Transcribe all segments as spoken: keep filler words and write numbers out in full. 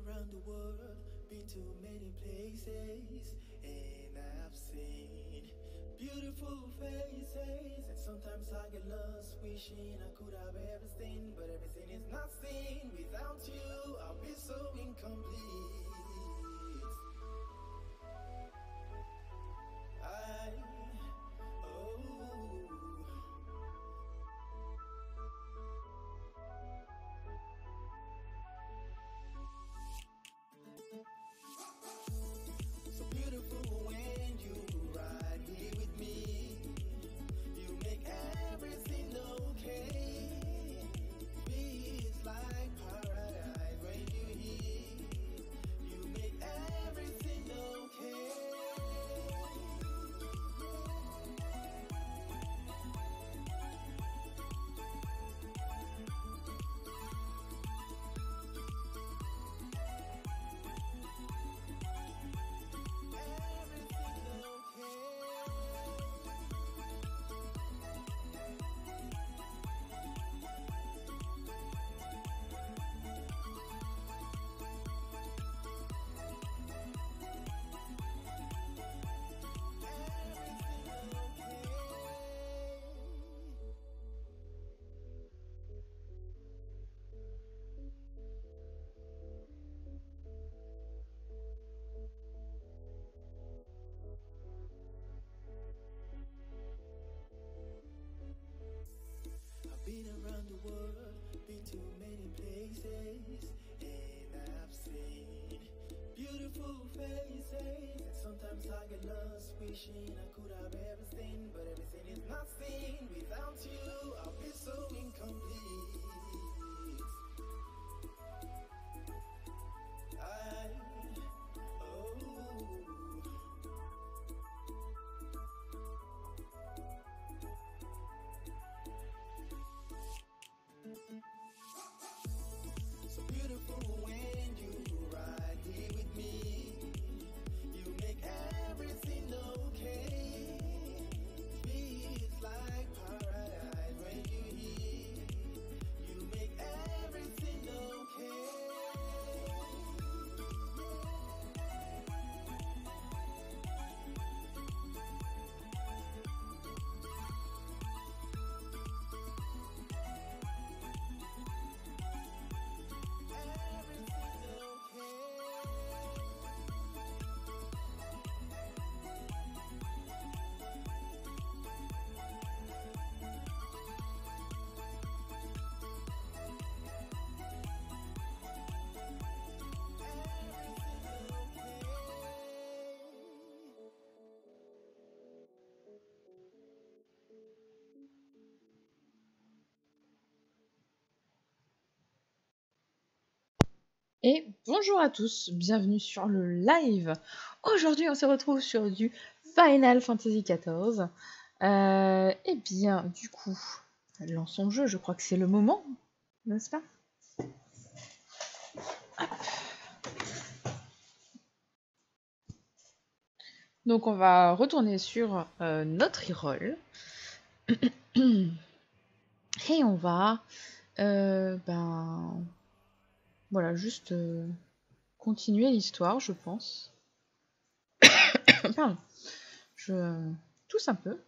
around the world, been to many places, and I've seen beautiful faces. And sometimes I get lost, wishing I could have everything, but everything is not seen. Without you, I'll be so incomplete. I, oh. So beautiful when you ride here with me. You make everything okay. Feels like paradise when you here. You make everything okay. Everything I've been around the world, been to many places, and I've seen beautiful faces. And sometimes I get lost, wishing I could have everything, but everything is not seen. Without you, I'll be so incomplete. I, oh. So beautiful when you ride here with me. You make everything okay. Feels like paradise when you here. You make everything okay. Everything Et bonjour à tous, bienvenue sur le live. Aujourd'hui, on se retrouve sur du Final Fantasy quatorze. Euh, et bien, du coup, lançons le jeu, je crois que c'est le moment, n'est-ce pas? Hop. Donc, on va retourner sur euh, notre e-roll. Et on va, euh, ben, voilà, juste euh, continuer l'histoire, je pense. Pardon, je tousse un peu.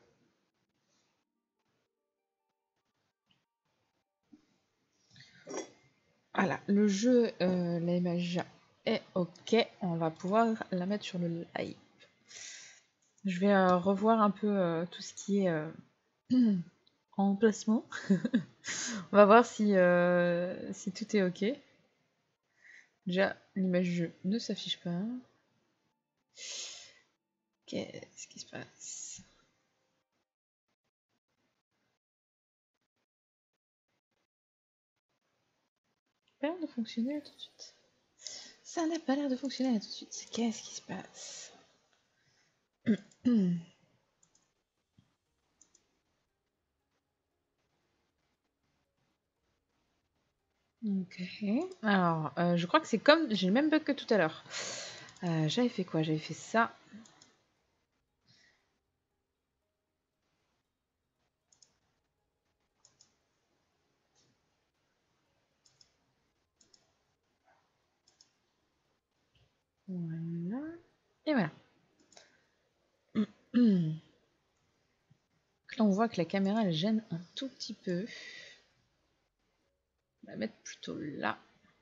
Voilà, le jeu, euh, la image est ok, on va pouvoir la mettre sur le live. Je vais euh, revoir un peu euh, tout ce qui est euh, en emplacement. On va voir si, euh, si tout est ok. Déjà, l'image du jeu ne s'affiche pas. Qu'est-ce qui se passe? Ça n'a pas l'air de fonctionner là tout de suite. Ça n'a pas l'air de fonctionner là tout de suite. Qu'est-ce qui se passe? Ok. Alors, euh, je crois que c'est comme... J'ai le même bug que tout à l'heure. Euh, j'avais fait quoi? J'avais fait ça. Voilà. Et voilà. Donc là, on voit que la caméra, elle gêne un tout petit peu. On va la mettre plutôt là.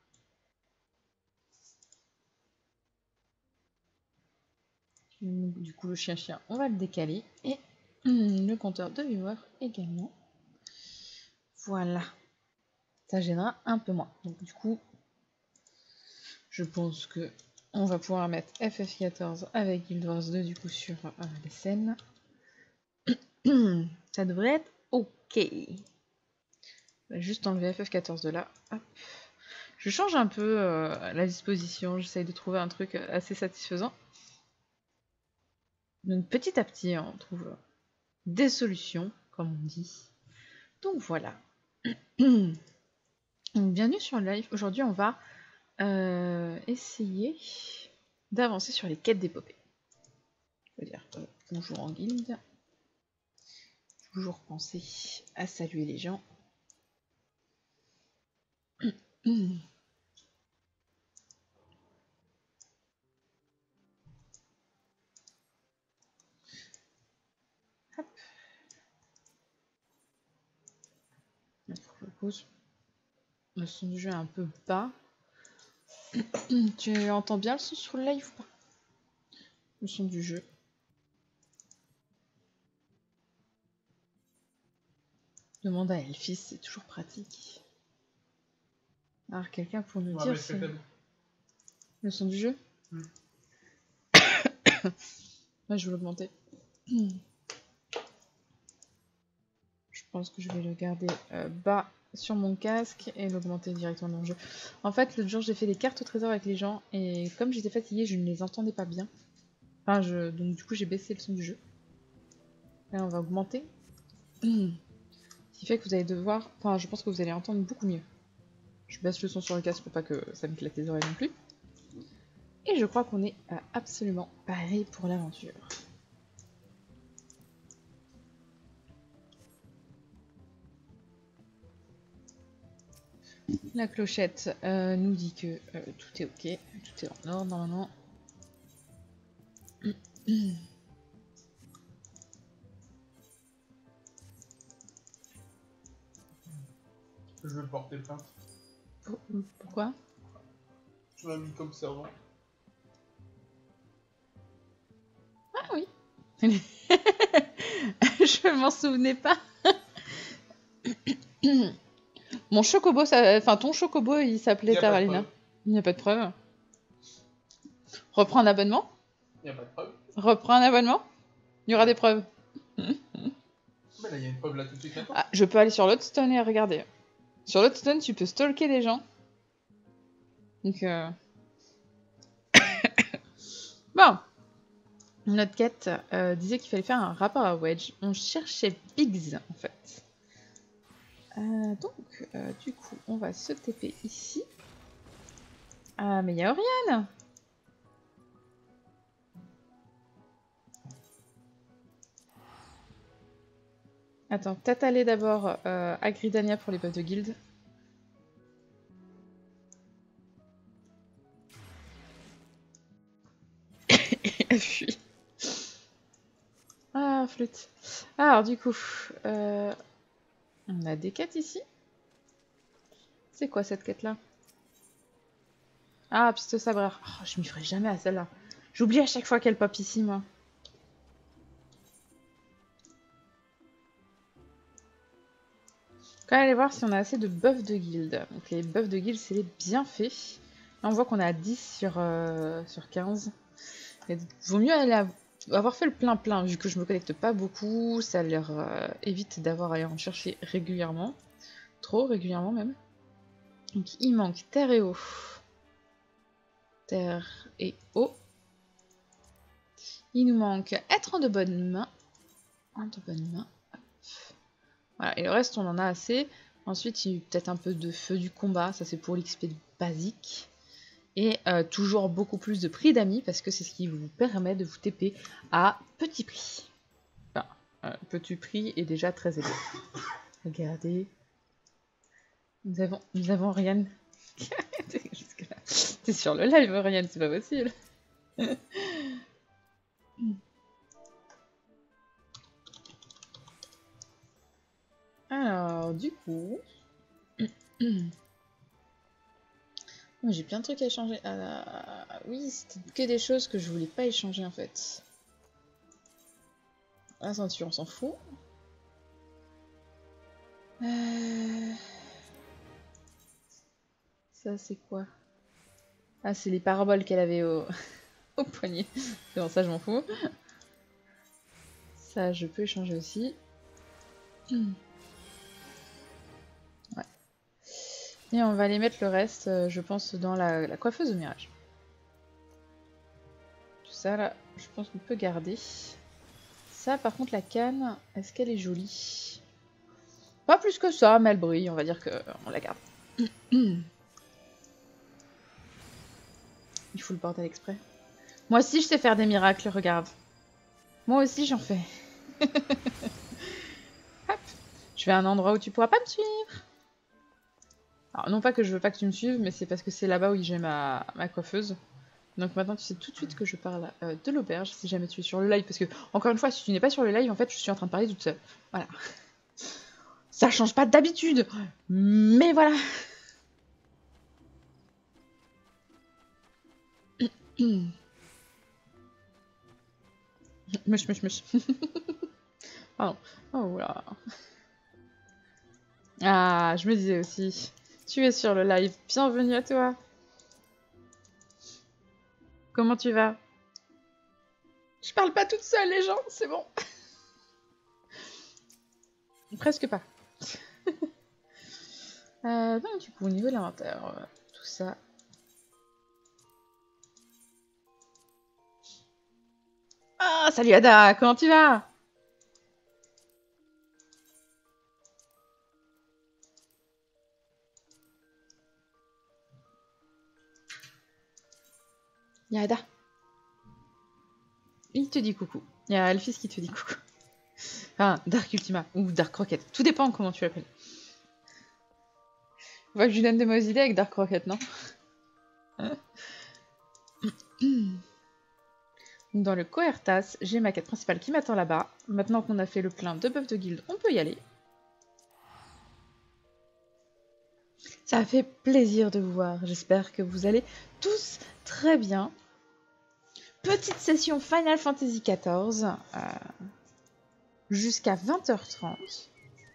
Du coup, le chien-chien, on va le décaler. Et le compteur de viewers également. Voilà. Ça gênera un peu moins. Donc du coup, je pense que on va pouvoir mettre F F quatorze avec Guild Wars deux du coup sur euh, les scènes. Ça devrait être ok. On va juste enlever F F quatorze de là. Hop. Je change un peu euh, la disposition, j'essaye de trouver un truc assez satisfaisant. Donc petit à petit, on trouve des solutions, comme on dit. Donc voilà. Donc, bienvenue sur le live. Aujourd'hui, on va euh, essayer d'avancer sur les quêtes d'épopée. C'est-à-dire, euh, bonjour en guilde. Toujours penser à saluer les gens. Hop. Je propose. Le son du jeu est un peu bas. Tu entends bien le son sur le live ou pas? Le son du jeu. Demande à Elfis, c'est toujours pratique. Alors quelqu'un pour nous Ouais, dire si... Le son du jeu mm. Là, je vais l'augmenter. Je pense que je vais le garder euh, bas sur mon casque et l'augmenter directement dans le jeu. En fait, l'autre jour, j'ai fait des cartes au trésor avec les gens et comme j'étais fatiguée, je ne les entendais pas bien. Enfin, je... donc du coup, j'ai baissé le son du jeu. Là, on va augmenter. Ce qui fait que vous allez devoir... Enfin, je pense que vous allez entendre beaucoup mieux. Je baisse le son sur le casque pour pas que ça m'éclate les oreilles non plus. Et je crois qu'on est euh, absolument paré pour l'aventure. La clochette euh, nous dit que euh, tout est ok, tout est en ordre normalement. Je vais porter plainte. Pour, pourquoi? Tu m'as mis comme servant. Ah oui. Je m'en souvenais pas. Mon chocobo, ça... enfin ton chocobo, il s'appelait Taralina. Il n'y a pas de preuve. Reprends un abonnement. Il n'y a pas de preuve. Reprends un abonnement. Il y aura des preuves. Mais là, il y a une preuve là tout de suite maintenant. Ah, je peux aller sur Lodestone et regarder. Sur Lodestone, tu peux stalker des gens. Donc, euh... bon. Notre quête euh, disait qu'il fallait faire un rapport à Wedge. On cherchait Biggs, en fait. Euh, donc, euh, du coup, on va se T P ici. Ah, mais il y a Oriane. Attends, peut-être aller d'abord euh, à Gridania pour les buffs de guild. Elle fuit. Ah, flûte. Ah, alors du coup, euh, on a des quêtes ici. C'est quoi cette quête-là? Ah, piste sabreur. Oh, je m'y ferai jamais à celle-là. J'oublie à chaque fois qu'elle pop ici, moi. Quand même aller voir si on a assez de buffs de guild. Donc les buffs de guild, c'est les bienfaits. Là, on voit qu'on est à dix sur, euh, sur quinze. Il vaut mieux aller à... avoir fait le plein-plein, vu que je me connecte pas beaucoup. Ça leur euh, évite d'avoir à en chercher régulièrement. Trop régulièrement même. Donc il manque terre et eau. Terre et eau. Il nous manque être en de bonnes mains. En de bonnes mains. Voilà, et le reste on en a assez. Ensuite il y a peut-être un peu de feu du combat, ça c'est pour l'X P basique. Et euh, toujours beaucoup plus de prix d'amis parce que c'est ce qui vous permet de vous T P à petit prix. Enfin, euh, petit prix est déjà très élevé. Regardez. Nous avons, nous avons Oriane. T'es sur le live Oriane, c'est pas possible. Alors, du coup... J'ai plein de trucs à échanger. Ah, oui, c'était que des choses que je voulais pas échanger en fait. La ceinture, on s'en fout. Euh... Ça, c'est quoi? Ah, c'est les paraboles qu'elle avait au... au poignet. C'est bon, ça, je m'en fous. Ça, je peux échanger aussi. Ouais. Et on va aller mettre le reste, euh, je pense, dans la, la coiffeuse au mirage. Tout ça, là, je pense qu'on peut garder. Ça, par contre, la canne, est-ce qu'elle est jolie? Pas plus que ça, mais elle brille, on va dire qu'on la garde. Il faut le bordel exprès. Moi aussi, je sais faire des miracles, regarde. Moi aussi, j'en fais. Hop. Je vais à un endroit où tu pourras pas me suivre. Alors, non pas que je veux pas que tu me suives, mais c'est parce que c'est là-bas où j'ai ma, ma coiffeuse. Donc maintenant, tu sais tout de suite que je parle euh, de l'auberge, si jamais tu es sur le live. Parce que, encore une fois, si tu n'es pas sur le live, en fait, je suis en train de parler toute seule. Voilà. Ça change pas d'habitude. Mais voilà. Mush, mush, mush. Pardon. Oh là. Ah, je me disais aussi. Tu es sur le live. Bienvenue à toi. Comment tu vas? Je parle pas toute seule, les gens, c'est bon. Presque pas. euh, donc, du coup, au niveau de l'inventaire, euh, tout ça. Ah, salut Ada, comment tu vas? Y'a Ada. Il te dit coucou. Il y a Elfis qui te dit coucou. Enfin, Dark Ultima ou Dark Rocket. Tout dépend comment tu l'appelles. Je vois que je lui donne des mauvaises idées avec Dark Rocket, non? Dans le Coertas, j'ai ma quête principale qui m'attend là-bas. Maintenant qu'on a fait le plein de buffs de guilde, on peut y aller. Ça fait plaisir de vous voir. J'espère que vous allez tous très bien. Petite session Final Fantasy quatorze. Euh, Jusqu'à vingt heures trente.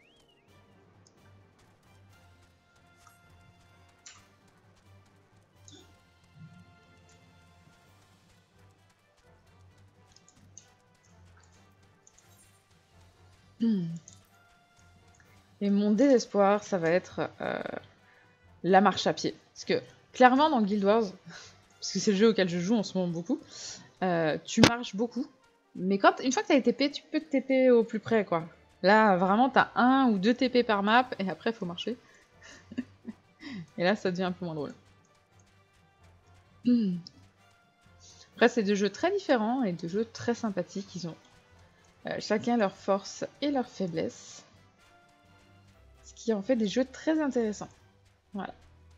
Hmm. Et mon désespoir, ça va être euh, la marche à pied. Parce que, clairement, dans Guild Wars, parce que c'est le jeu auquel je joue en ce moment beaucoup, euh, tu marches beaucoup. Mais quand, une fois que tu as les T P, tu peux te T P au plus près, quoi. Là, vraiment, tu as un ou deux T P par map, et après, il faut marcher. Et là, ça devient un peu moins drôle. Hmm. Après, c'est deux jeux très différents et deux jeux très sympathiques. Ils ont euh, chacun leurs forces et leurs faiblesses. Ce qui en fait des jeux très intéressants. Voilà.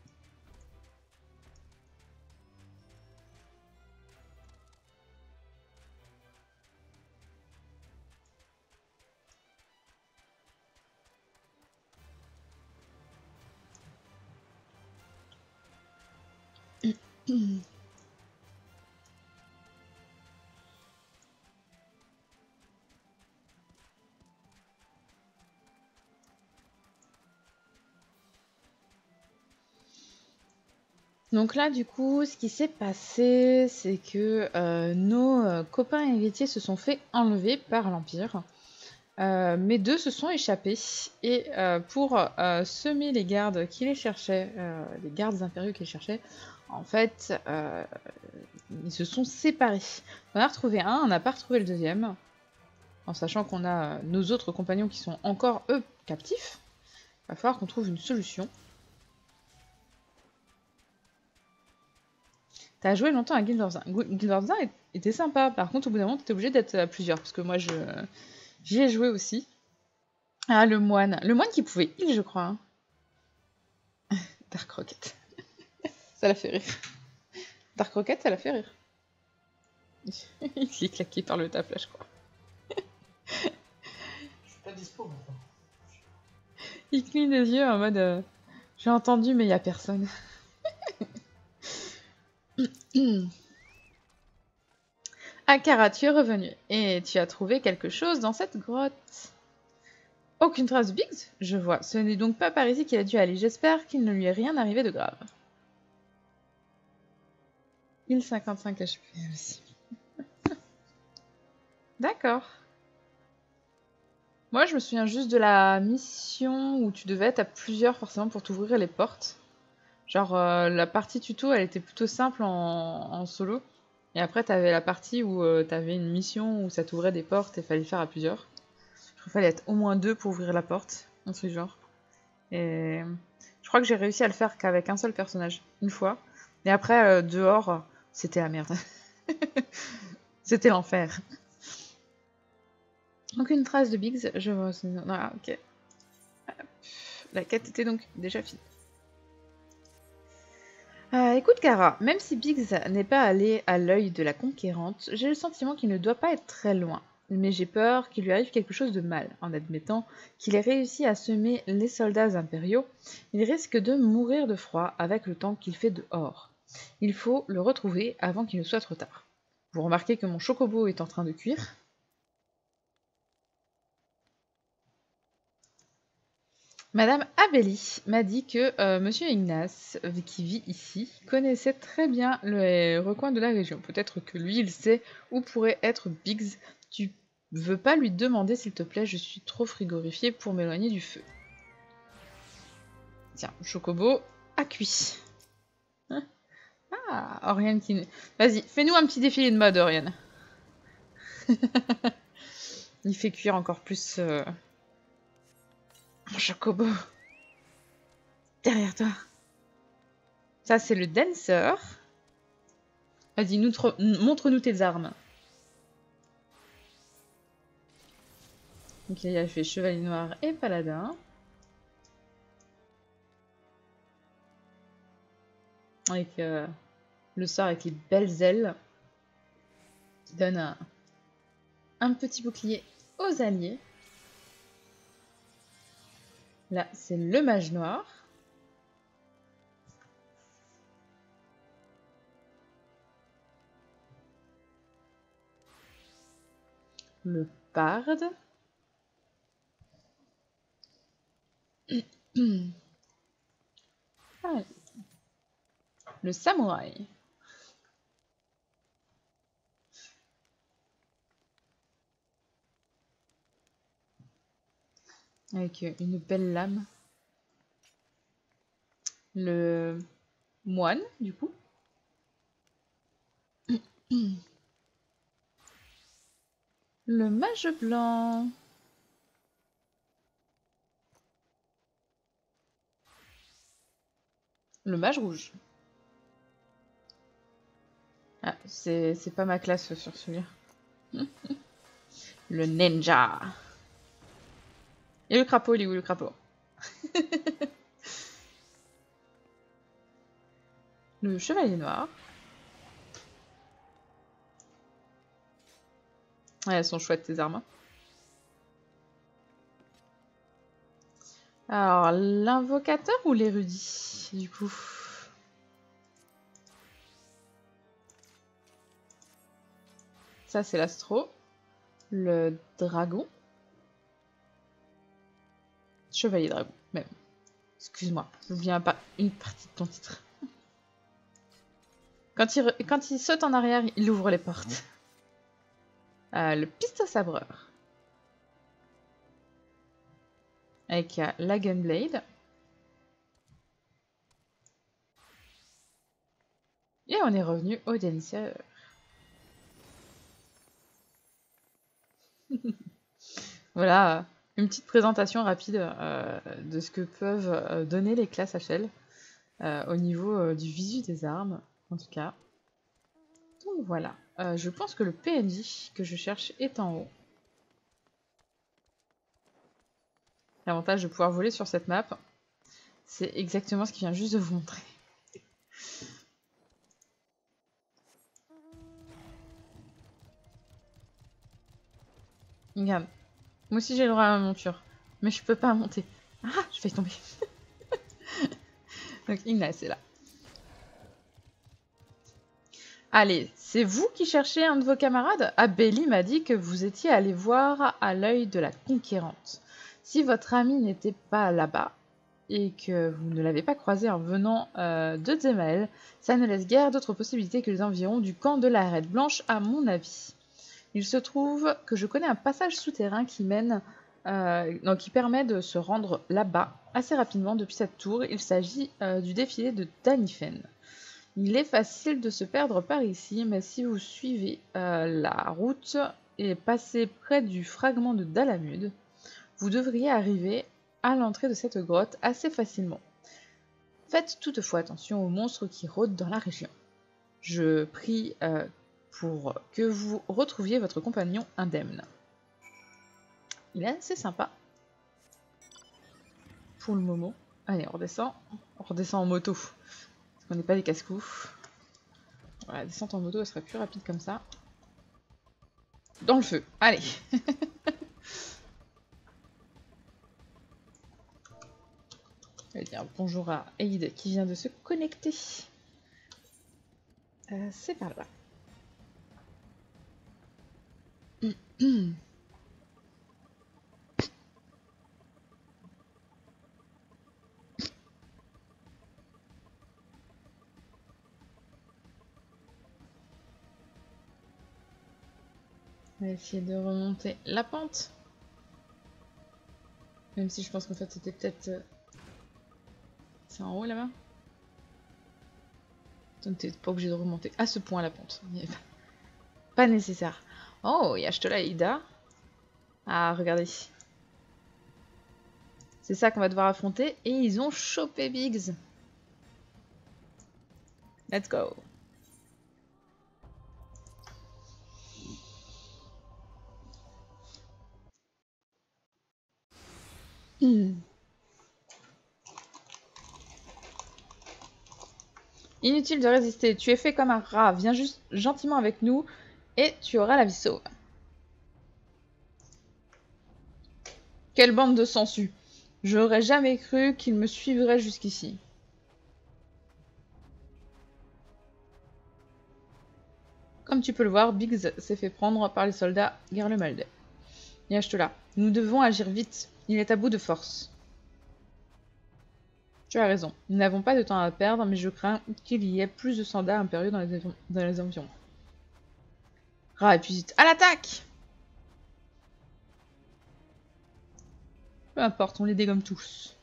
Donc là, du coup, ce qui s'est passé, c'est que euh, nos euh, copains héritiers se sont fait enlever par l'Empire. Euh, mes deux se sont échappés. Et euh, pour euh, semer les gardes qui les cherchaient, euh, les gardes impériaux qui les cherchaient, en fait, euh, ils se sont séparés. On a retrouvé un, on n'a pas retrouvé le deuxième. En sachant qu'on a nos autres compagnons qui sont encore, eux, captifs. Il va falloir qu'on trouve une solution. T'as joué longtemps à Guild Wars un. Guild Wars un était sympa, par contre au bout d'un moment t'étais obligé d'être à plusieurs, parce que moi je j'y ai joué aussi. Ah, le moine. Le moine qui pouvait heal, je crois. Hein. Dark Rocket. Ça l'a fait rire. Dark Rocket, ça l'a fait rire. Il s'est claqué par le taf là, je crois. Je suis pas dispo maintenant. Il cligne des yeux en mode euh, j'ai entendu, mais il y a personne. Akara, tu es revenu et tu as trouvé quelque chose dans cette grotte. Aucune trace de Biggs, je vois. Ce n'est donc pas par ici qu'il a dû aller. J'espère qu'il ne lui est rien arrivé de grave. Il cinquante-cinq H P aussi. D'accord. Moi, je me souviens juste de la mission où tu devais être à plusieurs forcément pour t'ouvrir les portes. Genre, euh, la partie tuto, elle était plutôt simple en, en solo. Et après, t'avais la partie où euh, t'avais une mission où ça t'ouvrait des portes et fallait le faire à plusieurs. Je crois qu'il fallait être au moins deux pour ouvrir la porte, un truc genre. Et je crois que j'ai réussi à le faire qu'avec un seul personnage, une fois. Et après, euh, dehors, c'était la merde. C'était l'enfer. Aucune trace de Biggs, je vois. Ah, ok. La quête était donc déjà finie. Euh, écoute, Kara, même si Biggs n'est pas allé à l'œil de la conquérante, j'ai le sentiment qu'il ne doit pas être très loin. Mais j'ai peur qu'il lui arrive quelque chose de mal. En admettant qu'il ait réussi à semer les soldats impériaux, il risque de mourir de froid avec le temps qu'il fait dehors. Il faut le retrouver avant qu'il ne soit trop tard. Vous remarquez que mon chocobo est en train de cuire. Madame Abelli m'a dit que euh, Monsieur Ignace, qui vit ici, connaissait très bien le recoin de la région. Peut-être que lui, il sait où pourrait être Biggs. Tu veux pas lui demander, s'il te plaît, je suis trop frigorifiée pour m'éloigner du feu. Tiens, Chocobo a cuit. Hein? Ah, Oriane qui... Vas-y, fais-nous un petit défilé de mode, Oriane. Il fait cuire encore plus... Euh... Mon Chocobo. Derrière toi. Ça, c'est le dancer. Vas-y, montre-nous tes armes. Donc, il a fait chevalier noir et paladin. Avec euh, le sort avec les belles ailes. Qui donne un, un petit bouclier aux alliés. Là, c'est le mage noir. Le barde. Ah, le samouraï. Avec une belle lame. Le moine, du coup. Le mage blanc. Le mage rouge. Ah, c'est pas ma classe sur celui-là. Le ninja. Et le crapaud, il est où le crapaud? Le chevalier noir. Ouais, elles sont chouettes tes armes. Alors, l'invocateur ou l'érudit, du coup? Ça, c'est l'astro. Le dragon. Chevalier dragon, même. Excuse-moi, je viens pas une partie de ton titre. Quand il, quand il saute en arrière, il ouvre les portes. Euh, le pistolet sabreur. Avec euh, la gunblade. Et on est revenu au dancer. Voilà, une petite présentation rapide euh, de ce que peuvent euh, donner les classes H L euh, au niveau euh, du visu des armes, en tout cas. Donc voilà, euh, je pense que le P N J que je cherche est en haut. L'avantage de pouvoir voler sur cette map, c'est exactement ce qu'il vient juste de vous montrer. Regarde. Moi aussi j'ai le droit à ma monture. Mais je peux pas monter. Ah, je vais tomber. Donc Ignace est là. Allez, c'est vous qui cherchez un de vos camarades? Abelli m'a dit que vous étiez allé voir à l'œil de la conquérante. Si votre ami n'était pas là-bas, et que vous ne l'avez pas croisé en venant euh, de Zemael, ça ne laisse guère d'autres possibilités que les environs du camp de la Raide Blanche, à mon avis. Il se trouve que je connais un passage souterrain qui mène, euh, non, qui permet de se rendre là-bas assez rapidement depuis cette tour. Il s'agit euh, du défilé de Danifen. Il est facile de se perdre par ici, mais si vous suivez euh, la route et passez près du fragment de Dalamud, vous devriez arriver à l'entrée de cette grotte assez facilement. Faites toutefois attention aux monstres qui rôdent dans la région. Je prie euh, pour que vous retrouviez votre compagnon indemne. Il est assez sympa. Pour le moment. Allez, on redescend. On redescend en moto. Parce qu'on n'est pas des casse-cou. Voilà, la descente en moto, elle serait plus rapide comme ça. Dans le feu. Allez. Je vais dire bonjour à Aïd qui vient de se connecter. Euh, c'est par là. On va essayer de remonter la pente. Même si je pense qu'en fait c'était peut-être... C'est en haut là-bas? T'es pas obligé de remonter à ce point la pente. Pas nécessaire. Oh, il y a Shtola et Ida. Ah, regardez. C'est ça qu'on va devoir affronter. Et ils ont chopé Biggs. Let's go. Hmm. Inutile de résister, tu es fait comme un rat, viens juste gentiment avec nous et tu auras la vie sauve. Quelle bande de sangsues! J'aurais jamais cru qu'il me suivrait jusqu'ici. Comme tu peux le voir, Biggs s'est fait prendre par les soldats Garlemald. Yashtela, nous devons agir vite, il est à bout de force. Tu as raison, nous n'avons pas de temps à perdre, mais je crains qu'il y ait plus de soldats impériaux dans les, dans les environs. Ra et puis vite, à l'attaque! Peu importe, on les dégomme tous.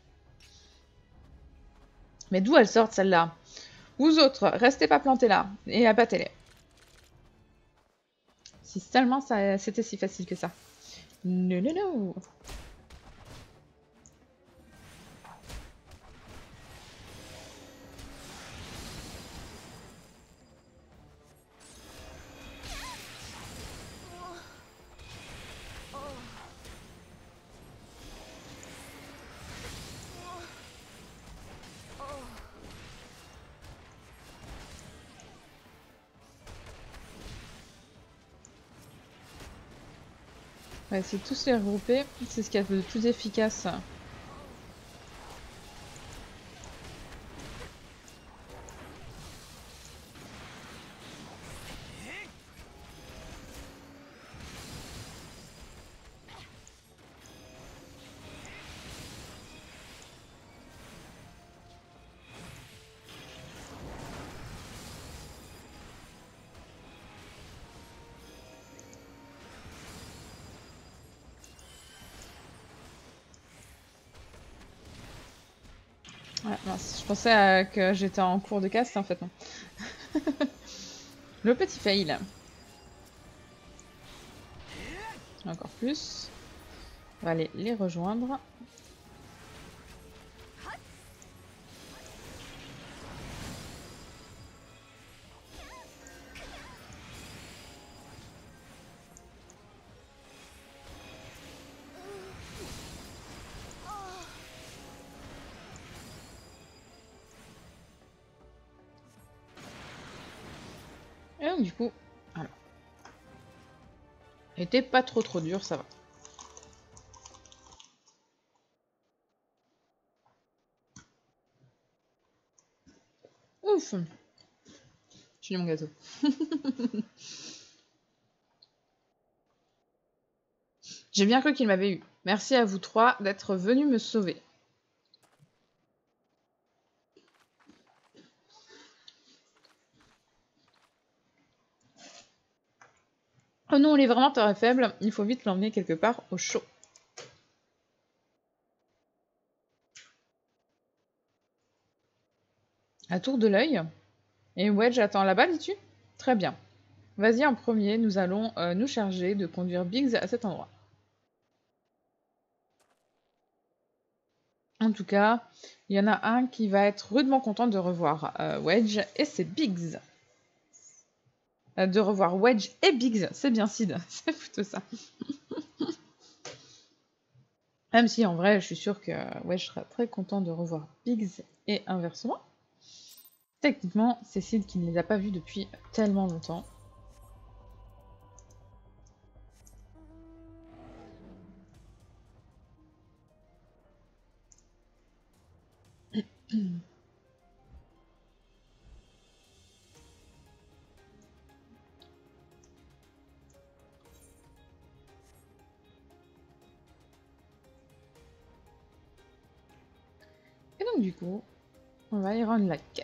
Mais d'où elles sortent celles-là? Vous autres, restez pas plantés là, et abattez-les. Si seulement ça, c'était si facile que ça. Non, non, non. On va essayer de tous les regrouper, c'est ce qu'il y a de plus efficace. Ouais, mince, je pensais euh, que j'étais en cours de cast, en fait non. Le petit fail. Encore plus. On va aller les rejoindre. Et donc du coup, voilà. Était pas trop trop dur, ça va. Ouf. J'ai eu mon gâteau. J'ai bien cru qu'il m'avait eu. Merci à vous trois d'être venus me sauver. Oh non, il est vraiment très faible. Il faut vite l'emmener quelque part au chaud. À tour de l'œil. Et Wedge attend là-bas, dis-tu? Très bien. Vas-y en premier, nous allons euh, nous charger de conduire Biggs à cet endroit. En tout cas, il y en a un qui va être rudement content de revoir euh, Wedge, et c'est Biggs. Euh, de revoir Wedge et Biggs, c'est bien Sid, c'est plutôt ça. Même si en vrai, je suis sûre que Wedge sera très content de revoir Biggs et inversement. Techniquement, c'est Sid qui ne les a pas vus depuis tellement longtemps. Et donc du coup, on va y rendre la quête.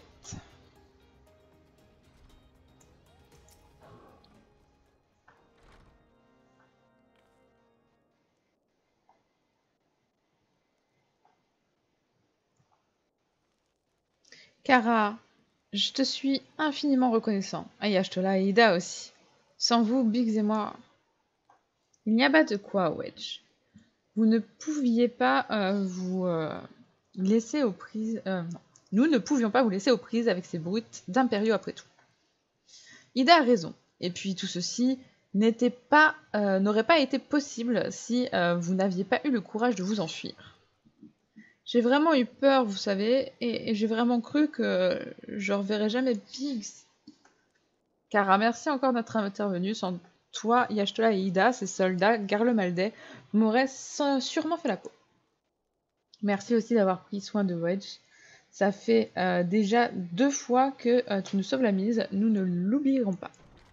Kara, je te suis infiniment reconnaissant. Ayashtola et Ida aussi. Sans vous, Biggs et moi... Il n'y a pas de quoi, Wedge. Vous ne pouviez pas euh, vous euh, laisser aux prises... Euh, non. Nous ne pouvions pas vous laisser aux prises avec ces brutes d'impériaux après tout. Ida a raison. Et puis tout ceci n'était pas, euh, n'aurait pas été possible si euh, vous n'aviez pas eu le courage de vous enfuir. J'ai vraiment eu peur, vous savez, et, et j'ai vraiment cru que je ne reverrai jamais Biggs. Kara, merci encore d'être intervenu. Sans toi, Yashtola et Ida, ces soldats garlemaldais, m'auraient sûrement fait la peau. Merci aussi d'avoir pris soin de Wedge. Ça fait euh, déjà deux fois que euh, tu nous sauves la mise. Nous ne l'oublierons pas.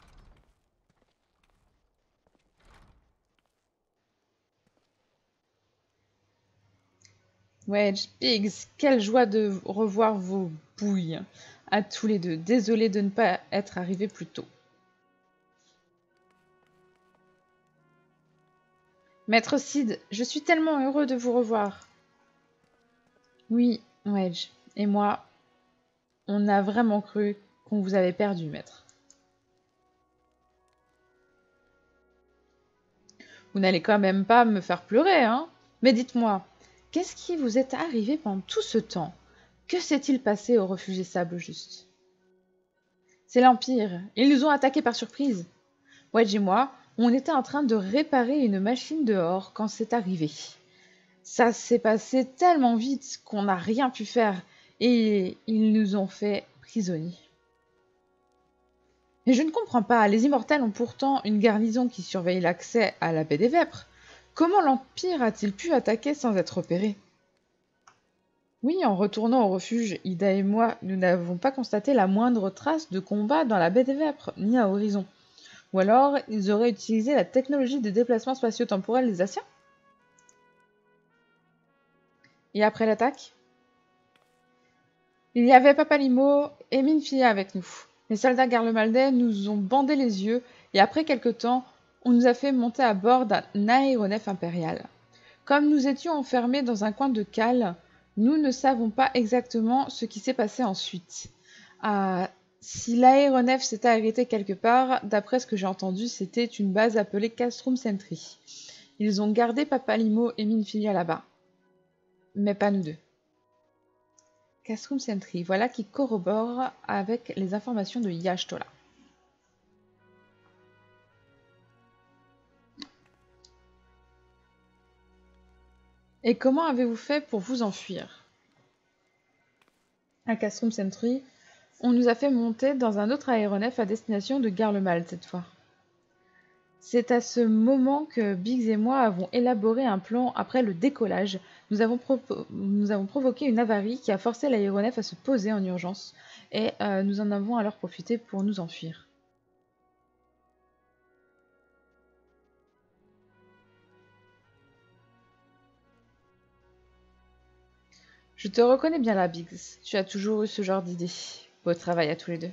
Wedge, Biggs, quelle joie de revoir vos bouilles à tous les deux. Désolé de ne pas être arrivé plus tôt. Maître Sid, je suis tellement heureux de vous revoir. Oui, Wedge, et moi, on a vraiment cru qu'on vous avait perdu, maître. Vous n'allez quand même pas me faire pleurer, hein? Mais dites-moi, qu'est-ce qui vous est arrivé pendant tout ce temps? Que s'est-il passé au réfugié Sable Juste? C'est l'Empire. Ils nous ont attaqués par surprise. Wedge et moi, on était en train de réparer une machine dehors quand c'est arrivé. Ça s'est passé tellement vite qu'on n'a rien pu faire et ils nous ont fait prisonniers. Mais je ne comprends pas, les Immortels ont pourtant une garnison qui surveille l'accès à la baie des Vêpres. Comment l'Empire a-t-il pu attaquer sans être repéré? Oui, en retournant au refuge, Ida et moi, nous n'avons pas constaté la moindre trace de combat dans la baie des Vêpres, ni à Horizon. Ou alors, ils auraient utilisé la technologie de déplacement spatio-temporel des Asiens? Et après l'attaque? Il y avait Papalimo et Minfia avec nous. Les soldats garlemaldais nous ont bandé les yeux et après quelque temps, on nous a fait monter à bord d'un aéronef impérial. Comme nous étions enfermés dans un coin de cale, nous ne savons pas exactement ce qui s'est passé ensuite. Ah, si l'aéronef s'était arrêté quelque part, d'après ce que j'ai entendu, c'était une base appelée Castrum Sentry. Ils ont gardé Papalimo et Minfilia là-bas. Mais pas nous deux. Castrum Sentry, voilà qui corrobore avec les informations de Yashtola. Et comment avez-vous fait pour vous enfuir? À Castrum Sentry, on nous a fait monter dans un autre aéronef à destination de Garlemald cette fois. C'est à ce moment que Biggs et moi avons élaboré un plan après le décollage. Nous avons, nous avons provoqué une avarie qui a forcé l'aéronef à se poser en urgence. et euh, nous en avons alors profité pour nous enfuir. Je te reconnais bien là, Biggs. Tu as toujours eu ce genre d'idée. Beau travail à tous les deux.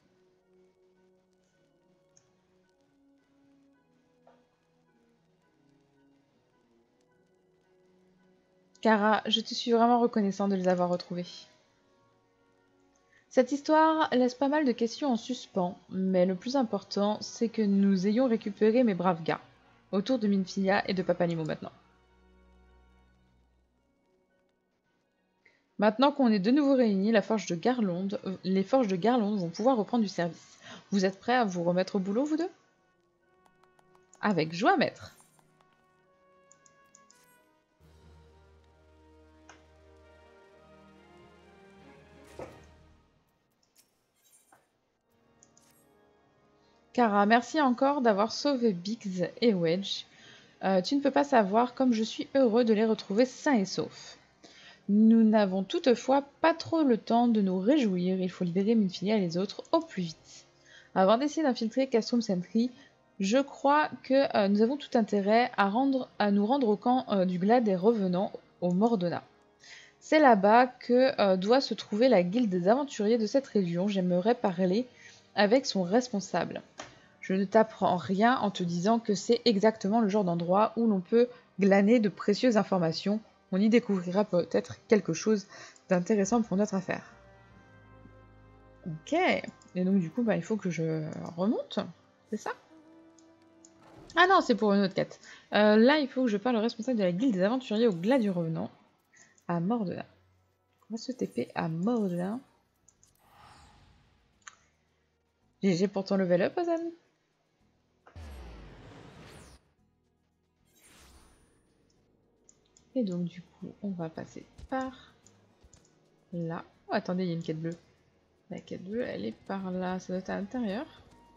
Kara, je te suis vraiment reconnaissant de les avoir retrouvés. Cette histoire laisse pas mal de questions en suspens, mais le plus important, c'est que nous ayons récupéré mes braves gars, autour de Minfilia et de Papanimo maintenant. Maintenant qu'on est de nouveau réunis, la forge de Garlond, euh, les forges de Garlond vont pouvoir reprendre du service. Vous êtes prêts à vous remettre au boulot, vous deux? Avec joie, maître. Kara, merci encore d'avoir sauvé Biggs et Wedge. Euh, tu ne peux pas savoir comme je suis heureux de les retrouver sains et saufs. Nous n'avons toutefois pas trop le temps de nous réjouir, il faut libérer Minfilia et les autres au plus vite. Avant d'essayer d'infiltrer Castrum Sentry, je crois que euh, nous avons tout intérêt à, rendre, à nous rendre au camp euh, du Glade des Revenants, au Mordona. C'est là-bas que euh, doit se trouver la guilde des aventuriers de cette région. J'aimerais parler avec son responsable. Je ne t'apprends rien en te disant que c'est exactement le genre d'endroit où l'on peut glaner de précieuses informations. On y découvrira peut-être quelque chose d'intéressant pour notre affaire. Ok. Et donc du coup, bah, il faut que je remonte. C'est ça? Ah non, c'est pour une autre quête. Euh, là, il faut que je parle au responsable de la guilde des aventuriers au Glas du Revenant. À Mordona. On va se T P à Mordona. G G pour ton level up, Ozan. Et donc du coup, on va passer par là. Oh, attendez, il y a une quête bleue. La quête bleue, elle est par là. Ça doit être à l'intérieur.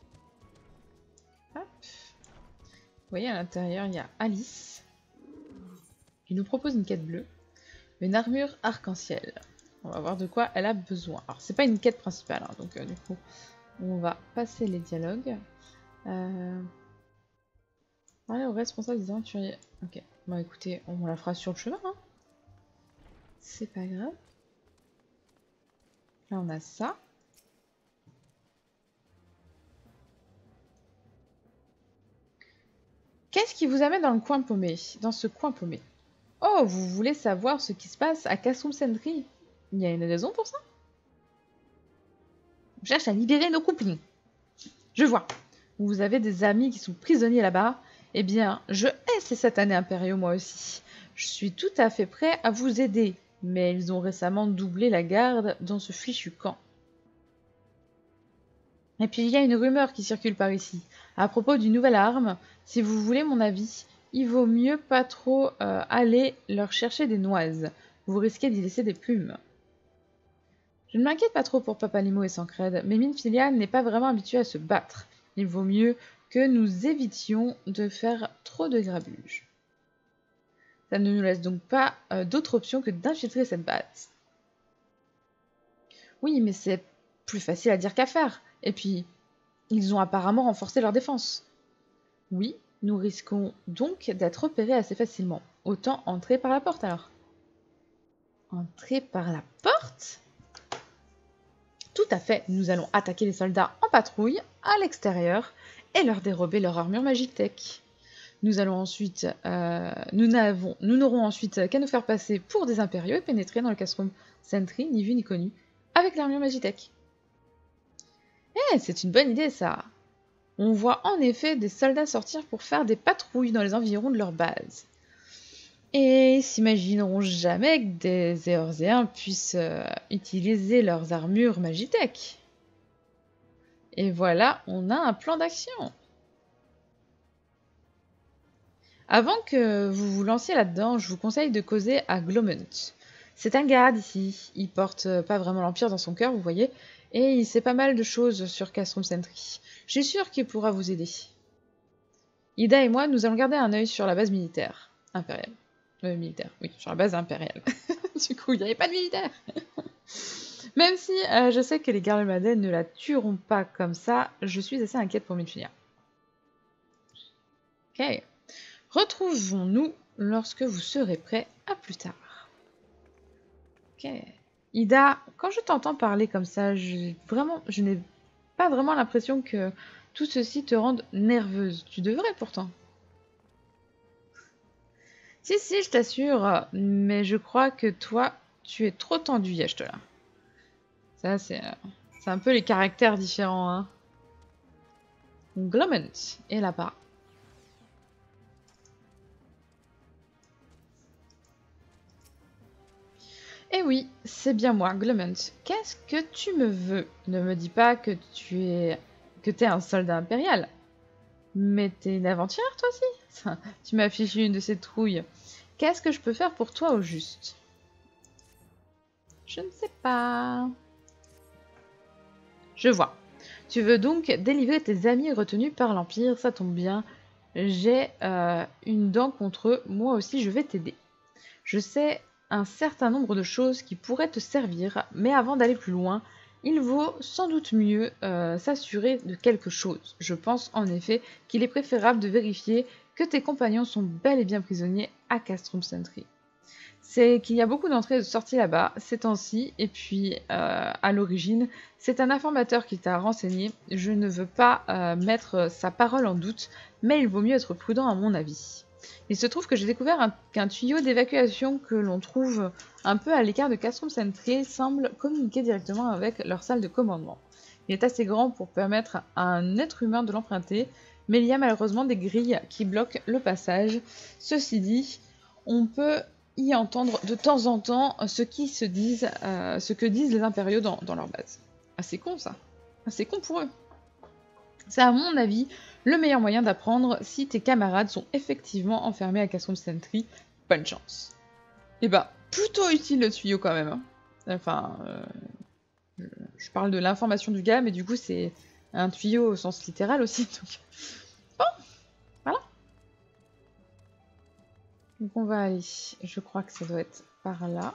Hop. Vous voyez, à l'intérieur, il y a Alice. qui nous propose une quête bleue. Une armure arc-en-ciel. On va voir de quoi elle a besoin. Alors, c'est pas une quête principale, hein, donc euh, du coup, on va passer les dialogues. Euh... Parler au responsable des aventuriers. Ok, bon écoutez, on la fera sur le chemin. Hein. C'est pas grave. Là, on a ça. Qu'est-ce qui vous amène dans le coin paumé, dans ce coin paumé? Oh, vous voulez savoir ce qui se passe à Castrum Sentry? Il y a une raison pour ça? On cherche à libérer nos compagnons. Je vois. Vous avez des amis qui sont prisonniers là-bas. Eh bien, je hais ces satanés impériaux moi aussi. Je suis tout à fait prêt à vous aider. Mais ils ont récemment doublé la garde dans ce fichu camp. Et puis il y a une rumeur qui circule par ici. À propos d'une nouvelle arme, si vous voulez mon avis, il vaut mieux pas trop euh, aller leur chercher des noises. Vous risquez d'y laisser des plumes. Je ne m'inquiète pas trop pour Papanimo et Sancred, mais Minfilia n'est pas vraiment habitué à se battre. Il vaut mieux que nous évitions de faire trop de grabuge. Ça ne nous laisse donc pas euh, d'autre option que d'infiltrer cette base. Oui, mais c'est plus facile à dire qu'à faire. Et puis, ils ont apparemment renforcé leur défense. Oui, nous risquons donc d'être repérés assez facilement. Autant entrer par la porte alors. Entrer par la porte ? Tout à fait, nous allons attaquer les soldats en patrouille à l'extérieur et leur dérober leur armure Magitech. Nous allons ensuite, euh, nous n'avons, nous n'aurons ensuite qu'à nous faire passer pour des impériaux et pénétrer dans le Castrum Sentry, ni vu ni connu, avec l'armure Magitech. Eh, c'est une bonne idée ça. On voit en effet des soldats sortir pour faire des patrouilles dans les environs de leur base. Et ils s'imagineront jamais que des Éorzéens puissent euh, utiliser leurs armures Magitech. Et voilà, on a un plan d'action. Avant que vous vous lanciez là-dedans, je vous conseille de causer à Glomont. C'est un garde ici, il porte pas vraiment l'Empire dans son cœur, vous voyez, et il sait pas mal de choses sur Castrum Sentry. Je suis sûre qu'il pourra vous aider. Ida et moi, nous allons garder un œil sur la base militaire. Impériale. Euh, militaire, oui, sur la base impériale. Du coup, il n'y avait pas de militaire. Même si euh, je sais que les Garlemaldais ne la tueront pas comme ça, je suis assez inquiète pour Milfinia. Ok. Retrouvons-nous lorsque vous serez prêts. À plus tard. Ok. Ida, quand je t'entends parler comme ça, je, vraiment, je n'ai pas vraiment l'impression que tout ceci te rende nerveuse. Tu devrais pourtant. Si, si, je t'assure, mais je crois que toi, tu es trop tendu, Yechtela. Ça, c'est euh, c'est un peu les caractères différents, hein. Glomment est là-bas. Eh oui, c'est bien moi, Glomment. Qu'est-ce que tu me veux? Ne me dis pas que tu es que t'es un soldat impérial. Mais t'es une aventurière, toi aussi? Tu m'as fichu une de ces trouilles. Qu'est-ce que je peux faire pour toi au juste? Je ne sais pas. Je vois. Tu veux donc délivrer tes amis retenus par l'Empire, ça tombe bien. J'ai euh, une dent contre eux, moi aussi je vais t'aider. Je sais un certain nombre de choses qui pourraient te servir, mais avant d'aller plus loin, il vaut sans doute mieux euh, s'assurer de quelque chose. Je pense en effet qu'il est préférable de vérifier que tes compagnons sont bel et bien prisonniers à Castrum Sentry. C'est qu'il y a beaucoup d'entrées et de sorties là-bas ces temps-ci, et puis euh, à l'origine, c'est un informateur qui t'a renseigné. Je ne veux pas euh, mettre sa parole en doute, mais il vaut mieux être prudent à mon avis. Il se trouve que j'ai découvert un, qu'un tuyau d'évacuation que l'on trouve un peu à l'écart de Castrum Sentry semble communiquer directement avec leur salle de commandement. Il est assez grand pour permettre à un être humain de l'emprunter, mais il y a malheureusement des grilles qui bloquent le passage. Ceci dit, on peut y entendre de temps en temps ce, qui se disent, euh, ce que disent les impériaux dans, dans leur base. Assez con ça, assez con pour eux. C'est à mon avis le meilleur moyen d'apprendre si tes camarades sont effectivement enfermés à Castrum Sentry. Bonne chance. Et bah, plutôt utile le tuyau quand même. Hein. Enfin, euh, je, je parle de l'information du gars, mais du coup c'est un tuyau au sens littéral aussi. Donc... Bon, voilà. Donc on va aller, je crois que ça doit être par là.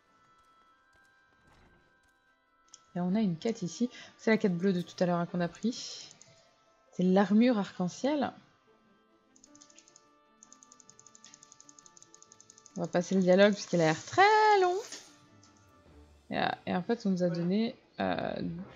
Et on a une quête ici. C'est la quête bleue de tout à l'heure hein, qu'on a pris. C'est l'armure arc-en-ciel. On va passer le dialogue puisqu'il a l'air très long. Et, euh, et en fait, on nous a donné euh,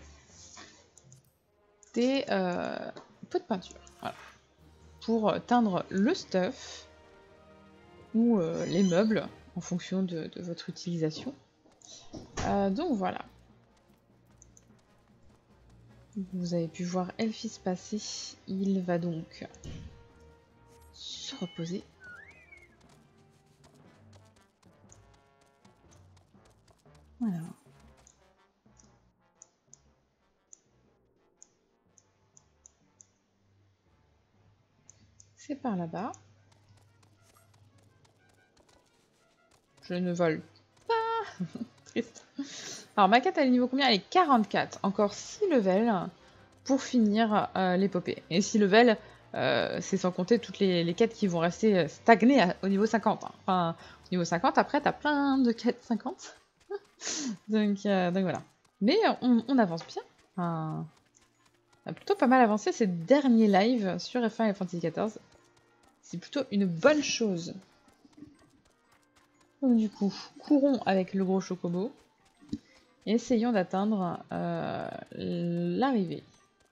des euh, pots de peinture. Voilà. Pour teindre le stuff ou euh, les meubles en fonction de, de votre utilisation. Euh, donc voilà. Vous avez pu voir Elphys passer. Il va donc se reposer. Voilà. C'est par là-bas. Je ne vole pas. Triste. Alors ma quête elle est niveau combien? Elle est quarante-quatre. Encore six levels pour finir euh, l'épopée. Et six levels, euh, c'est sans compter toutes les, les quêtes qui vont rester stagnées à, au niveau cinquante. Hein. Enfin, au niveau cinquante, après t'as plein de quêtes cinquante. donc, euh, donc voilà. Mais on, on avance bien. Enfin, on a plutôt pas mal avancé ces derniers lives sur F un et Fantasy quatorze. C'est plutôt une bonne chose. Donc du coup, courons avec le gros chocobo. Et essayons d'atteindre euh, l'arrivée.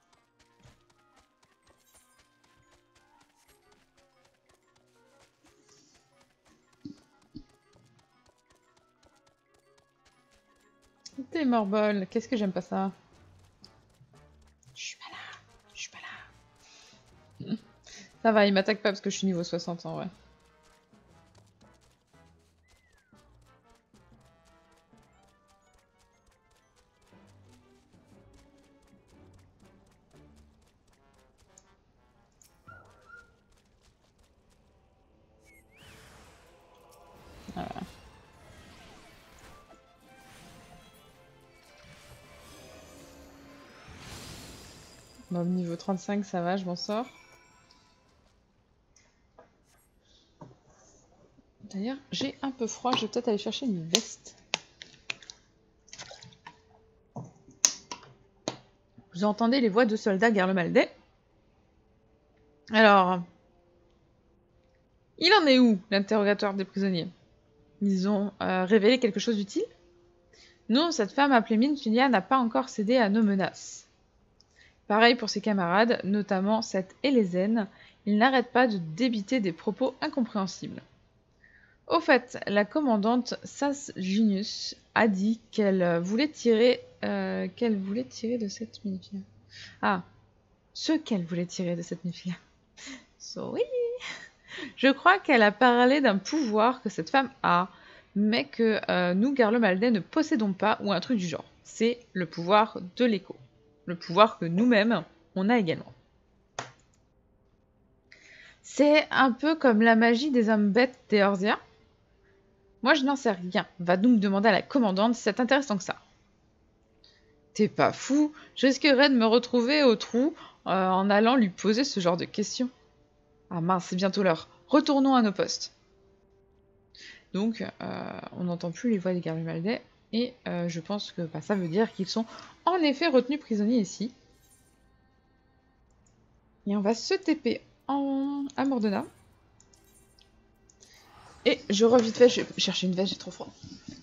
T'es morbol, qu'est-ce que j'aime pas ça? Je suis pas là, je suis pas là. Ça va, il m'attaque pas parce que je suis niveau soixante en vrai. Voilà. Bon, niveau trente-cinq, ça va, je m'en sors. D'ailleurs, j'ai un peu froid, je vais peut-être aller chercher une veste. Vous entendez les voix de soldats garlemaldais. Alors, il en est où, l'interrogatoire des prisonniers? Ils ont euh, révélé quelque chose d'utile? Non, cette femme appelée Minfilia n'a pas encore cédé à nos menaces. Pareil pour ses camarades, notamment cette Elezen, ils n'arrêtent pas de débiter des propos incompréhensibles. Au fait, la commandante Sas Junius a dit qu'elle voulait tirer... Euh, qu'elle voulait tirer de cette Minfilia. Ah, ce qu'elle voulait tirer de cette Minfilia. Sorry. Je crois qu'elle a parlé d'un pouvoir que cette femme a, mais que euh, nous, Garlemaldais, ne possédons pas, ou un truc du genre. C'est le pouvoir de l'écho. Le pouvoir que nous-mêmes, on a également. C'est un peu comme la magie des hommes bêtes des Orzia. Moi, je n'en sais rien. Va donc demander à la commandante si ça t'intéresse tant que ça. T'es pas fou, je risquerais de me retrouver au trou euh, en allant lui poser ce genre de questions. Ah mince, c'est bientôt l'heure. Retournons à nos postes. Donc, euh, on n'entend plus les voix des Garlemaldais, et euh, je pense que bah, ça veut dire qu'ils sont en effet retenus prisonniers ici. Et on va se T P en... à Mordona. Et je reviens vite fait, je vais chercher une veste, j'ai trop froid.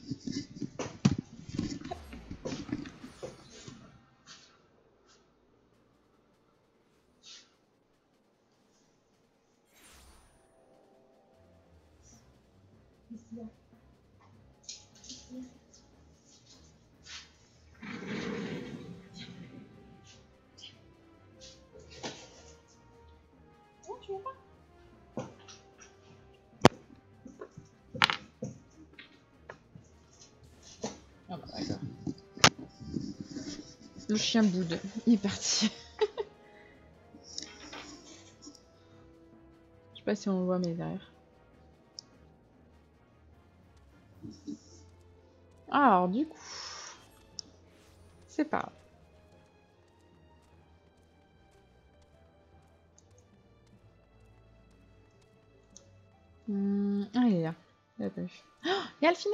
Ah bah d'accord. Le chien boude, il est parti. Je sais pas si on le voit, mais derrière. Alors du coup, c'est pas grave. Hum, ah, il est là. Il a pas vu. Oh, il y a Alphino!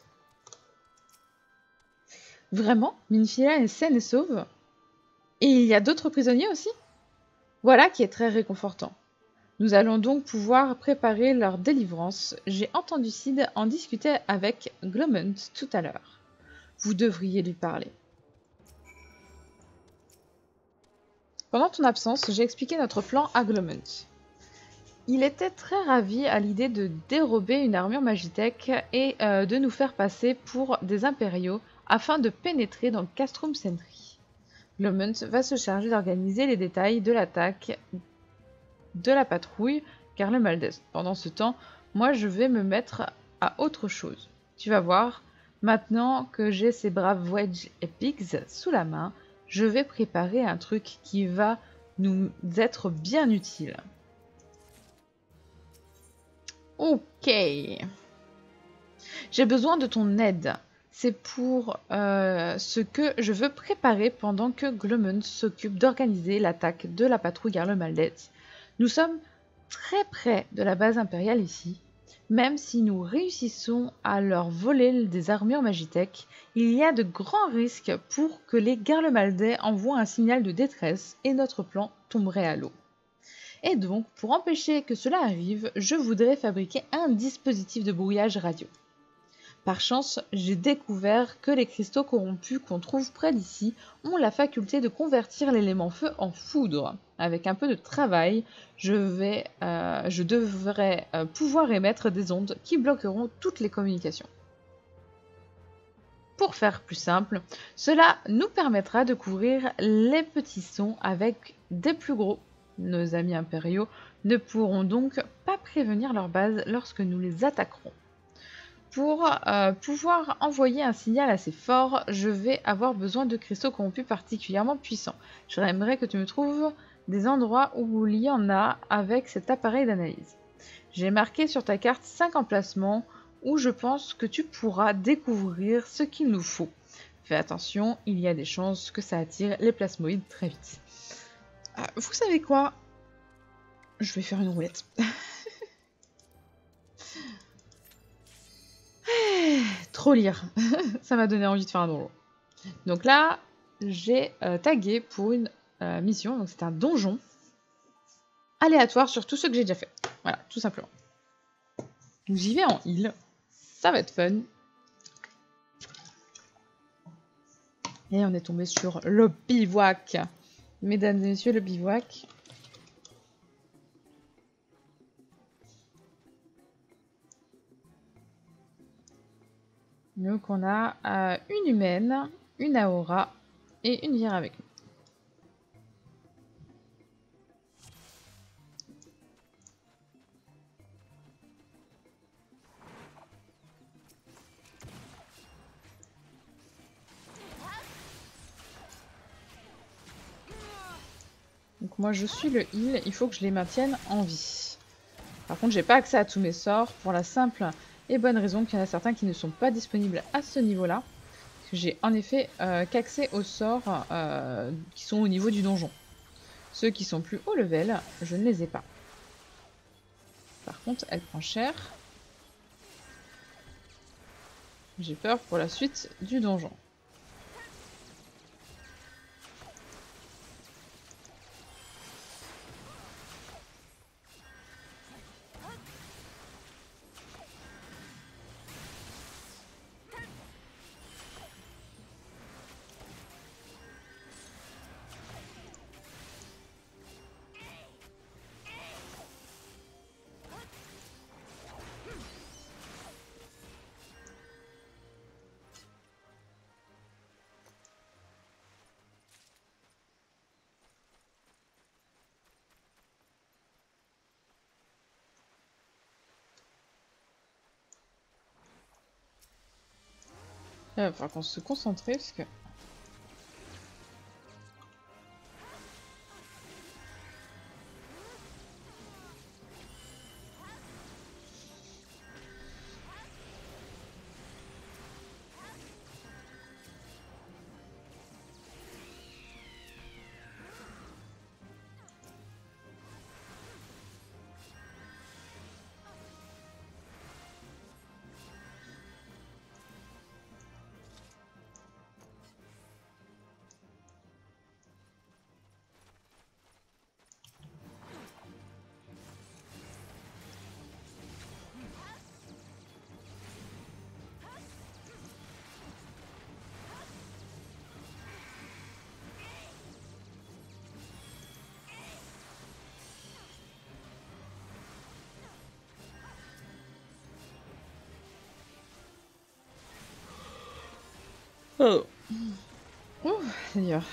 Vraiment, Minfilia est saine et sauve. Et il y a d'autres prisonniers aussi? Voilà qui est très réconfortant. Nous allons donc pouvoir préparer leur délivrance. J'ai entendu Sid en discuter avec Glomant tout à l'heure. Vous devriez lui parler. Pendant ton absence, j'ai expliqué notre plan à Glomant. Il était très ravi à l'idée de dérober une armure Magitech et euh, de nous faire passer pour des impériaux afin de pénétrer dans Castrum Sentry. Glomant va se charger d'organiser les détails de l'attaque de la patrouille Garlemaldais. Pendant ce temps, moi je vais me mettre à autre chose. Tu vas voir, maintenant que j'ai ces braves Wedge et Pigs sous la main, je vais préparer un truc qui va nous être bien utile. Ok. J'ai besoin de ton aide. C'est pour euh, ce que je veux préparer pendant que Glomant s'occupe d'organiser l'attaque de la patrouille Garlemaldais. Nous sommes très près de la base impériale ici. Même si nous réussissons à leur voler des armures Magitech, il y a de grands risques pour que les Garlemaldais envoient un signal de détresse et notre plan tomberait à l'eau. Et donc, pour empêcher que cela arrive, je voudrais fabriquer un dispositif de brouillage radio. Par chance, j'ai découvert que les cristaux corrompus qu'on trouve près d'ici ont la faculté de convertir l'élément feu en foudre. Avec un peu de travail, je, vais, euh, je devrais euh, pouvoir émettre des ondes qui bloqueront toutes les communications. Pour faire plus simple, cela nous permettra de couvrir les petits sons avec des plus gros. Nos amis impériaux ne pourront donc pas prévenir leur base lorsque nous les attaquerons. Pour euh, pouvoir envoyer un signal assez fort, je vais avoir besoin de cristaux corrompus particulièrement puissants. J'aimerais que tu me trouves des endroits où il y en a avec cet appareil d'analyse. J'ai marqué sur ta carte cinq emplacements où je pense que tu pourras découvrir ce qu'il nous faut. Fais attention, il y a des chances que ça attire les plasmoïdes très vite. Euh, vous savez quoi? Je vais faire une roulette. Trop lire. Ça m'a donné envie de faire un download. Donc là, j'ai euh, tagué pour une euh, mission. Donc c'est un donjon aléatoire sur tous ceux que j'ai déjà fait. Voilà, tout simplement. Donc j'y vais en heal. Ça va être fun. Et on est tombé sur le bivouac. Mesdames et messieurs, le bivouac. Donc on a euh, une humaine, une aura et une vierge avec nous. Donc moi je suis le heal, il faut que je les maintienne en vie. Par contre j'ai pas accès à tous mes sorts pour la simple et bonne raison qu'il y en a certains qui ne sont pas disponibles à ce niveau-là. J'ai en effet euh, qu'accès aux sorts euh, qui sont au niveau du donjon. Ceux qui sont plus haut level, je ne les ai pas. Par contre, elle prend cher. J'ai peur pour la suite du donjon. Il va falloir qu'on se concentre parce que... Oh. Ouh, c'est dur.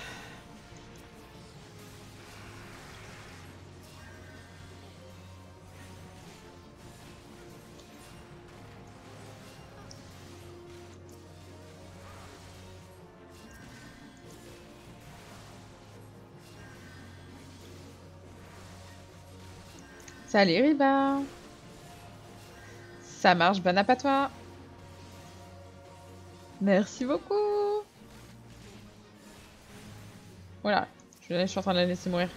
Salut Riba. Ça marche, bon app à toi. Merci beaucoup. Voilà, je, je suis en train de la laisser mourir.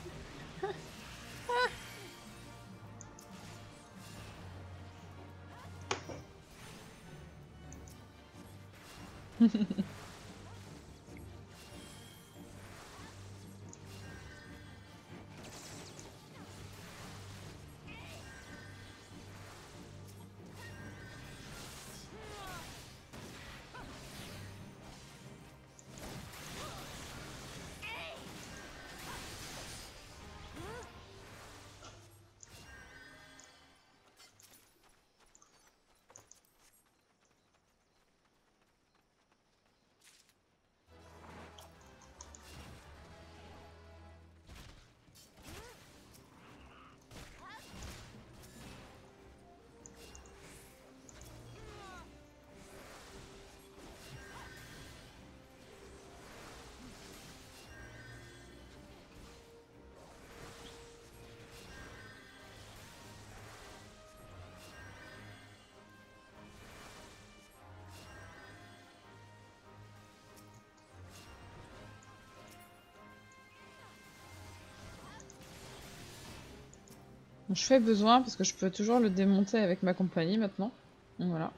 Je fais besoin parce que je peux toujours le démonter avec ma compagnie maintenant. Donc voilà.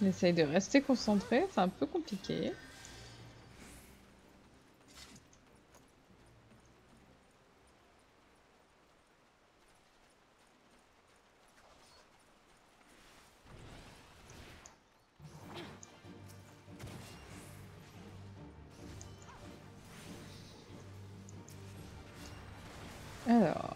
On essaye de rester concentré, c'est un peu compliqué. Alors...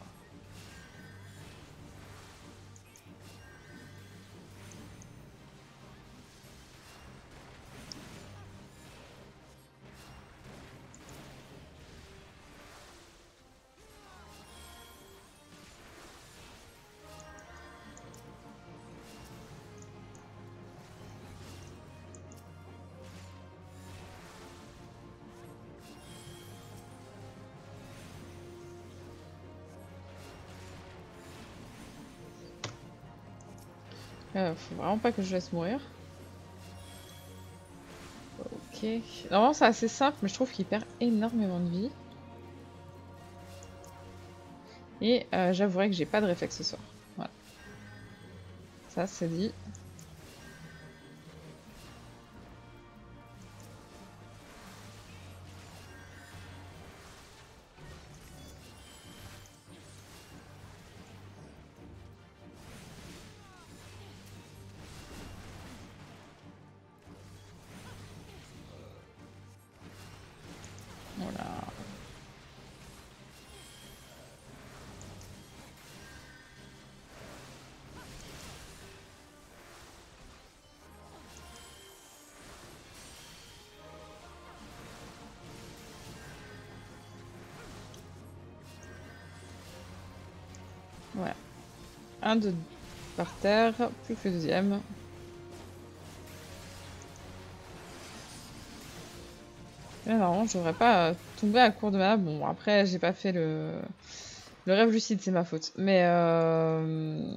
Euh, faut vraiment pas que je laisse mourir. Ok. Normalement c'est assez simple, mais je trouve qu'il perd énormément de vie. Et euh, j'avouerai que j'ai pas de réflexe ce soir. Voilà. Ça c'est dit. Voilà. Voilà. Un de par terre, plus que le deuxième. Là, normalement, je devrais pas euh, tomber à court de mana. Bon, après, j'ai pas fait le... Le rêve lucide, c'est ma faute. Mais euh...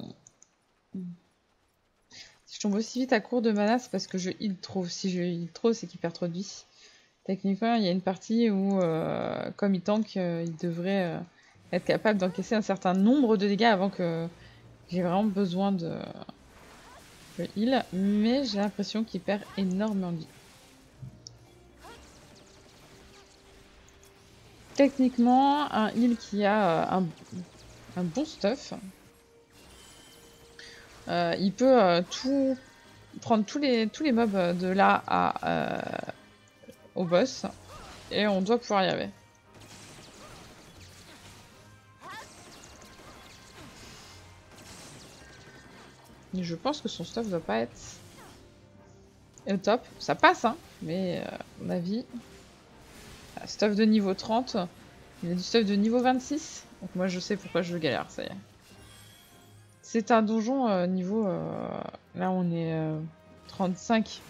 si je tombe aussi vite à court de mana, c'est parce que je heal trop. Si je heal trop, c'est qu'il perd trop de vie. Techniquement, il y a une partie où, euh, comme il tank, euh, il devrait euh, être capable d'encaisser un certain nombre de dégâts avant que j'ai vraiment besoin de le heal. Mais j'ai l'impression qu'il perd énormément de vie. Techniquement, un heal qui a euh, un, un bon stuff, euh, il peut euh, tout prendre tous les, tous les mobs de là à, euh, au boss, et on doit pouvoir y arriver. Et je pense que son stuff doit pas être au top. Ça passe, hein, mais euh, à mon avis, stuff de niveau trente, il y a du stuff de niveau vingt-six, donc moi je sais pourquoi je galère, ça y est. C'est un donjon euh, niveau... Euh, là on est euh, trente-cinq.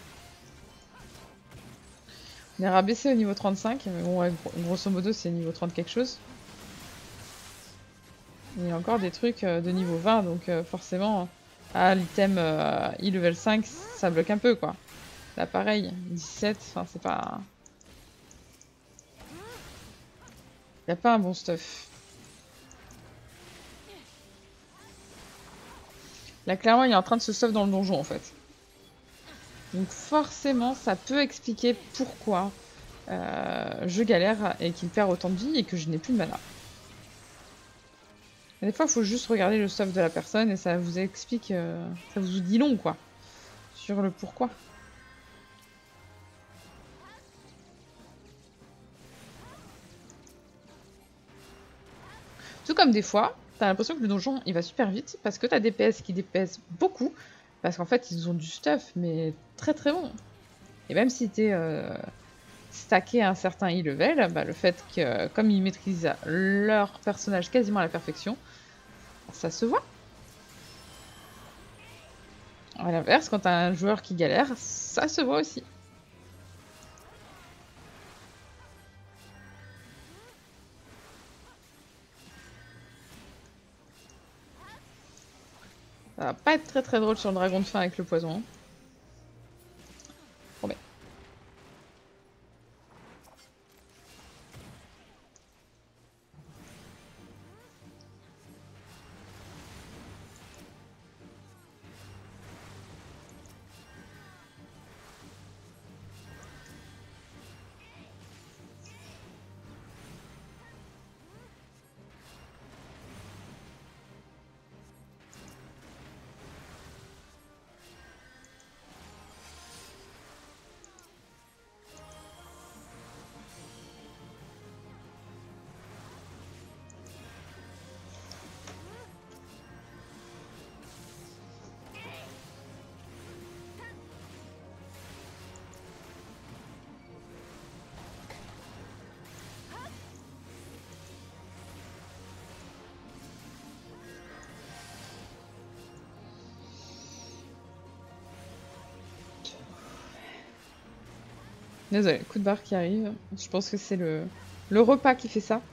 On est rabaissé au niveau trente-cinq, mais bon, ouais, grosso modo c'est niveau trente quelque chose. Il y a encore des trucs euh, de niveau vingt, donc euh, forcément, ah, l'item euh, e-level cinq, ça bloque un peu, quoi. Là pareil, dix-sept, enfin c'est pas... Y a pas un bon stuff. Là clairement il est en train de se stuff dans le donjon en fait. Donc forcément ça peut expliquer pourquoi euh, je galère et qu'il perd autant de vie et que je n'ai plus de mana. Des fois il faut juste regarder le stuff de la personne et ça vous explique, euh, ça vous dit long quoi, sur le pourquoi. Tout comme des fois, t'as l'impression que le donjon il va super vite parce que t'as des P S qui D P S beaucoup, parce qu'en fait ils ont du stuff mais très très bon. Et même si t'es euh, stacké à un certain e-level, bah, le fait que comme ils maîtrisent leur personnage quasiment à la perfection, ça se voit. À l'inverse, quand t'as un joueur qui galère, ça se voit aussi. Ça va pas être très très drôle sur le dragon de fin avec le poison. Bon, ben. Désolé, coup de barre qui arrive. Je pense que c'est le... le repas qui fait ça.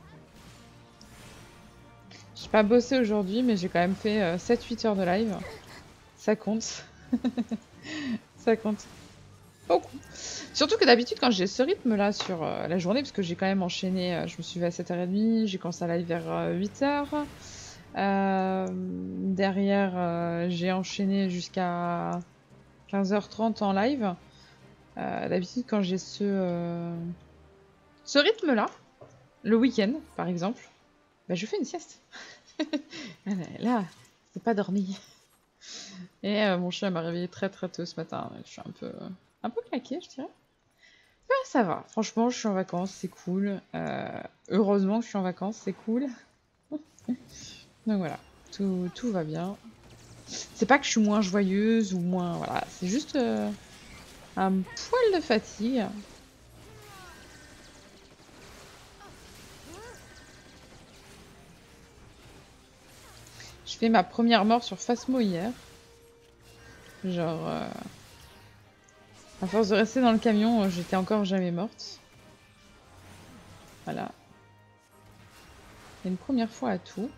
J'ai pas bossé aujourd'hui, mais j'ai quand même fait euh, sept huit heures de live. Ça compte. Ça compte. Beaucoup. Surtout que d'habitude, quand j'ai ce rythme-là sur euh, la journée, parce que j'ai quand même enchaîné, euh, je me suis levée à sept heures trente, j'ai commencé à live vers euh, huit heures. Euh, derrière, euh, j'ai enchaîné jusqu'à quinze heures trente en live. Euh, d'habitude, quand j'ai ce, euh, ce rythme-là, le week-end, par exemple, bah, je fais une sieste. Là, c'est pas dormi. Et euh, mon chien m'a réveillé très très tôt ce matin. Je suis un peu, un peu claquée, je dirais. Ouais, ça va. Franchement, je suis en vacances, c'est cool. Euh, heureusement que je suis en vacances, c'est cool. Donc voilà, tout, tout va bien. C'est pas que je suis moins joyeuse ou moins... Voilà, c'est juste euh, un poil de fatigue. Je fais ma première mort sur Phasmo hier. Genre... Euh... À force de rester dans le camion, j'étais encore jamais morte. Voilà. Et une première fois à tout.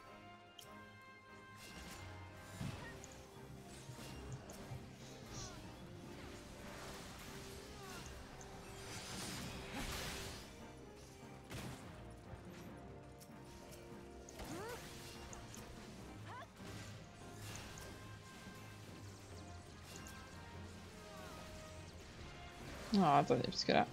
Alors attendez, parce que là...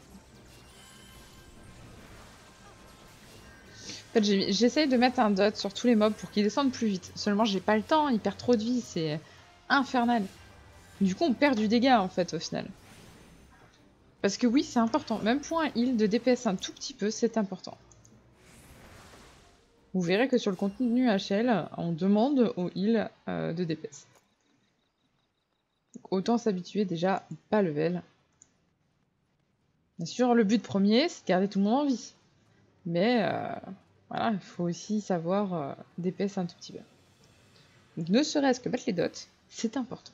En fait, j'essaye de mettre un dot sur tous les mobs pour qu'ils descendent plus vite. Seulement, j'ai pas le temps, ils perdent trop de vie, c'est infernal. Du coup, on perd du dégât, en fait, au final. Parce que oui, c'est important. Même pour un heal, de D P S un tout petit peu, c'est important. Vous verrez que sur le contenu H L, on demande au heal euh, de D P S. Donc, autant s'habituer déjà, pas level. Bien sûr, le but premier, c'est de garder tout le monde en vie. Mais... Euh... Voilà, il faut aussi savoir euh, D P S un tout petit peu. Donc ne serait-ce que battre les dots, c'est important.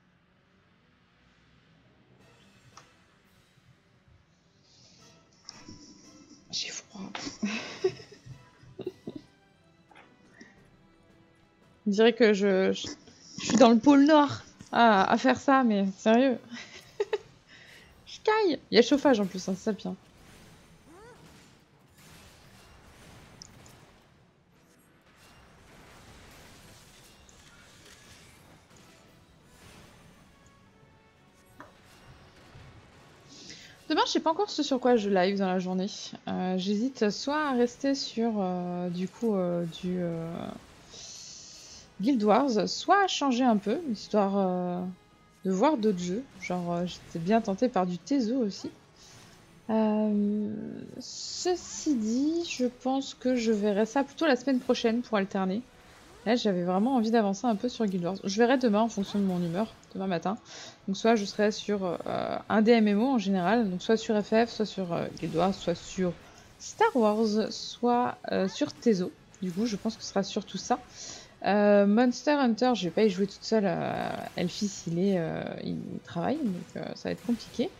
J'ai froid. On dirait que je, je, je suis dans le pôle Nord à, à faire ça, mais sérieux. Je caille. Il y a chauffage en plus, hein, c'est ça le pire. Demain, je sais pas encore ce sur quoi je live dans la journée. Euh, J'hésite soit à rester sur euh, du coup euh, du euh, Guild Wars, soit à changer un peu, histoire euh, de voir d'autres jeux. Genre, euh, j'étais bien tentée par du Tezo aussi. Euh, ceci dit, je pense que je verrai ça plutôt la semaine prochaine pour alterner. Là, j'avais vraiment envie d'avancer un peu sur Guild Wars. Je verrai demain en fonction de mon humeur, demain matin. Donc soit je serai sur euh, un des M M O en général, donc soit sur F F, soit sur euh, Guild Wars, soit sur Star Wars, soit euh, sur Tezo. Du coup, je pense que ce sera surtout ça. Euh, Monster Hunter, je vais pas y jouer toute seule. Euh, Elfis, il est, euh, il travaille, donc euh, ça va être compliqué.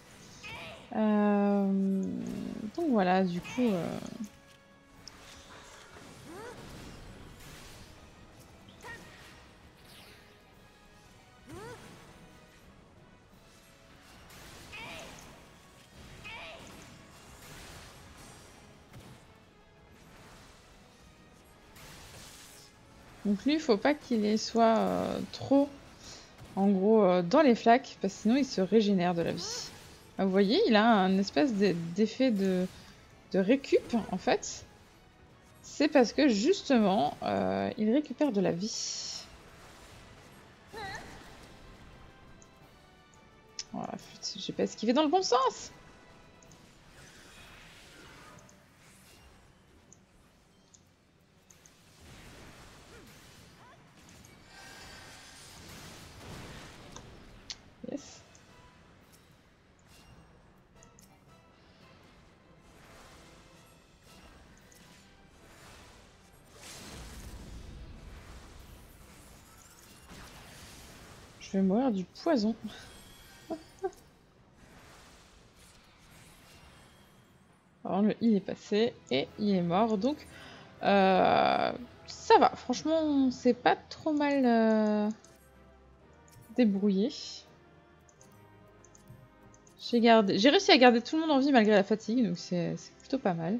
Euh, donc voilà, du coup... Euh... Donc lui, il faut pas qu'il soit euh, trop, en gros, euh, dans les flaques, parce que sinon il se régénère de la vie. Ah, vous voyez, il a un espèce d'effet de, de récup, en fait. C'est parce que, justement, euh, il récupère de la vie. Voilà, j'ai pas esquivé dans le bon sens. Yes. Je vais mourir du poison. bien, le il est passé et il est mort, donc euh, ça va. Franchement, c'est pas trop mal euh, débrouillé. J'ai gardé, j'ai réussi à garder tout le monde en vie malgré la fatigue, donc c'est plutôt pas mal.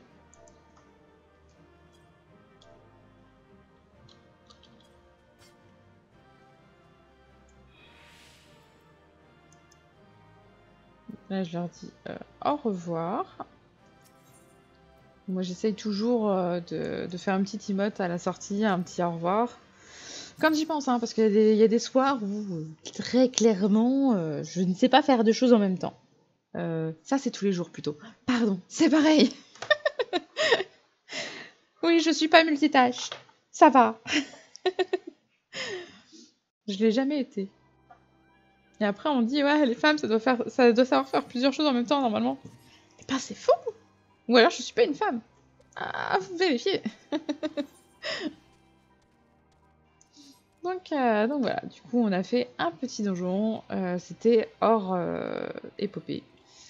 Là, je leur dis euh, au revoir. Moi, j'essaye toujours euh, de, de faire un petit emote à la sortie, un petit au revoir. Quand j'y pense, hein, parce qu'il y, y a des soirs où, euh, très clairement, euh, je ne sais pas faire deux choses en même temps. Euh, ça, c'est tous les jours plutôt. Pardon, c'est pareil. Oui, je suis pas multitâche. Ça va. Je l'ai jamais été. Et après, on dit, ouais, les femmes, ça doit, faire, ça doit savoir faire plusieurs choses en même temps, normalement. Eh ben, c'est faux. Ou alors, je suis pas une femme. Ah, vous vérifiez. donc, euh, donc voilà, du coup, on a fait un petit donjon. Euh, C'était hors euh, épopée.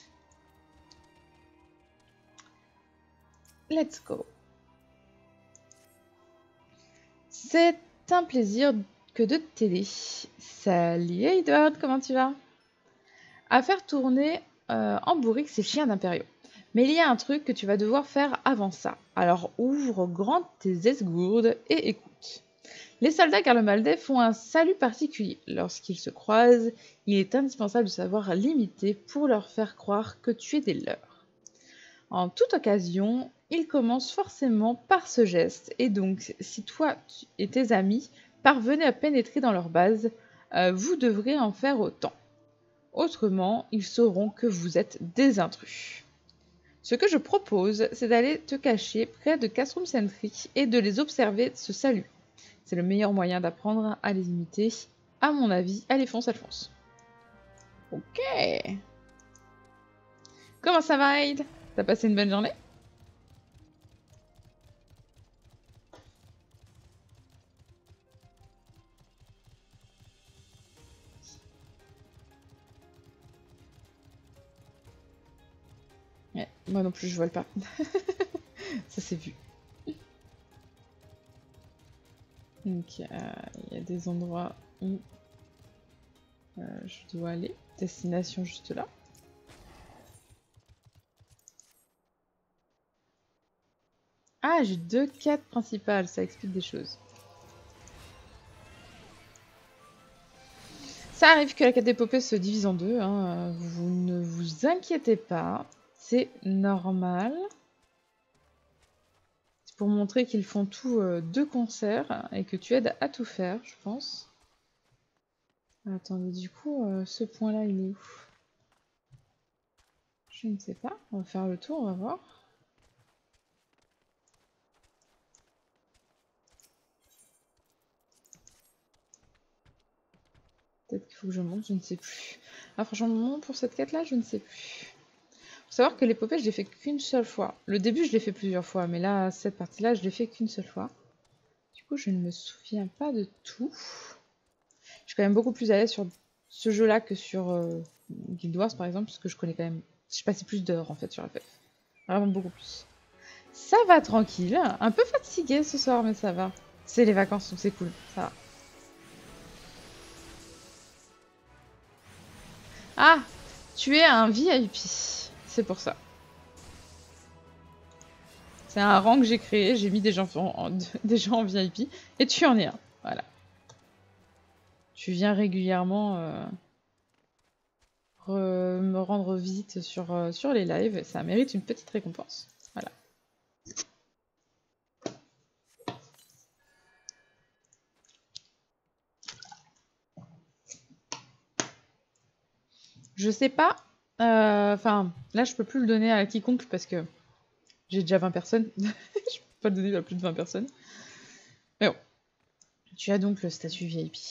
Let's go. C'est un plaisir que de t'aider. Salut Edward, comment tu vas? À faire tourner euh, en bourrique ces chiens d'impériaux. Mais il y a un truc que tu vas devoir faire avant ça. Alors ouvre grand tes esgourdes et écoute. Les soldats garlemaldais font un salut particulier. Lorsqu'ils se croisent, il est indispensable de savoir limiter pour leur faire croire que tu es des leurs. En toute occasion, ils commencent forcément par ce geste, et donc si toi et tes amis parvenez à pénétrer dans leur base, euh, vous devrez en faire autant. Autrement, ils sauront que vous êtes des intrus. Ce que je propose, c'est d'aller te cacher près de Castrum Sentry et de les observer ce salut. C'est le meilleur moyen d'apprendre à les imiter. À mon avis, allez fonce, Alphonse. Ok. Comment ça va, Aid? T'as passé une bonne journée? Ouais, moi non plus, je vole pas. Ça c'est vu. Donc, il euh, y a des endroits où euh, je dois aller. Destination juste là. Ah, j'ai deux quêtes principales, ça explique des choses. Ça arrive que la quête d'épopée se divise en deux, hein. Vous ne vous inquiétez pas, c'est normal. C'est pour montrer qu'ils font tout euh, de concert et que tu aides à tout faire, je pense. Attendez, du coup, euh, ce point-là, il est où? Je ne sais pas, on va faire le tour, on va voir. Peut-être qu'il faut que je monte, je ne sais plus. Ah franchement, pour cette quête-là, je ne sais plus. Faut savoir que l'épopée, je l'ai fait qu'une seule fois. Le début, je l'ai fait plusieurs fois, mais là, cette partie-là, je l'ai fait qu'une seule fois. Du coup, je ne me souviens pas de tout. Je suis quand même beaucoup plus à l'aise sur ce jeu-là que sur euh, Guild Wars, par exemple, parce que je connais quand même... J'ai passé plus d'heures, en fait, sur F F. Vraiment beaucoup plus. Ça va, tranquille. Un peu fatiguée ce soir, mais ça va. C'est les vacances, donc c'est cool. Ça va. Ah, tu es un V I P. C'est pour ça. C'est un rang que j'ai créé, j'ai mis des gens en, en, des gens en V I P, et tu en es un. Voilà. Tu viens régulièrement euh, re, me rendre visite sur, euh, sur les lives, et ça mérite une petite récompense. Voilà. Je sais pas. Enfin, euh, là, je peux plus le donner à quiconque parce que j'ai déjà vingt personnes. Je peux pas le donner à plus de vingt personnes. Mais bon. Tu as donc le statut V I P.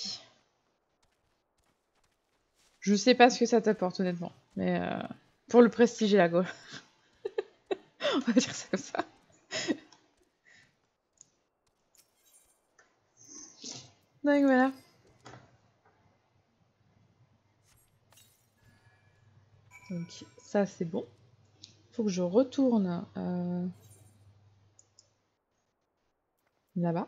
Je sais pas ce que ça t'apporte, honnêtement. Mais euh, pour le prestige et la gloire. On va dire ça comme ça. Donc voilà. Donc ça, c'est bon. faut que je retourne euh, là-bas.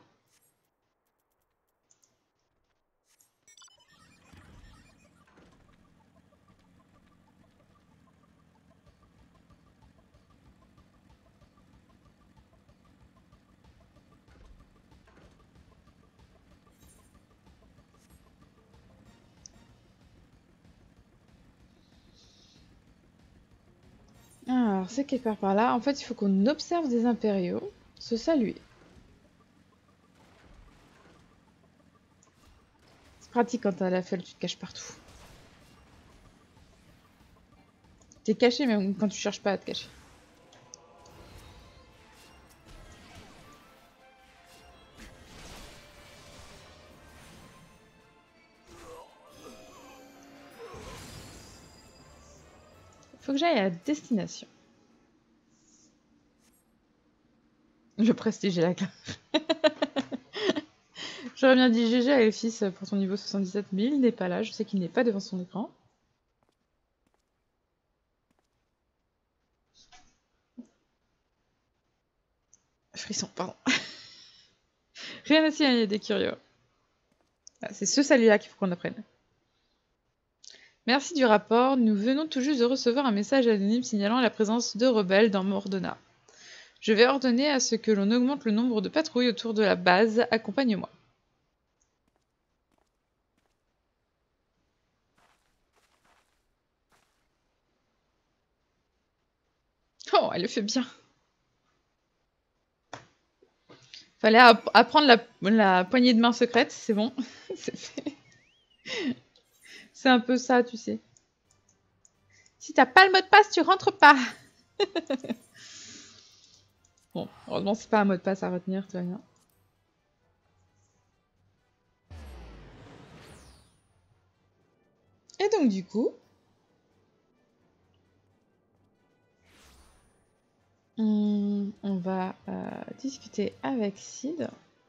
Alors, c'est quelque part par là. En fait, il faut qu'on observe des impériaux, se saluer. C'est pratique quand t'as la feuille, tu te caches partout. T'es caché même quand tu cherches pas à te cacher. Faut que j'aille à la destination. Le prestige et la classe. J'aurais bien dit G G à Elfis pour son niveau soixante-dix-sept, mais il n'est pas là. Je sais qu'il n'est pas devant son écran. Frisson, pardon. Rien à signaler des curieux. Ah, c'est ce salut-là qu'il faut qu'on apprenne. Merci du rapport. Nous venons tout juste de recevoir un message anonyme signalant la présence de rebelles dans Mordona. Je vais ordonner à ce que l'on augmente le nombre de patrouilles autour de la base. Accompagne-moi. Oh, elle le fait bien. Fallait app apprendre la, la poignée de main secrète, c'est bon. C'est fait. C'est un peu ça, tu sais. Si t'as pas le mot de passe, tu rentres pas. Bon, heureusement, c'est pas un mot de passe à retenir, tout va bien. Et donc, du coup... On, on va euh, discuter avec Sid.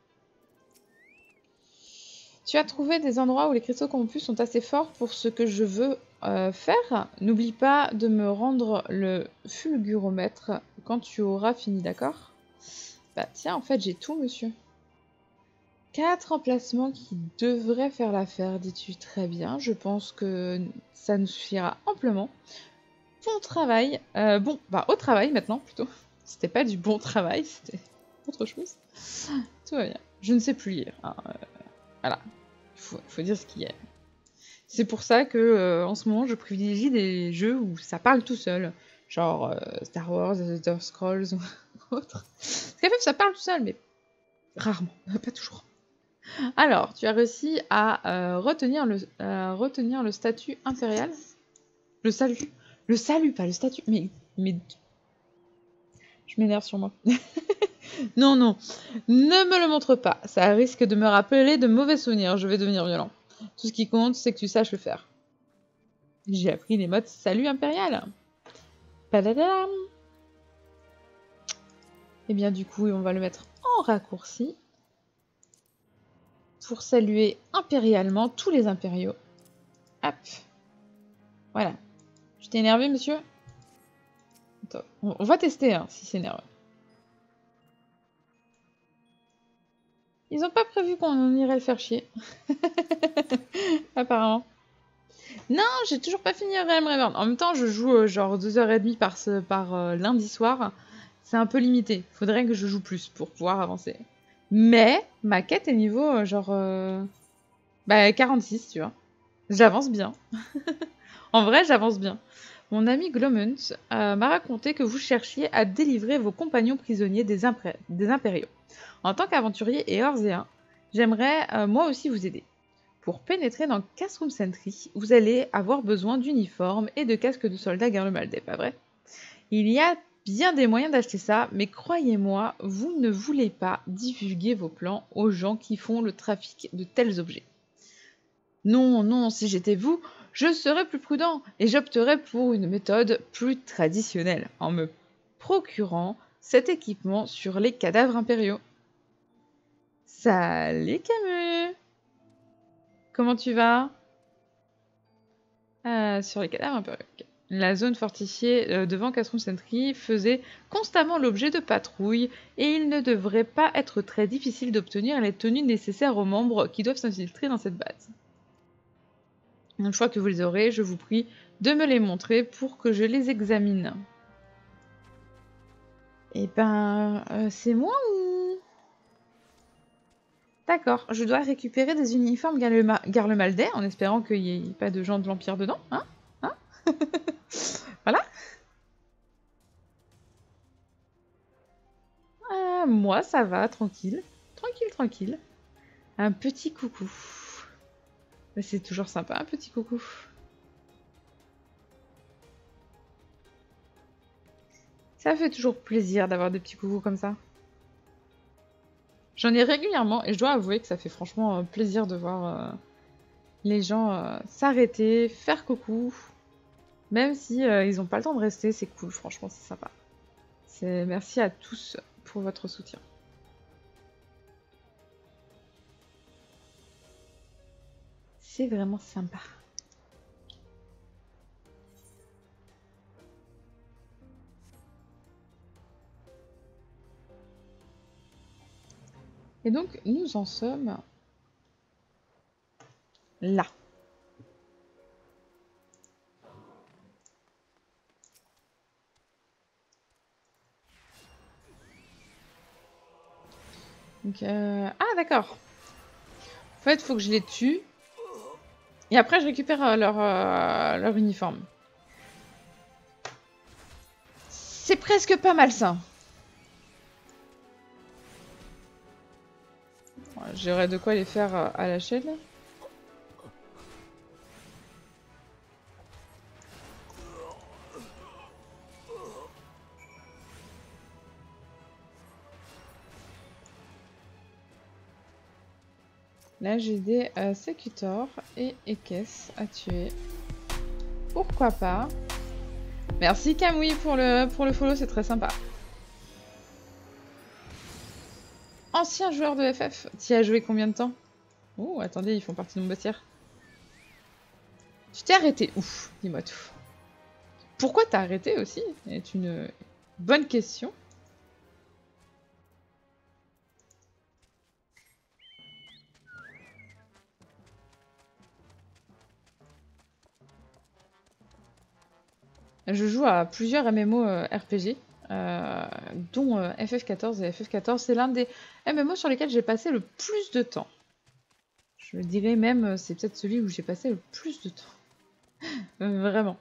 Tu as trouvé des endroits où les cristaux corrompus sont assez forts pour ce que je veux euh, faire. N'oublie pas de me rendre le fulguromètre quand tu auras fini, d'accord? Bah tiens, en fait, j'ai tout, monsieur. Quatre emplacements qui devraient faire l'affaire, dis-tu. Très bien, je pense que ça nous suffira amplement. Bon travail. Euh, bon, bah au travail maintenant, plutôt. C'était pas du bon travail, c'était autre chose. Tout va bien. Je ne sais plus lire. Hein. Euh, voilà. Il faut, faut dire ce qu'il y a. C'est pour ça que, euh, en ce moment, je privilégie des jeux où ça parle tout seul. Genre euh, Star Wars, The Elder Scrolls ou autre. Parce qu'en fait, ça parle tout seul, mais rarement. Pas toujours. Alors, tu as réussi à euh, retenir, le, euh, retenir le statut impérial. Le salut. Le salut, pas le statut. Mais... mais... Je m'énerve sur moi. Non, non. Ne me le montre pas. Ça risque de me rappeler de mauvais souvenirs. Je vais devenir violent. Tout ce qui compte, c'est que tu saches le faire. J'ai appris les modes salut impérial. Padadam. Et bien du coup, on va le mettre en raccourci. Pour saluer impérialement tous les impériaux. Hop. Voilà. Je t'ai énervé, monsieur? Attends, on va tester hein, si c'est énervé. Ils n'ont pas prévu qu'on irait le faire chier. Apparemment. Non, j'ai toujours pas fini Realm Reborn. En même temps, je joue euh, genre deux heures trente par, ce, par euh, lundi soir. C'est un peu limité. Faudrait que je joue plus pour pouvoir avancer. Mais ma quête est niveau euh, genre... Euh, bah quarante-six, tu vois. J'avance bien. En vrai, j'avance bien. Mon ami Glomunt euh, m'a raconté que vous cherchiez à délivrer vos compagnons prisonniers des, des impériaux. En tant qu'aventurier et Orzéen, j'aimerais euh, moi aussi vous aider. Pour pénétrer dans Castrum Sentry, vous allez avoir besoin d'uniformes et de casques de soldats Garlemaldais, pas vrai? Il y a bien des moyens d'acheter ça, mais croyez-moi, vous ne voulez pas divulguer vos plans aux gens qui font le trafic de tels objets. Non, non, si j'étais vous, je serais plus prudent et j'opterais pour une méthode plus traditionnelle, en me procurant cet équipement sur les cadavres impériaux. Salut Camus! Comment tu vas? euh, Sur les cadavres impériaux. Okay. La zone fortifiée euh, devant Castrum Sentry faisait constamment l'objet de patrouilles et il ne devrait pas être très difficile d'obtenir les tenues nécessaires aux membres qui doivent s'infiltrer dans cette base. Une fois que vous les aurez, je vous prie de me les montrer pour que je les examine. Eh ben, euh, c'est moi ou... D'accord, je dois récupérer des uniformes Garlemaldais en espérant qu'il n'y ait pas de gens de l'Empire dedans, hein, hein. Voilà. Euh, moi, ça va, tranquille. Tranquille, tranquille. Un petit coucou. Mais c'est toujours sympa, un petit coucou. Ça fait toujours plaisir d'avoir des petits coucous comme ça. J'en ai régulièrement et je dois avouer que ça fait franchement euh, plaisir de voir euh, les gens euh, s'arrêter, faire coucou. Même si euh, ils n'ont pas le temps de rester, c'est cool, franchement, c'est sympa. C'est... Merci à tous pour votre soutien. C'est vraiment sympa. Et donc, nous en sommes là. Donc, euh... Ah, d'accord. En fait, il faut que je les tue. Et après, je récupère euh, leur, euh, leur uniforme. C'est presque pas mal, ça. J'aurais de quoi les faire euh, à la chaîne. Là, j'ai des euh, Sécutors et Ekes à tuer. Pourquoi pas? Merci Kamui pour le, pour le follow, c'est très sympa. Ancien joueur de F F, tu y as joué combien de temps? Oh, attendez, ils font partie de mon bestiaire. Tu t'es arrêté où? Dis-moi tout. Pourquoi t'as arrêté aussi? C'est une bonne question. Je joue à plusieurs M M O euh, R P G, euh, dont euh, F F quatorze et F F quatorze. C'est l'un des M M O sur lesquels j'ai passé le plus de temps. Je dirais même, c'est peut-être celui où j'ai passé le plus de temps. Vraiment.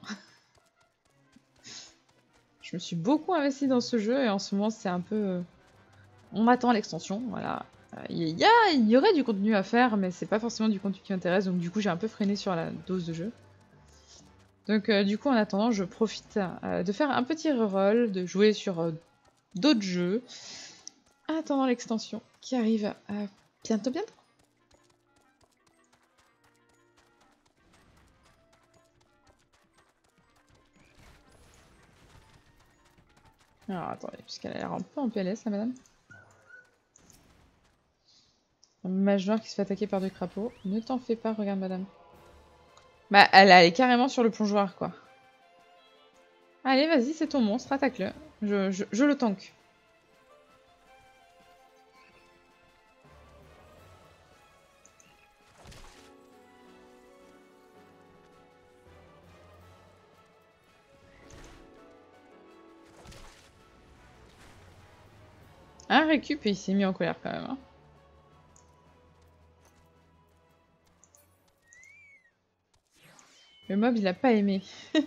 Je me suis beaucoup investie dans ce jeu et en ce moment c'est un peu... Euh... On attend l'extension, voilà. Il y, a, il y aurait du contenu à faire, mais c'est pas forcément du contenu qui m'intéresse, donc du coup j'ai un peu freiné sur la dose de jeu. Donc euh, du coup en attendant je profite euh, de faire un petit reroll, de jouer sur euh, d'autres jeux, en attendant l'extension qui arrive euh, bientôt bientôt. Alors attendez, puisqu'elle a l'air un peu en P L S la madame. Un mage noir qui se fait attaquer par deux crapauds. Ne t'en fais pas, regarde madame. Bah elle, elle est carrément sur le plongeoir quoi. Allez, vas-y, c'est ton monstre, attaque-le. Je, je, je le tank. Un récup et il s'est mis en colère quand même. Hein. Le mob, il a pas aimé.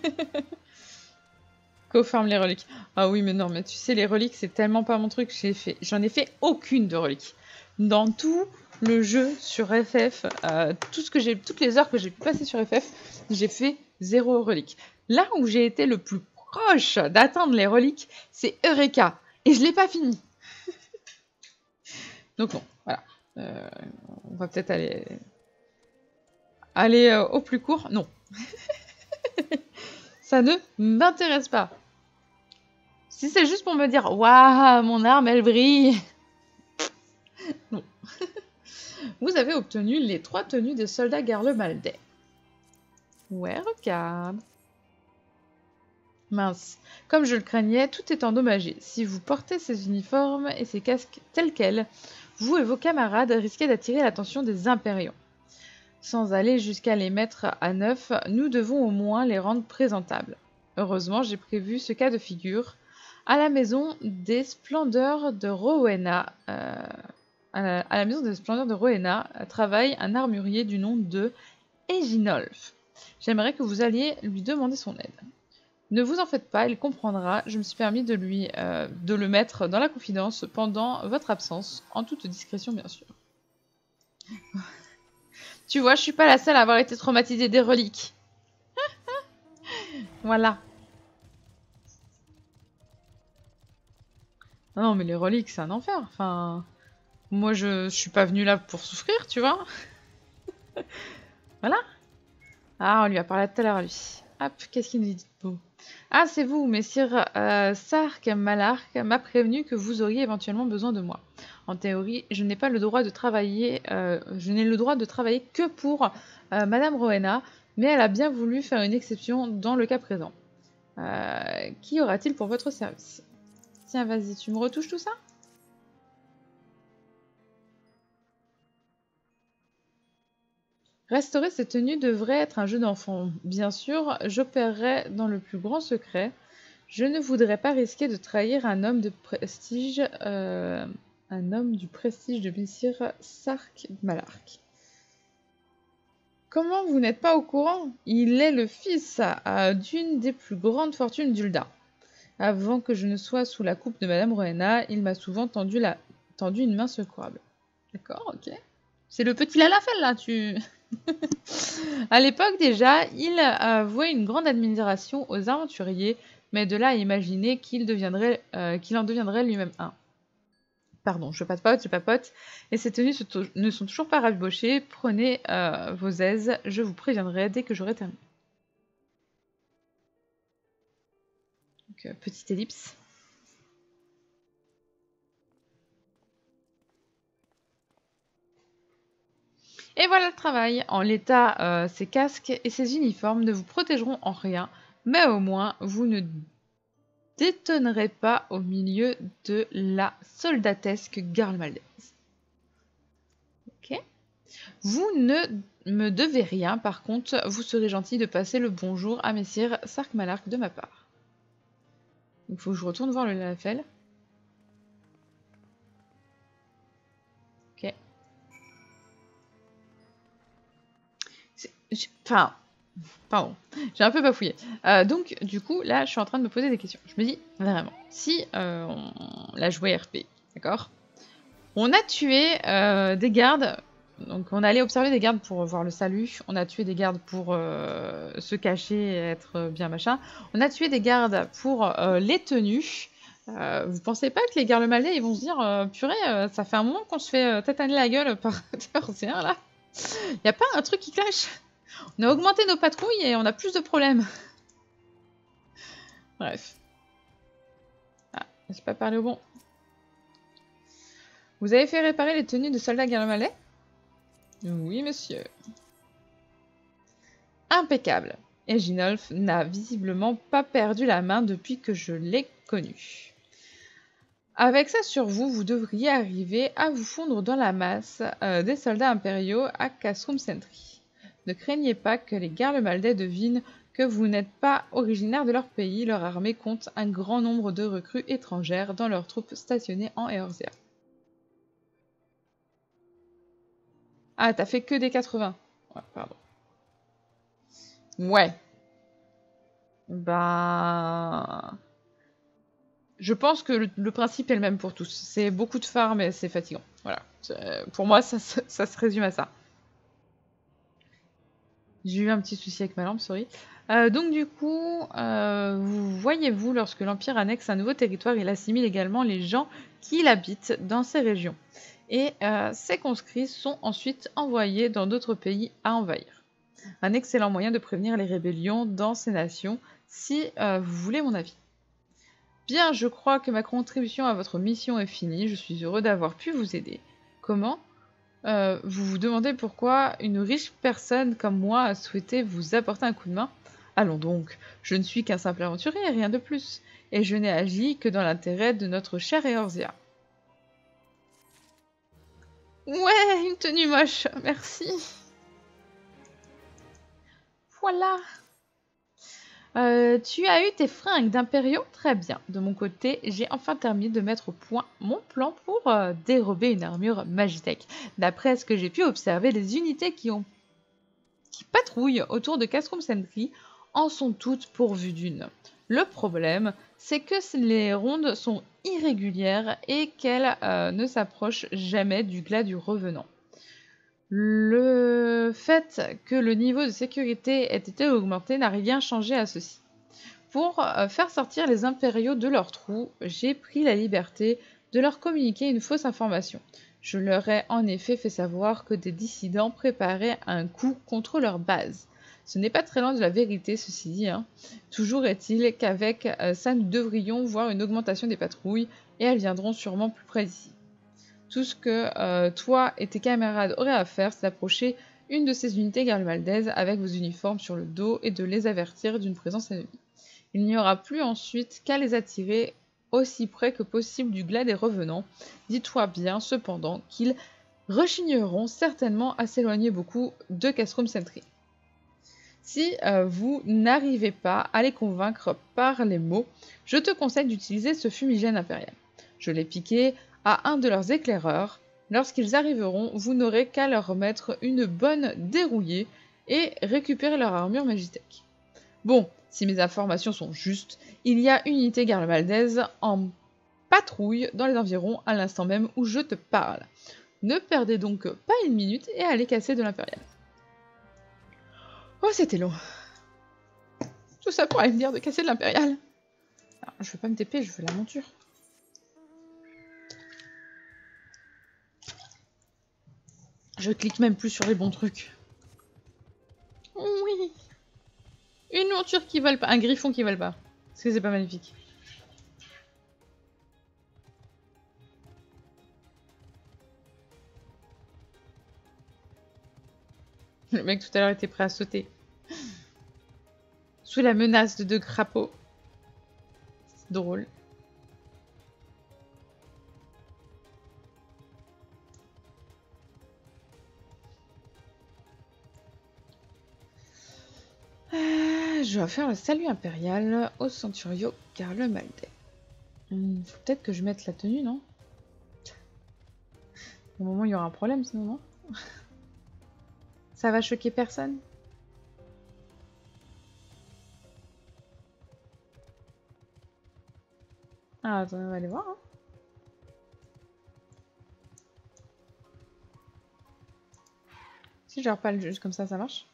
Co-farm les reliques. Ah oui, mais non, mais tu sais, les reliques, c'est tellement pas mon truc. J'ai fait, j'en ai fait aucune de reliques. Dans tout le jeu sur F F, euh, tout ce que j'ai, toutes les heures que j'ai pu passer sur F F, j'ai fait zéro relique. Là où j'ai été le plus proche d'atteindre les reliques, c'est Eureka. Et je l'ai pas fini. Donc bon, voilà. Euh, on va peut-être aller... Aller euh, au plus court. Non. Ça ne m'intéresse pas. Si c'est juste pour me dire « Waouh, mon arme, elle brille !» Non. Vous avez obtenu les trois tenues des soldats Garlemaldais. Ouais, regarde. Mince. Comme je le craignais, tout est endommagé. Si vous portez ces uniformes et ces casques tels quels, vous et vos camarades risquez d'attirer l'attention des impériaux. Sans aller jusqu'à les mettre à neuf, nous devons au moins les rendre présentables. Heureusement, j'ai prévu ce cas de figure. À la maison des splendeurs de Rowena, euh, à, la, à la maison des splendeurs de Rowena travaille un armurier du nom de Eginolf. J'aimerais que vous alliez lui demander son aide. Ne vous en faites pas, il comprendra. Je me suis permis de lui euh, de le mettre dans la confidence pendant votre absence, en toute discrétion bien sûr. Tu vois, je suis pas la seule à avoir été traumatisée des reliques. Voilà. Non, mais les reliques, c'est un enfer. Enfin, moi, je, je suis pas venue là pour souffrir, tu vois. Voilà. Ah, on lui a parlé tout à l'heure, lui. Hop, qu'est-ce qu'il nous dit de beau? Ah, c'est vous, messire euh, Sark Malark m'a prévenu que vous auriez éventuellement besoin de moi. En théorie, je n'ai pas le droit de travailler, euh, je n'ai le droit de travailler que pour euh, Madame Rowena, mais elle a bien voulu faire une exception dans le cas présent. Euh, Qu'y aura-t-il pour votre service? Tiens, vas-y, tu me retouches tout ça? Restaurer ces tenues devrait être un jeu d'enfant. Bien sûr, j'opérerai dans le plus grand secret. Je ne voudrais pas risquer de trahir un homme de prestige, euh, un homme du prestige de Messire Sark Malark. Comment vous n'êtes pas au courant? Il est le fils euh, d'une des plus grandes fortunes d'Ulda. Avant que je ne sois sous la coupe de Madame Rowena, il m'a souvent tendu, la... tendu une main secourable. D'accord, ok. C'est le petit Lalafell, là, tu... À l'époque déjà, il avouait une grande admiration aux aventuriers, mais de là à imaginer qu'il deviendrait, euh, qu'il en deviendrait lui-même un. Pardon, je papote, je papote, et ces tenues ne sont toujours pas rabibochées. Prenez euh, vos aises, je vous préviendrai dès que j'aurai terminé. Donc, euh, petite ellipse. Et voilà le travail. En l'état, euh, ces casques et ces uniformes ne vous protégeront en rien, mais au moins vous ne détonnerez pas au milieu de la soldatesque garde maldaise. Ok. Vous ne me devez rien, par contre, vous serez gentil de passer le bonjour à messire Sark Malark de ma part. Il faut que je retourne voir le Lalafell. Ok. Enfin, pardon, j'ai un peu bafouillé. Euh, donc, du coup, là, je suis en train de me poser des questions. Je me dis, vraiment, si euh, on l'a joué R P, d'accord? On a tué euh, des gardes, donc on est allé observer des gardes pour voir le salut, on a tué des gardes pour euh, se cacher et être bien machin, on a tué des gardes pour euh, les tenues. Euh, vous pensez pas que les gardes malais, ils vont se dire, euh, purée, euh, ça fait un moment qu'on se fait euh, tataner la gueule par des Orséens, là? Y a pas un truc qui clash? On a augmenté nos patrouilles et on a plus de problèmes. Bref. Ah, j'ai pas parlé au bon. Vous avez fait réparer les tenues de soldats garlemalais? Oui, monsieur. Impeccable. Eginolf n'a visiblement pas perdu la main depuis que je l'ai connu. Avec ça sur vous, vous devriez arriver à vous fondre dans la masse euh, des soldats impériaux à Castrum Sentry. Ne craignez pas que les garlemaldais devinent que vous n'êtes pas originaire de leur pays. Leur armée compte un grand nombre de recrues étrangères dans leurs troupes stationnées en Eorzea. Ah, t'as fait que des quatre-vingts. Ouais, pardon. Ouais. Ben... Je pense que le, le principe est le même pour tous. C'est beaucoup de farm et c'est fatigant. Voilà. Pour moi, ça, ça, ça se résume à ça. J'ai eu un petit souci avec ma lampe, sorry. Euh, donc du coup, euh, vous voyez-vous, lorsque l'Empire annexe un nouveau territoire, il assimile également les gens qui l'habitent dans ces régions. Et euh, ces conscrits sont ensuite envoyés dans d'autres pays à envahir. Un excellent moyen de prévenir les rébellions dans ces nations, si euh, vous voulez mon avis. Bien, je crois que ma contribution à votre mission est finie. Je suis heureux d'avoir pu vous aider. Comment ? euh, Vous vous demandez pourquoi une riche personne comme moi a souhaité vous apporter un coup de main ? Allons donc, je ne suis qu'un simple aventurier, rien de plus, et je n'ai agi que dans l'intérêt de notre chère Eorzea. Ouais, une tenue moche, merci. Voilà. Euh, tu as eu tes fringues d'impériaux? Très bien. De mon côté, j'ai enfin terminé de mettre au point mon plan pour euh, dérober une armure Magitech. D'après ce que j'ai pu observer, les unités qui, ont... qui patrouillent autour de Castrum Sentry en sont toutes pourvues d'une. Le problème, c'est que les rondes sont irrégulières et qu'elles euh, ne s'approchent jamais du glas du revenant. Le fait que le niveau de sécurité ait été augmenté n'a rien changé à ceci. Pour euh, faire sortir les impériaux de leur trou, j'ai pris la liberté de leur communiquer une fausse information. Je leur ai en effet fait savoir que des dissidents préparaient un coup contre leur base. Ce n'est pas très loin de la vérité, ceci dit. Hein. Toujours est-il qu'avec euh, ça, nous devrions voir une augmentation des patrouilles et elles viendront sûrement plus près d'ici. Tout ce que euh, toi et tes camarades auraient à faire, c'est d'approcher une de ces unités garlemaldaises avec vos uniformes sur le dos et de les avertir d'une présence ennemie. Il n'y aura plus ensuite qu'à les attirer aussi près que possible du glas des revenants. Dis-toi bien, cependant, qu'ils rechigneront certainement à s'éloigner beaucoup de Castrum Sentry. Si euh, vous n'arrivez pas à les convaincre par les mots, je te conseille d'utiliser ce fumigène impérial. Je l'ai piqué à un de leurs éclaireurs. Lorsqu'ils arriveront, vous n'aurez qu'à leur remettre une bonne dérouillée et récupérer leur armure Magitech. Bon, si mes informations sont justes, il y a une unité garlemaldaise en patrouille dans les environs à l'instant même où je te parle. Ne perdez donc pas une minute et allez casser de l'impérial. Oh, c'était long. Tout ça pour aller me dire de casser de l'impérial. Je veux pas me T P, je veux la monture. Je clique même plus sur les bons trucs. Oui. Une monture qui vole pas. Un griffon qui vole pas. Parce que c'est pas magnifique. Le mec tout à l'heure était prêt à sauter. Sous la menace de deux crapauds. C'est drôle. Euh, je vais faire le salut impérial au centurio garlemaldais. Hmm, faut peut-être que je mette la tenue, non? Au moment où il y aura un problème, sinon, non? Ça va choquer personne? Ah, attendez, on va aller voir. Hein. Si je repars juste comme ça, ça marche?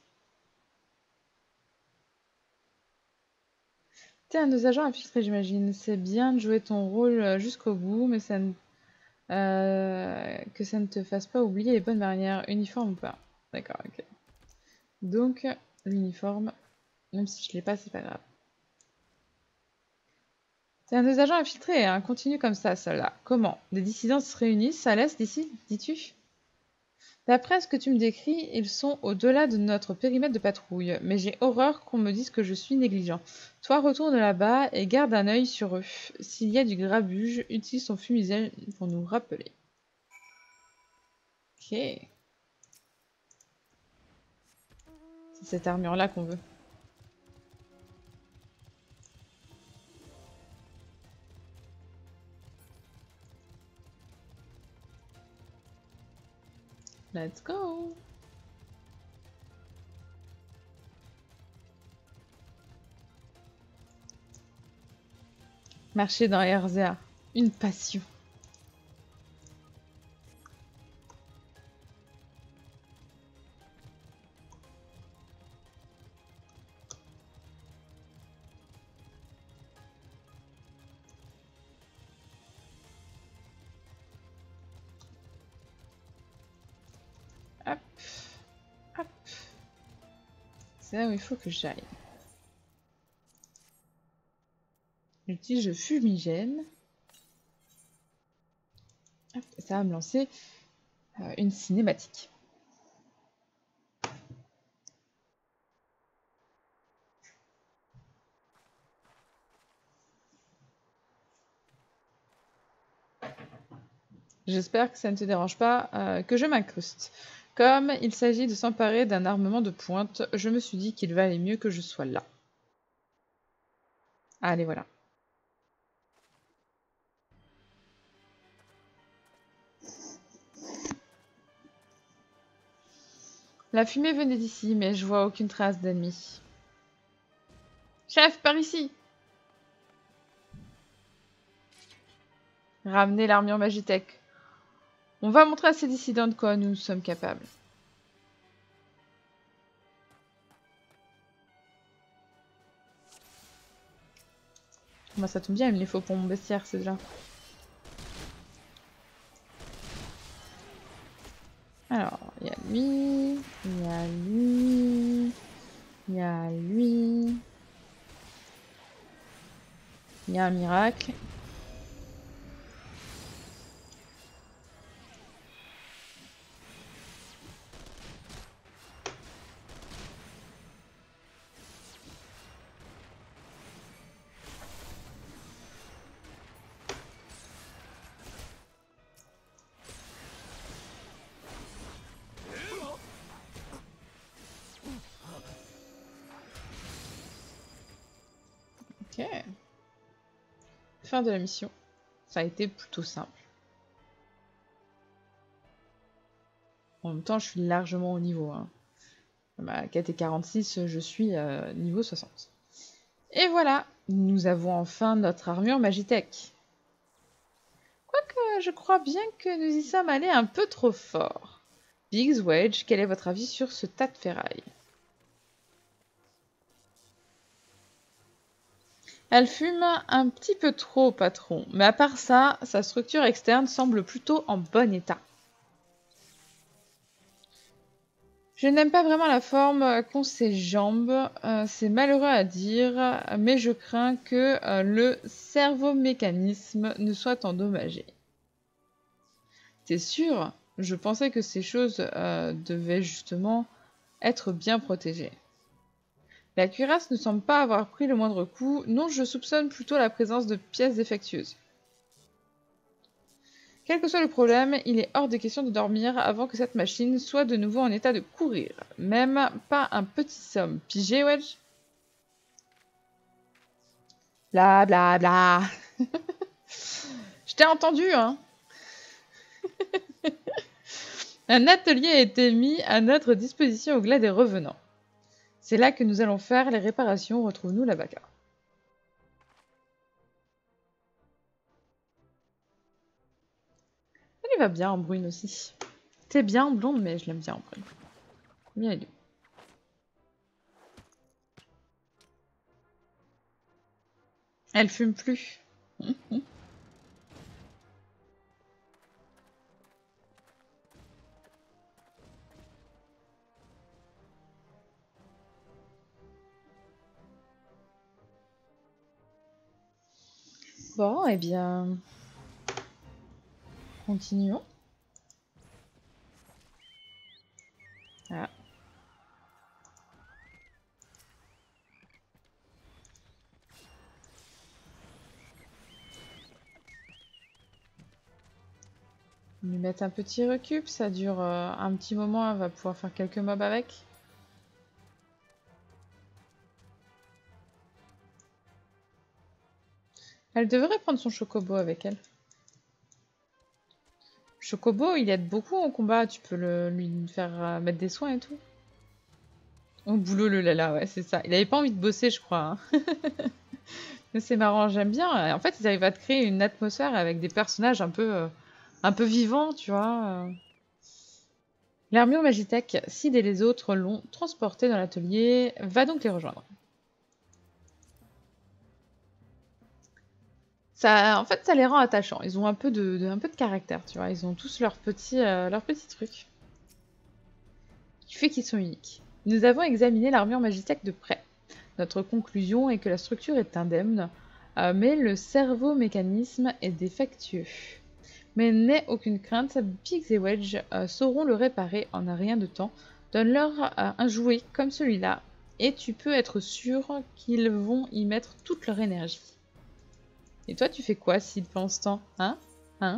T'es un des agents infiltrés, j'imagine. C'est bien de jouer ton rôle jusqu'au bout, mais ça ne... Euh, que ça ne te fasse pas oublier les bonnes manières, uniforme ou pas. D'accord, ok. Donc, l'uniforme, même si je l'ai pas, c'est pas grave. T'es un des agents infiltrés, hein. Continue comme ça, celle-là. Comment? Des dissidents se réunissent à l'est d'ici, dis-tu? D'après ce que tu me décris, ils sont au-delà de notre périmètre de patrouille, mais j'ai horreur qu'on me dise que je suis négligent. Toi, retourne là-bas et garde un œil sur eux. S'il y a du grabuge, utilise ton fumigène pour nous rappeler. Ok. C'est cette armure-là qu'on veut. Let's go! Marcher dans Eorzea, une passion. Hop, hop. C'est là où il faut que j'aille. J'utilise le fumigène. Hop, ça va me lancer euh, une cinématique. J'espère que ça ne te dérange pas euh, que je m'incruste. Comme il s'agit de s'emparer d'un armement de pointe, je me suis dit qu'il valait mieux que je sois là. Allez, voilà. La fumée venait d'ici, mais je vois aucune trace d'ennemis. Chef, par ici! Ramenez l'armure Magitech. On va montrer à ces dissidents de quoi nous sommes capables. Moi, ça tombe bien, il me les faut pour mon bestiaire, c'est déjà. Alors, il y a lui, il y a lui, il y a lui, il y a un miracle. Ok. Fin de la mission. Ça a été plutôt simple. En même temps, je suis largement au niveau. Hein. Ma quête est quarante-six, je suis euh, niveau soixante. Et voilà, nous avons enfin notre armure Magitech. Quoique, je crois bien que nous y sommes allés un peu trop fort. Biggs, Wedge, quel est votre avis sur ce tas de ferraille? Elle fume un petit peu trop, patron, mais à part ça, sa structure externe semble plutôt en bon état. Je n'aime pas vraiment la forme qu'ont ses jambes, euh, c'est malheureux à dire, mais je crains que euh, le servomécanisme ne soit endommagé. T'es sûr? Je pensais que ces choses euh, devaient justement être bien protégées. La cuirasse ne semble pas avoir pris le moindre coup, non, je soupçonne plutôt la présence de pièces défectueuses. Quel que soit le problème, il est hors de question de dormir avant que cette machine soit de nouveau en état de courir. Même pas un petit somme. Pigé, Wedge? Bla bla bla. Je t'ai entendu, hein. Un atelier a été mis à notre disposition au Glas des Revenants. C'est là que nous allons faire les réparations. Retrouve-nous là-bas. Elle lui va bien en brune aussi. T'es bien en blonde, mais je l'aime bien en brune. Bien lui. Elle fume plus. Bon, eh bien... Continuons. Voilà. Lui mettre un petit recup, ça dure euh, un petit moment, elle va pouvoir faire quelques mobs avec. Elle devrait prendre son chocobo avec elle. Chocobo, il aide beaucoup en combat, tu peux le, lui faire euh, mettre des soins et tout. Au boulot, le lala, ouais, c'est ça. Il avait pas envie de bosser, je crois. Hein. Mais c'est marrant, j'aime bien. En fait, ils arrivent à te créer une atmosphère avec des personnages un peu, euh, un peu vivants, tu vois. L'armure Magitech, Sid et les autres l'ont transporté dans l'atelier. Va donc les rejoindre. Ça, en fait, ça les rend attachants. Ils ont un peu de, de, un peu de caractère, tu vois. Ils ont tous leurs petits, euh, leurs petits trucs. Qui fait qu'ils sont uniques. Nous avons examiné l'armure Magitech de près. Notre conclusion est que la structure est indemne, euh, mais le servomécanisme est défectueux. Mais n'aie aucune crainte, Biggs et Wedge euh, sauront le réparer en un rien de temps. Donne-leur euh, un jouet comme celui-là, et tu peux être sûr qu'ils vont y mettre toute leur énergie. Et toi, tu fais quoi, Sid, pendant ce temps? Hein? Hein?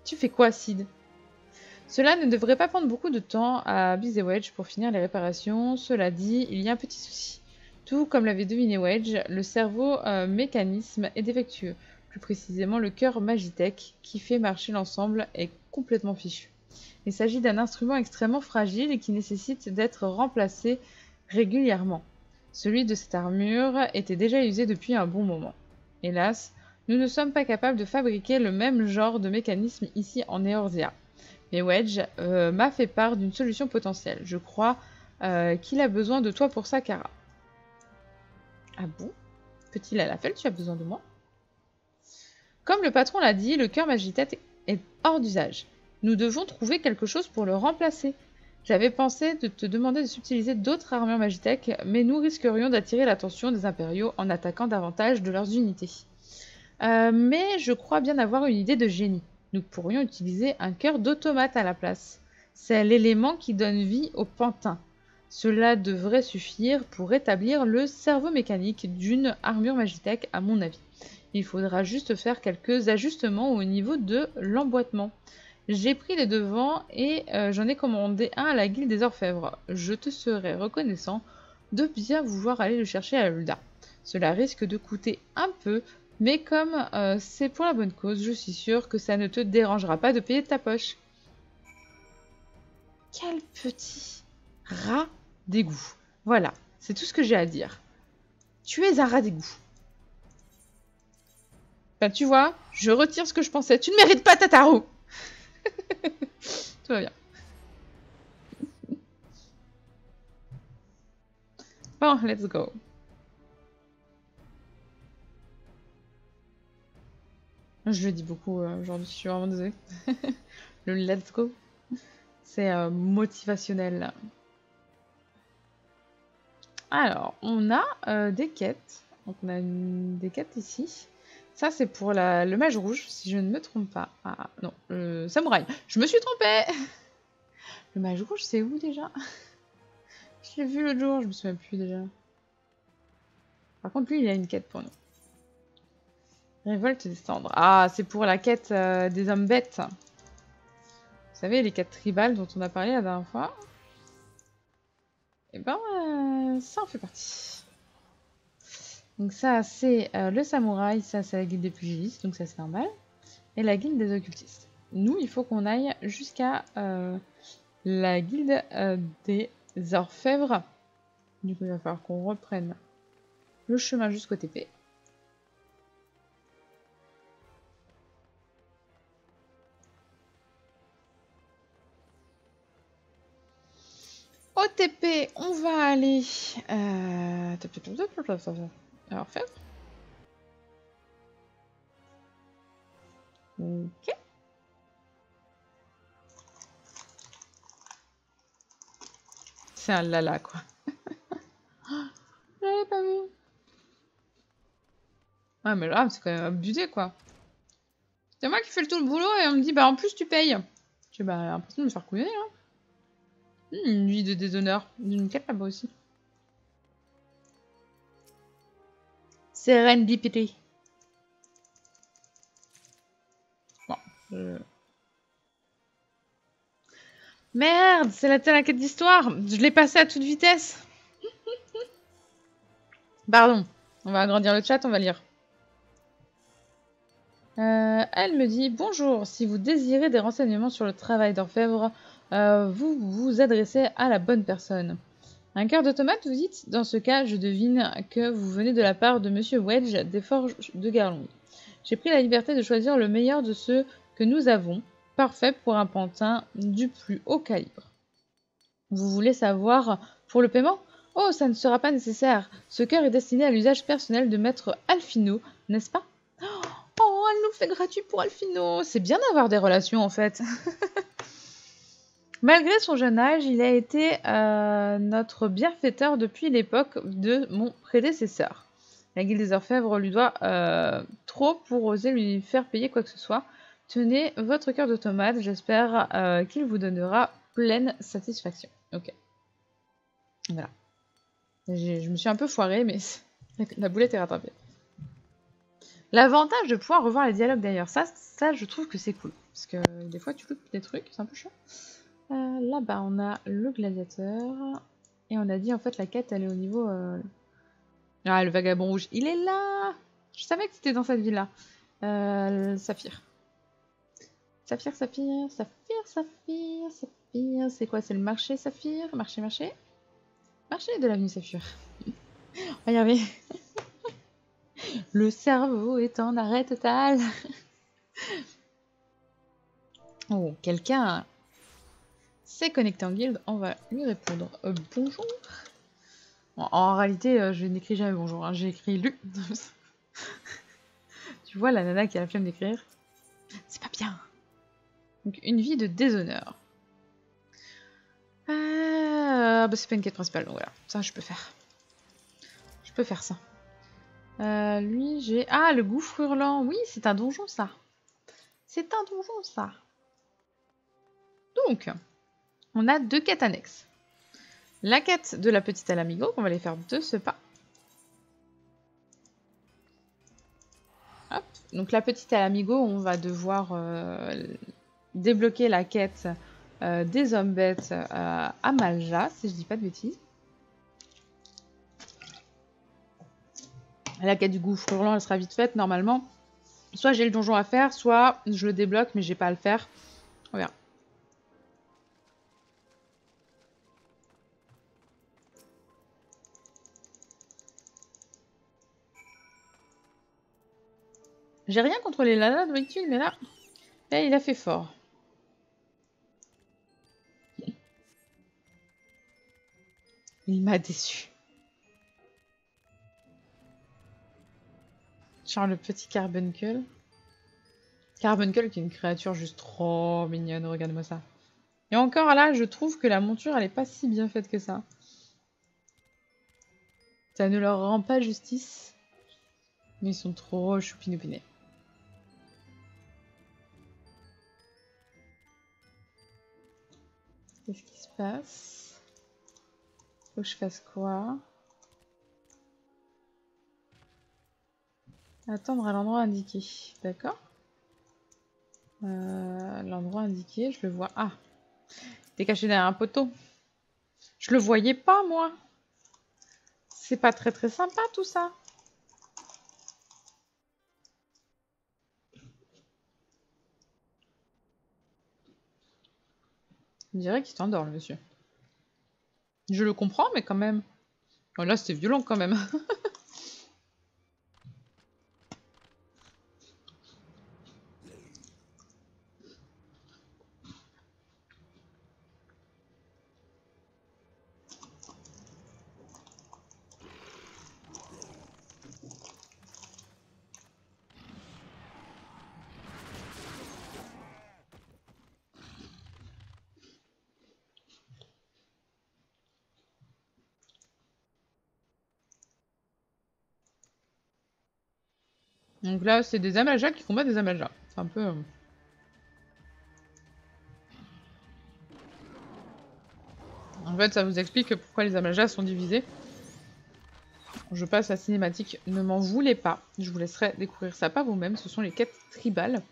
Tu fais quoi, Sid? Cela ne devrait pas prendre beaucoup de temps à Biz et Wedge pour finir les réparations. Cela dit, il y a un petit souci. Tout comme l'avait deviné Wedge, le cerveau euh, mécanisme est défectueux. Plus précisément, le cœur Magitech qui fait marcher l'ensemble est complètement fichu. Il s'agit d'un instrument extrêmement fragile et qui nécessite d'être remplacé régulièrement. Celui de cette armure était déjà usé depuis un bon moment. Hélas, nous ne sommes pas capables de fabriquer le même genre de mécanisme ici en Eorzea. Mais Wedge euh, m'a fait part d'une solution potentielle. Je crois euh, qu'il a besoin de toi pour ça, Kara. Ah bon? Petit Lalafell, tu as besoin de moi? Comme le patron l'a dit, le cœur Magitech est hors d'usage. Nous devons trouver quelque chose pour le remplacer. J'avais pensé de te demander de subtiliser d'autres armures Magitech, mais nous risquerions d'attirer l'attention des impériaux en attaquant davantage de leurs unités. Euh, mais je crois bien avoir une idée de génie. Nous pourrions utiliser un cœur d'automate à la place. C'est l'élément qui donne vie au pantin. Cela devrait suffire pour rétablir le cerveau mécanique d'une armure Magitech, à mon avis. Il faudra juste faire quelques ajustements au niveau de l'emboîtement. J'ai pris les devants et euh, j'en ai commandé un à la Guilde des Orfèvres. Je te serais reconnaissant de bien vouloir aller le chercher à Ul'dah. Cela risque de coûter un peu, mais comme euh, c'est pour la bonne cause, je suis sûre que ça ne te dérangera pas de payer de ta poche. Quel petit rat d'égout. Voilà, c'est tout ce que j'ai à dire. Tu es un rat d'égout. Ben, tu vois, je retire ce que je pensais. Tu ne mérites pas Tataru. Tout va bien. Bon, let's go. Je le dis beaucoup euh, aujourd'hui, je suis vraiment désolée. Le let's go, c'est euh, motivationnel. Alors, on a euh, des quêtes. Donc, on a une... des quêtes ici. Ça, c'est pour la... le mage rouge, si je ne me trompe pas. Ah, non, le samouraï. Je me suis trompée. Le mage rouge, c'est où déjà? Je l'ai vu l'autre jour, je me souviens plus déjà. Par contre, lui, il a une quête pour nous. Révolte des cendres. Ah, c'est pour la quête euh, des hommes bêtes. Vous savez, les quêtes tribales dont on a parlé la dernière fois. Et ben, euh, ça en fait partie. Donc ça, c'est euh, le samouraï, ça, c'est la guilde des pugilistes, donc ça, c'est normal. Et la guilde des occultistes. Nous, il faut qu'on aille jusqu'à euh, la guilde euh, des orfèvres. Du coup, il va falloir qu'on reprenne le chemin jusqu'au T P. Au T P, on va aller... Euh... orfèvre. Ok. C'est un lala, quoi. Je l'avais pas vu. Ouais, mais là, c'est quand même abusé, quoi. C'est moi qui fais le tout le boulot et on me dit, bah en plus tu payes. Je dis, bah l'impression de me faire couillonner, hein. Mmh, une vie de déshonneur. Une quête là-bas aussi. Serendipity. Bon. Je... Merde, c'est la telle quête d'histoire. Je l'ai passé à toute vitesse. Pardon. On va agrandir le chat, on va lire. Euh, elle me dit « Bonjour, si vous désirez des renseignements sur le travail d'orfèvre, euh, vous vous adressez à la bonne personne. » Un cœur de tomate, vous dites? Dans ce cas, je devine que vous venez de la part de Monsieur Wedge des Forges de Garlong. J'ai pris la liberté de choisir le meilleur de ceux que nous avons, parfait pour un pantin du plus haut calibre. Vous voulez savoir pour le paiement? Oh, ça ne sera pas nécessaire. Ce cœur est destiné à l'usage personnel de Maître Alphino, n'est-ce pas? Oh, elle nous fait gratuit pour Alphino. C'est bien d'avoir des relations, en fait. Malgré son jeune âge, il a été euh, notre bienfaiteur depuis l'époque de mon prédécesseur. La Guilde des Orfèvres lui doit euh, trop pour oser lui faire payer quoi que ce soit. Tenez votre cœur d'automate, j'espère euh, qu'il vous donnera pleine satisfaction. Ok. Voilà. Je me suis un peu foirée, mais la boulette est rattrapée. L'avantage de pouvoir revoir les dialogues d'ailleurs, ça, ça je trouve que c'est cool. parce que des fois tu loupes des trucs, c'est un peu chiant. Euh, Là-bas, on a le gladiateur. Et on a dit, en fait, la quête, elle est au niveau... Euh... Ah, le vagabond rouge, il est là! Je savais que c'était dans cette ville-là. Euh, Saphir. Saphir, Saphir, Saphir, Saphir, Saphir. C'est quoi? C'est le marché Saphir? Marché, marché? Marché de l'avenue Saphir. Regardez. Le cerveau est en arrêt total. Oh, quelqu'un s'est connecté en guilde. On va lui répondre. Euh, bonjour. Bon, en réalité, euh, je n'écris jamais bonjour. Hein. J'ai écrit lu. Tu vois la nana qui a la flemme d'écrire? C'est pas bien. Donc, une vie de déshonneur. Euh, bah, c'est pas une quête principale, donc voilà. Ça, je peux faire. Je peux faire ça. Euh, lui, j'ai... Ah, le gouffre hurlant. Oui, c'est un donjon, ça. C'est un donjon, ça. Donc, on a deux quêtes annexes. La quête de la petite Alamigo, qu'on va aller faire de ce pas. Hop. Donc, la petite Alamigo, on va devoir euh, débloquer la quête euh, des hommes bêtes euh, à Malja, si je dis pas de bêtises. La quête du gouffre hurlant, elle sera vite faite, normalement. Soit j'ai le donjon à faire, soit je le débloque, mais j'ai pas à le faire. On verra. J'ai rien contre les lalas d'habitude, mais là, là, il a fait fort. Il m'a déçu. Genre le petit Carbuncle. Carbuncle qui est une créature juste trop mignonne, regarde-moi ça. Et encore là, je trouve que la monture, elle est pas si bien faite que ça. Ça ne leur rend pas justice. Mais ils sont trop choupinoupinés. Qu'est-ce qui se passe? Faut que je fasse quoi? Attendre à l'endroit indiqué. D'accord. Euh, l'endroit indiqué, je le vois. Ah! T'es caché derrière un poteau. Je le voyais pas, moi. C'est pas très très sympa tout ça. On dirait qu'il s'endort, le monsieur. Je le comprends, mais quand même. Oh, là, c'était violent quand même. Donc là, c'est des Amaljas qui combattent des Amaljas. C'est un peu... En fait, ça vous explique pourquoi les Amaljas sont divisés. Je passe la cinématique, ne m'en voulez pas. Je vous laisserai découvrir ça par vous-même. Ce sont les quêtes tribales.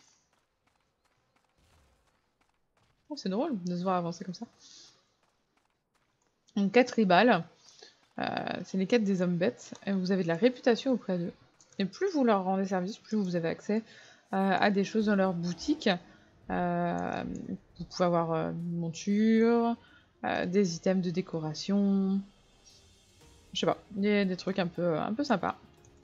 Oh, c'est drôle de se voir avancer comme ça. Donc, quêtes tribales, euh, c'est les quêtes des hommes bêtes. Et vous avez de la réputation auprès d'eux. Et plus vous leur rendez service, plus vous avez accès euh, à des choses dans leur boutique. Euh, vous pouvez avoir euh, une monture, euh, des items de décoration. Je sais pas, il y a des trucs un peu, un peu sympas.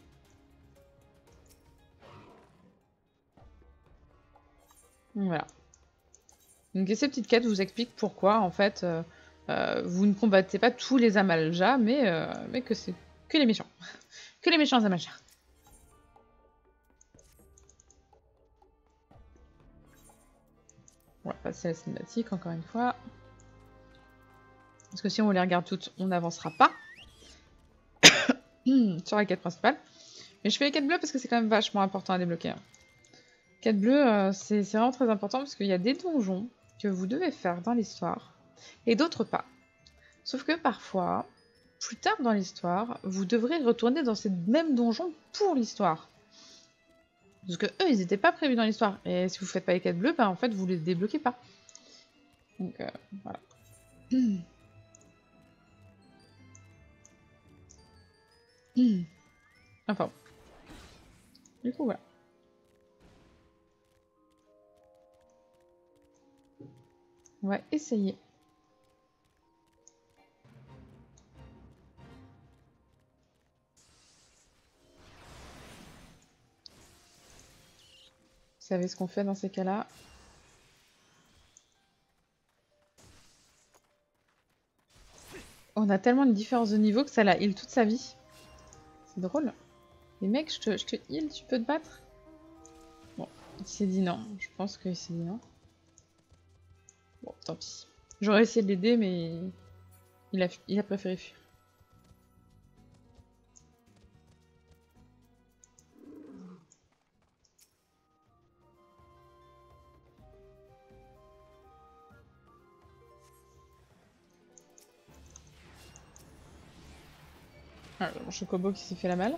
Voilà. Donc ces petites quêtes vous expliquent pourquoi, en fait, euh, euh, vous ne combattez pas tous les Amaljas, mais, euh, mais que c'est que les méchants. Que les méchants Amaljas. On va passer à la cinématique encore une fois. Parce que si on les regarde toutes, on n'avancera pas. Sur la quête principale. Mais je fais les quêtes bleues parce que c'est quand même vachement important à débloquer. Quête bleue, euh, c'est vraiment très important parce qu'il y a des donjons que vous devez faire dans l'histoire et d'autres pas. Sauf que parfois, plus tard dans l'histoire, vous devrez retourner dans ces mêmes donjons pour l'histoire. Parce que eux, ils n'étaient pas prévus dans l'histoire. Et si vous faites pas les quêtes bleues, bah en fait, vous les débloquez pas. Donc, euh, voilà. Enfin. Du coup, voilà. On va essayer. Vous savez ce qu'on fait dans ces cas-là? On a tellement de différence de niveau que ça la heal toute sa vie. C'est drôle. Les mecs, je te, je te heal, tu peux te battre? Bon, il s'est dit non. Je pense qu'il s'est dit non. Bon, tant pis. J'aurais essayé de l'aider, mais il a, il a préféré fuir. Ah, mon chocobo qui s'est fait la malle.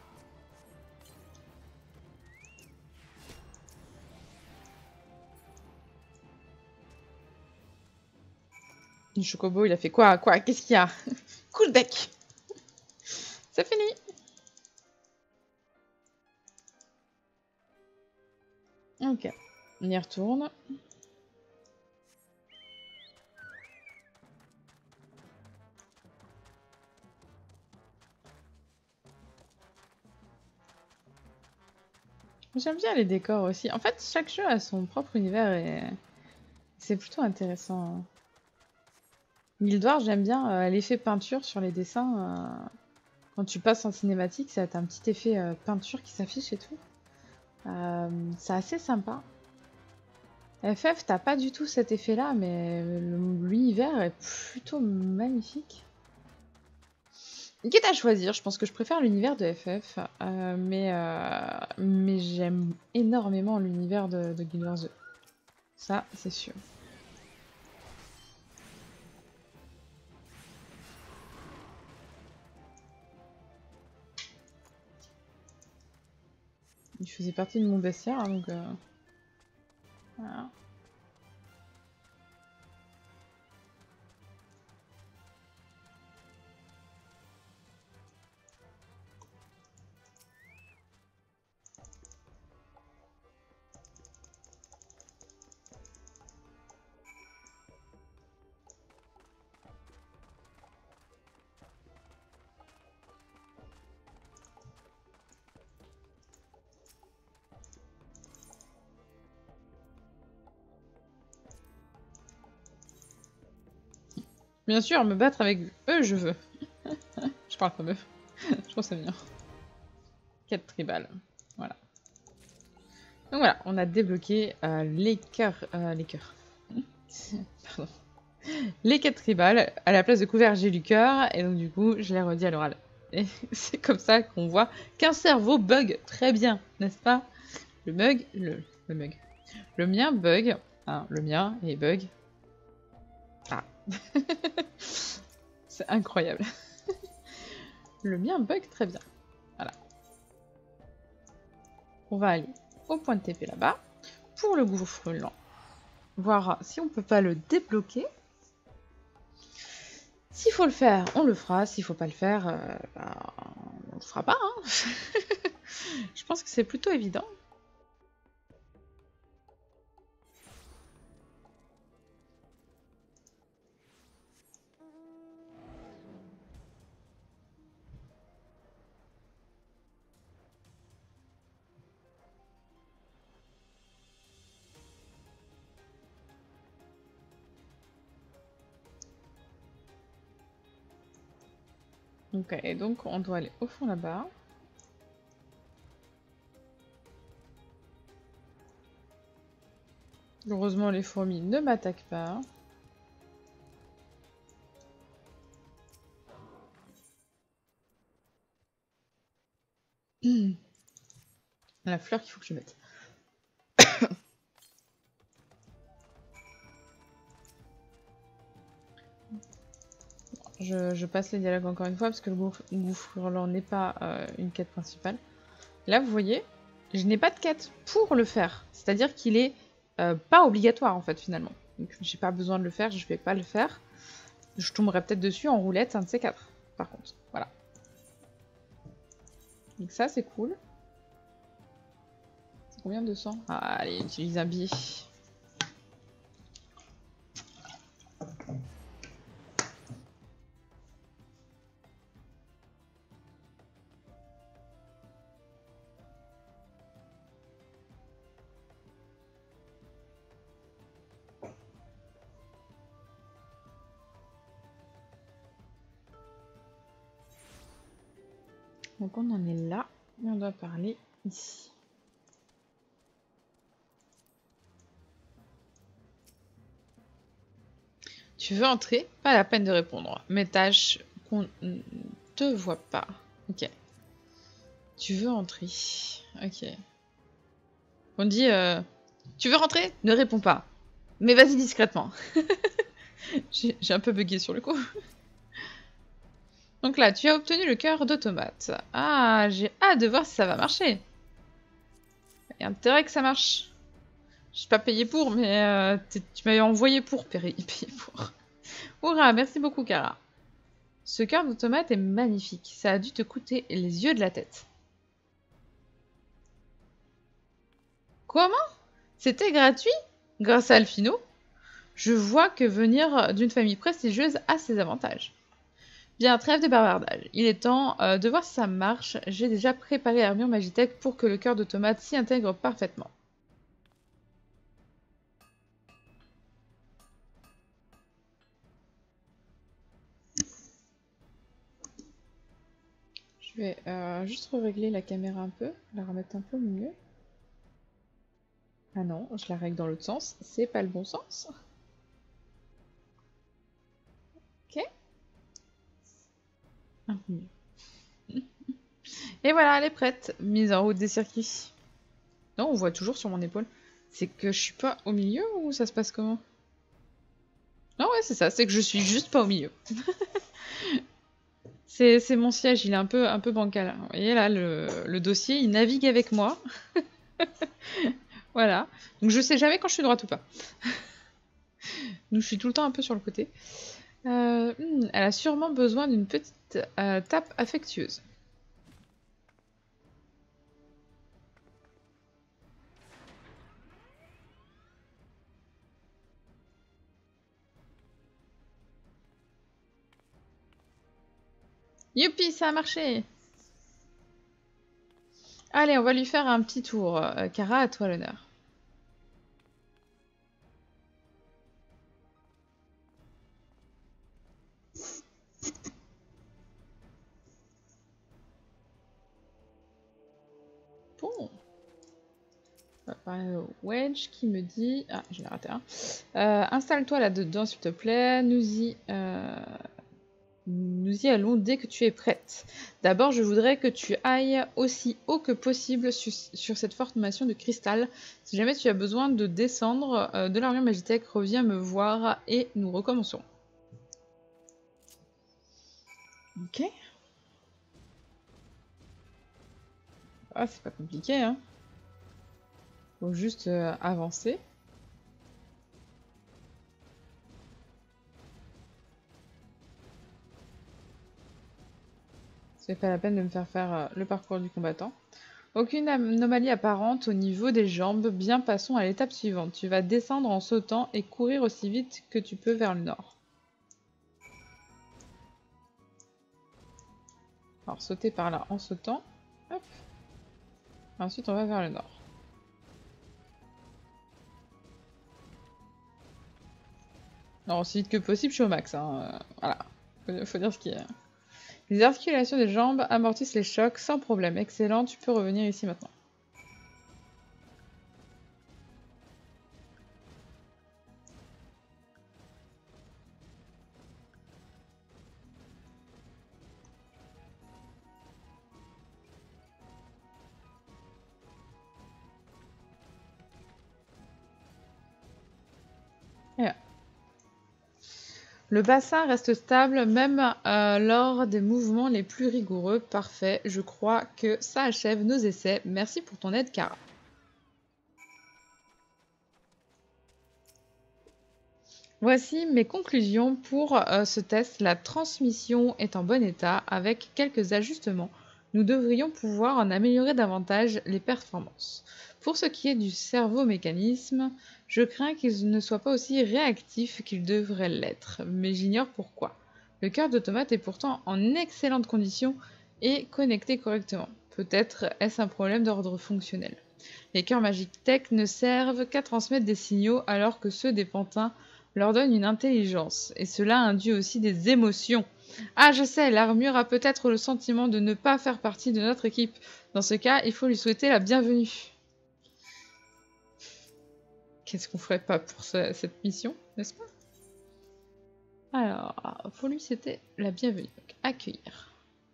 Le chocobo, il a fait quoi? Quoi? Qu'est-ce qu'il y a? Cool deck. C'est fini. Ok. On y retourne. J'aime bien les décors aussi. En fait, chaque jeu a son propre univers et c'est plutôt intéressant. Guild Wars, j'aime bien euh, l'effet peinture sur les dessins. Euh, quand tu passes en cinématique, ça a un petit effet euh, peinture qui s'affiche et tout. Euh, c'est assez sympa. F F, t'as pas du tout cet effet-là, mais l'univers est plutôt magnifique. Quitte à choisir, je pense que je préfère l'univers de F F, euh, mais, euh, mais j'aime énormément l'univers de, de Guild Wars deux. Ça, c'est sûr. Il faisait partie de mon bestiaire, hein, donc... Euh... Voilà. Bien sûr, me battre avec eux, je veux. Je parle comme eux. Je trouve ça bien. Quête tribale. Voilà. Donc voilà, on a débloqué euh, les cœurs... Euh, les cœurs. Pardon. Les quêtes tribales. À la place de couvert, j'ai du cœur. Et donc du coup, je l'ai redit à l'oral. Et c'est comme ça qu'on voit qu'un cerveau bug très bien, n'est-ce pas? Le mug... Le, le mug. Le mien bug. Hein, le mien est bug. Ah. C'est incroyable. Le mien bug très bien. Voilà. On va aller au point de T P là-bas. Pour le gouffre lent. Voir si on peut pas le débloquer. S'il faut le faire, on le fera. S'il faut pas le faire, euh, bah, on le fera pas. Hein. Je pense que c'est plutôt évident. Ok, donc on doit aller au fond là-bas. Heureusement, les fourmis ne m'attaquent pas. La fleur qu'il faut que je mette. je, je passe les dialogues encore une fois parce que le gouffre, gouffre hurlant n'est pas euh, une quête principale. Là, vous voyez, je n'ai pas de quête pour le faire. C'est-à-dire qu'il est euh, pas obligatoire en fait finalement. Donc j'ai pas besoin de le faire, je vais pas le faire. Je tomberai peut-être dessus en roulette, un de ces quatre. Par contre, voilà. Donc ça c'est cool. C'est combien de sang? Ah, allez, utilise un billet. Donc on en est là, et on doit parler ici. Tu veux entrer? Pas la peine de répondre. Mes tâches qu'on ne te voit pas. Ok. Tu veux entrer? Ok. On dit euh, tu veux rentrer? Ne réponds pas. Mais vas-y discrètement. J'ai un peu bugué sur le coup. Donc là, tu as obtenu le cœur d'automate. Ah, j'ai hâte de voir si ça va marcher. Il y a intérêt que ça marche. Je suis pas payé pour, mais euh, tu m'avais envoyé pour payer pour. Hurrah, merci beaucoup, Kara. Ce cœur d'automate est magnifique. Ça a dû te coûter les yeux de la tête. Comment? C'était gratuit? Grâce à Alphino? Je vois que venir d'une famille prestigieuse a ses avantages. Bien, trêve de bavardage. Il est temps euh, de voir si ça marche. J'ai déjà préparé l'armure Magitech pour que le cœur d'automate s'y intègre parfaitement. Je vais euh, juste régler la caméra un peu, la remettre un peu mieux. Ah non, je la règle dans l'autre sens. C'est pas le bon sens. Ok. Un peu mieux. Et voilà, elle est prête. Mise en route des circuits. Non, on voit toujours sur mon épaule. C'est que je suis pas au milieu ou ça se passe comment? Non, ouais, c'est ça. C'est que je suis juste pas au milieu. C'est mon siège, il est un peu, un peu bancal. Vous voyez là, le, le dossier, il navigue avec moi. Voilà. Donc je sais jamais quand je suis droite ou pas. Donc je suis tout le temps un peu sur le côté. Euh, hmm, elle a sûrement besoin d'une petite euh, tape affectueuse. Youpi, ça a marché! Allez, on va lui faire un petit tour. Euh, Kara, à toi l'honneur. Bon. On va parler au Wedge qui me dit... Ah, je l'ai raté un. Euh, Installe-toi là-dedans, s'il te plaît. Nous y... Euh... Nous y allons dès que tu es prête. D'abord, je voudrais que tu ailles aussi haut que possible sur, sur cette formation de cristal. Si jamais tu as besoin de descendre euh, de l'armure Magitech, reviens me voir et nous recommençons. Ok. Ah, c'est pas compliqué, hein. Faut juste euh, avancer. C'est pas la peine de me faire faire euh, le parcours du combattant. Aucune anomalie apparente au niveau des jambes. Bien, passons à l'étape suivante. Tu vas descendre en sautant et courir aussi vite que tu peux vers le nord. Alors, sauter par là en sautant. Hop. Ensuite, on va vers le nord. Alors, aussi vite que possible, je suis au max. Hein. Voilà. Faut, faut dire ce qu'il y a. Les articulations des jambes amortissent les chocs sans problème. Excellent, tu peux revenir ici maintenant. Et là. Le bassin reste stable même euh, lors des mouvements les plus rigoureux. Parfait, je crois que ça achève nos essais. Merci pour ton aide, Kara. Voici mes conclusions pour euh, ce test. La transmission est en bon état. Avec quelques ajustements, nous devrions pouvoir en améliorer davantage les performances. Pour ce qui est du cerveau-mécanisme, je crains qu'il ne soit pas aussi réactif qu'il devrait l'être, mais j'ignore pourquoi. Le cœur d'automate est pourtant en excellente condition et connecté correctement. Peut-être est-ce un problème d'ordre fonctionnel. Les cœurs Magitech ne servent qu'à transmettre des signaux alors que ceux des pantins leur donnent une intelligence, et cela induit aussi des émotions. Ah, je sais, l'armure a peut-être le sentiment de ne pas faire partie de notre équipe. Dans ce cas, il faut lui souhaiter la bienvenue. Qu'est-ce qu'on ferait pas pour ce, cette mission, n'est-ce pas? Alors, pour lui, c'était la bienvenue. Donc, accueillir.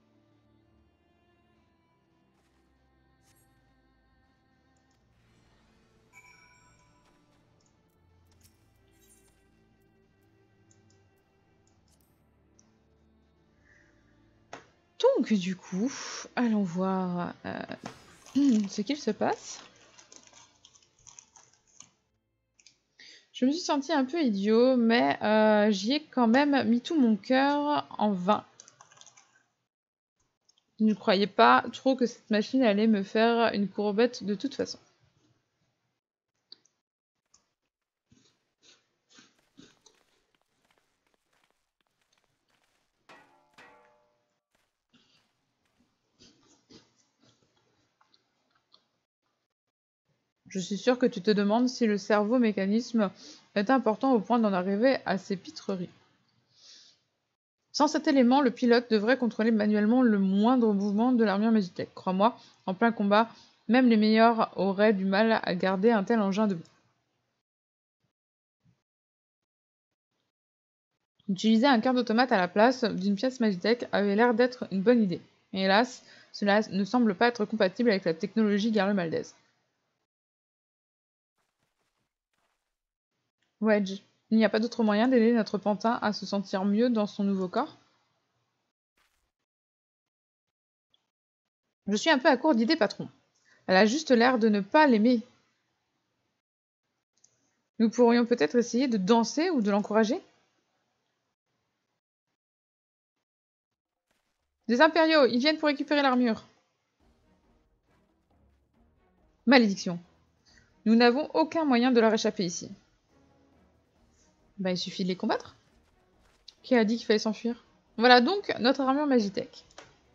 Donc, du coup, allons voir euh, ce qu'il se passe. Je me suis sentie un peu idiot, mais euh, j'y ai quand même mis tout mon cœur en vain. Je ne croyais pas trop que cette machine allait me faire une courbette de toute façon. Je suis sûre que tu te demandes si le cerveau-mécanisme est important au point d'en arriver à ces pitreries. Sans cet élément, le pilote devrait contrôler manuellement le moindre mouvement de l'armure Magitech. Crois-moi, en plein combat, même les meilleurs auraient du mal à garder un tel engin debout. Utiliser un cœur d'automate à la place d'une pièce Magitech avait l'air d'être une bonne idée. Mais hélas, cela ne semble pas être compatible avec la technologie Garlemaldez. Wedge, il n'y a pas d'autre moyen d'aider notre pantin à se sentir mieux dans son nouveau corps? Je suis un peu à court d'idées, patron. Elle a juste l'air de ne pas l'aimer. Nous pourrions peut-être essayer de danser ou de l'encourager? Des impériaux, ils viennent pour récupérer l'armure. Malédiction. Nous n'avons aucun moyen de leur échapper ici. Bah, il suffit de les combattre. Qui a dit qu'il fallait s'enfuir? Voilà donc notre armure Magitech.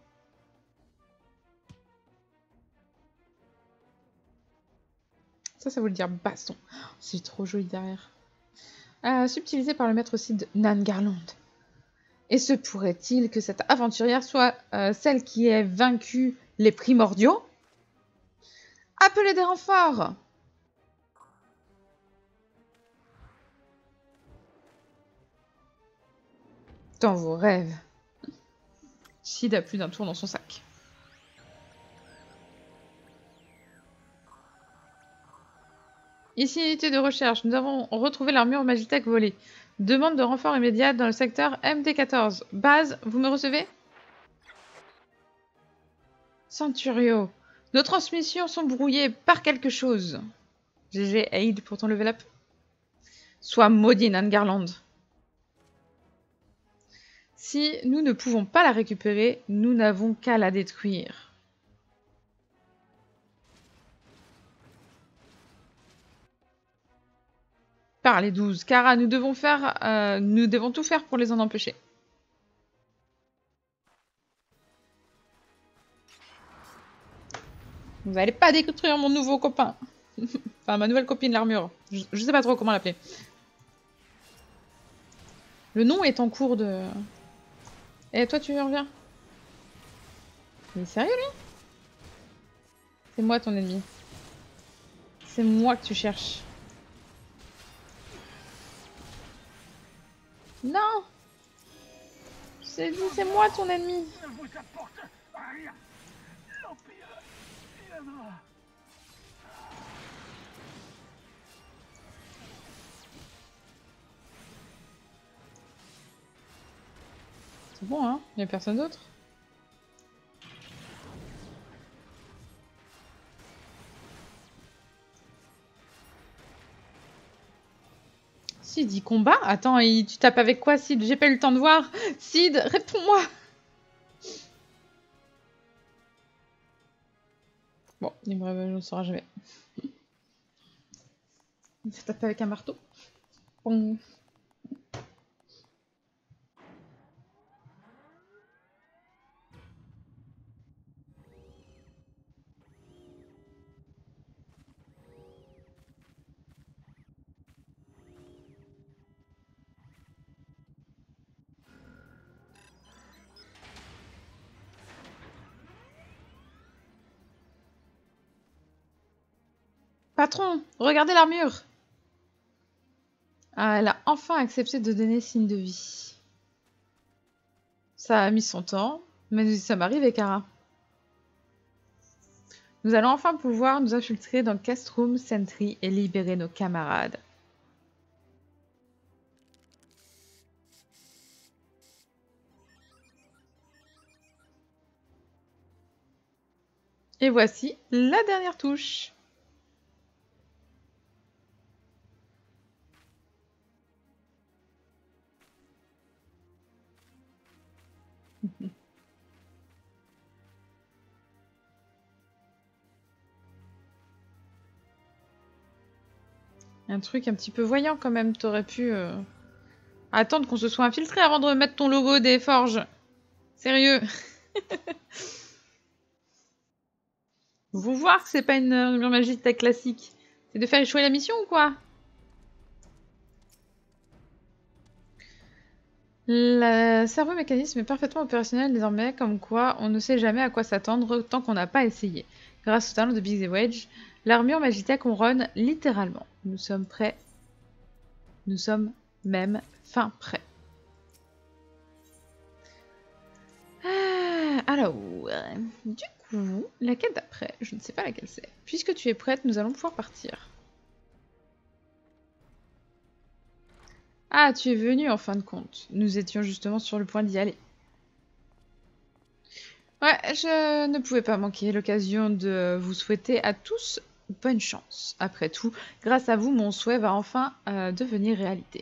Ça, ça veut dire baston. C'est trop joli derrière. Euh, subtilisé par le maître Cid Nan Garland. Et se pourrait-il que cette aventurière soit euh, celle qui ait vaincu les primordiaux? Appelez des renforts! Dans vos rêves. Cid a plus d'un tour dans son sac. Ici, unité de recherche. Nous avons retrouvé l'armure Magitech volée. Demande de renfort immédiat dans le secteur M D quatorze. Base, vous me recevez? Centurio. Nos transmissions sont brouillées par quelque chose. G G aide pour ton level up. Sois maudit, Nan Garland. Si nous ne pouvons pas la récupérer, nous n'avons qu'à la détruire. Par les douze. Kara, nous devons faire, euh, nous devons tout faire pour les en empêcher. Vous n'allez pas détruire mon nouveau copain. Enfin, ma nouvelle copine, l'armure. Je, je sais pas trop comment l'appeler. Le nom est en cours de... Eh, toi, tu reviens? Il est sérieux, lui? C'est moi ton ennemi. C'est moi que tu cherches. Non! C'est dit, c'est moi ton ennemi. C'est bon, hein? Il n'y a personne d'autre? Si, il dit combat. Attends, il... tu tapes avec quoi, Sid? J'ai pas eu le temps de voir. Sid, réponds-moi. Bon, il me ne le saura jamais. Il se tape avec un marteau. Bon. Patron, regardez l'armure. Ah, elle a enfin accepté de donner signe de vie. Ça a mis son temps, mais ça m'arrive, Ekara. Nous allons enfin pouvoir nous infiltrer dans Castrum Sentry et libérer nos camarades. Et voici la dernière touche. Un truc un petit peu voyant quand même, t'aurais pu euh, attendre qu'on se soit infiltré avant de mettre ton logo des forges. Sérieux. Vous voir que c'est pas une armure magique classique. C'est de faire échouer la mission ou quoi? Le cerveau mécanisme est parfaitement opérationnel désormais, comme quoi on ne sait jamais à quoi s'attendre tant qu'on n'a pas essayé. Grâce au talent de Big the Wedge, l'armure Magitech ronronne littéralement. Nous sommes prêts. Nous sommes même fin prêts. Ah, alors, du coup, la quête d'après, je ne sais pas laquelle c'est. Puisque tu es prête, nous allons pouvoir partir. Ah, tu es venu en fin de compte. Nous étions justement sur le point d'y aller. Ouais, je ne pouvais pas manquer l'occasion de vous souhaiter à tous bonne chance. Après tout, grâce à vous, mon souhait va enfin euh, devenir réalité.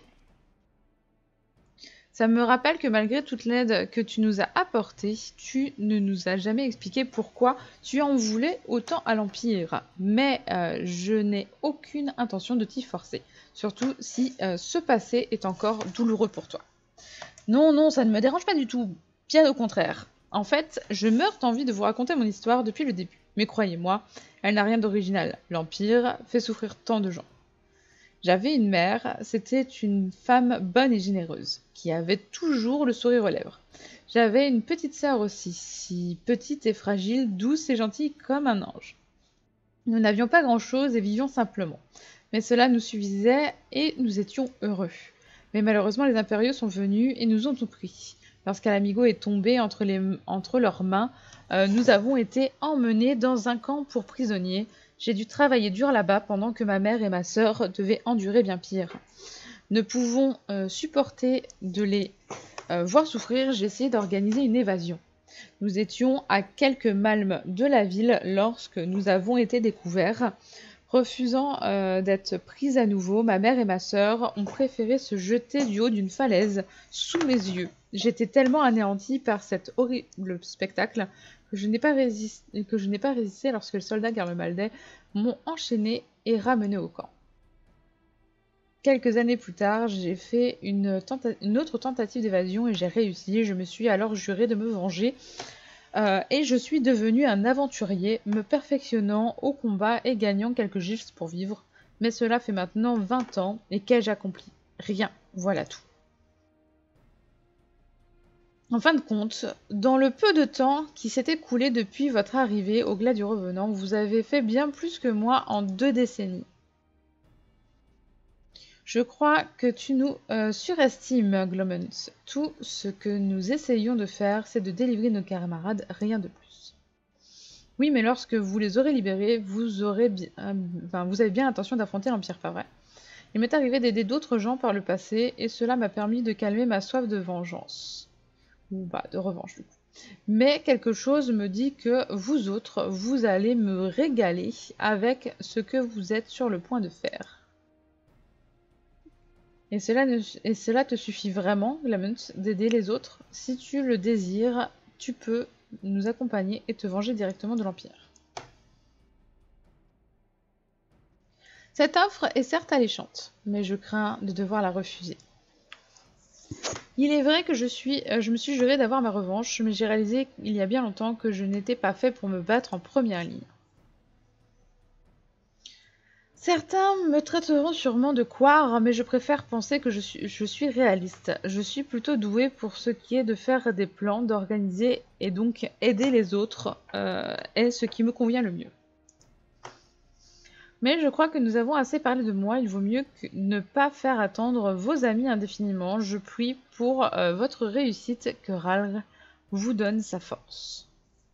Ça me rappelle que malgré toute l'aide que tu nous as apportée, tu ne nous as jamais expliqué pourquoi tu en voulais autant à l'Empire. Mais euh, je n'ai aucune intention de t'y forcer, surtout si euh, ce passé est encore douloureux pour toi. Non, non, ça ne me dérange pas du tout, bien au contraire. En fait, je meurs d'envie de vous raconter mon histoire depuis le début. Mais croyez-moi, elle n'a rien d'original. L'Empire fait souffrir tant de gens. J'avais une mère, c'était une femme bonne et généreuse, qui avait toujours le sourire aux lèvres. J'avais une petite sœur aussi, si petite et fragile, douce et gentille comme un ange. Nous n'avions pas grand-chose et vivions simplement. Mais cela nous suffisait et nous étions heureux. Mais malheureusement, les impériaux sont venus et nous ont tout pris. Lorsqu'Alamigo est tombé entre, les, entre leurs mains, euh, nous avons été emmenés dans un camp pour prisonniers. J'ai dû travailler dur là-bas pendant que ma mère et ma sœur devaient endurer bien pire. Ne pouvant euh, supporter de les euh, voir souffrir, j'ai essayé d'organiser une évasion. Nous étions à quelques malmes de la ville lorsque nous avons été découverts. Refusant euh, d'être prise à nouveau, ma mère et ma sœur ont préféré se jeter du haut d'une falaise sous mes yeux. J'étais tellement anéantie par cet horrible spectacle que je n'ai pas, résisté, que je n'ai pas résisté lorsque les soldats garlemaldais m'ont enchaîné et ramené au camp. Quelques années plus tard, j'ai fait une, une autre tentative d'évasion et j'ai réussi. Je me suis alors juré de me venger. Euh, et je suis devenu un aventurier, me perfectionnant au combat et gagnant quelques gifs pour vivre. Mais cela fait maintenant vingt ans, et qu'ai-je accompli? Rien, voilà tout. En fin de compte, dans le peu de temps qui s'est écoulé depuis votre arrivée au Glas du Revenant, vous avez fait bien plus que moi en deux décennies. Je crois que tu nous euh, surestimes, Glomens. Tout ce que nous essayons de faire, c'est de délivrer nos camarades, rien de plus. Oui, mais lorsque vous les aurez libérés, vous, aurez bi euh, enfin, vous avez bien l'intention d'affronter l'Empire, pas vrai? Il m'est arrivé d'aider d'autres gens par le passé, et cela m'a permis de calmer ma soif de vengeance. Ou bah, de revanche du coup. Mais quelque chose me dit que vous autres, vous allez me régaler avec ce que vous êtes sur le point de faire. Et cela, ne, et cela te suffit vraiment, Glamont, d'aider les autres. Si tu le désires, tu peux nous accompagner et te venger directement de l'Empire. Cette offre est certes alléchante, mais je crains de devoir la refuser. Il est vrai que je, suis, euh, je me suis juré d'avoir ma revanche, mais j'ai réalisé il y a bien longtemps que je n'étais pas fait pour me battre en première ligne. Certains me traiteront sûrement de couard, mais je préfère penser que je suis, je suis réaliste. Je suis plutôt douée pour ce qui est de faire des plans, d'organiser et donc aider les autres euh, est ce qui me convient le mieux. Mais je crois que nous avons assez parlé de moi, il vaut mieux que ne pas faire attendre vos amis indéfiniment. Je prie pour euh, votre réussite, que Ralgr vous donne sa force.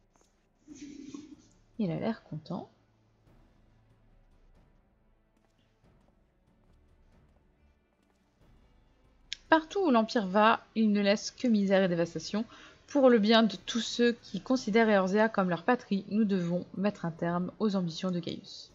Il a l'air content. Partout où l'Empire va, il ne laisse que misère et dévastation. Pour le bien de tous ceux qui considèrent Eorzea comme leur patrie, nous devons mettre un terme aux ambitions de Gaius.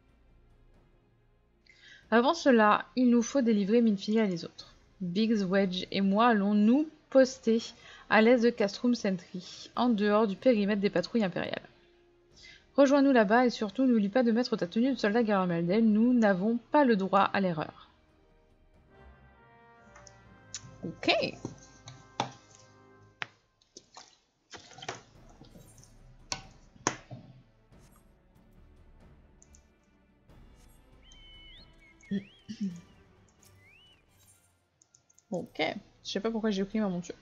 Avant cela, il nous faut délivrer Minfilia et les autres. Biggs, Wedge et moi allons nous poster à l'est de Castrum Sentry, en dehors du périmètre des patrouilles impériales. Rejoins-nous là-bas et surtout n'oublie pas de mettre ta tenue de soldat Garlemaldel, nous n'avons pas le droit à l'erreur. Ok. Ok. Je sais pas pourquoi j'ai pris ma monture.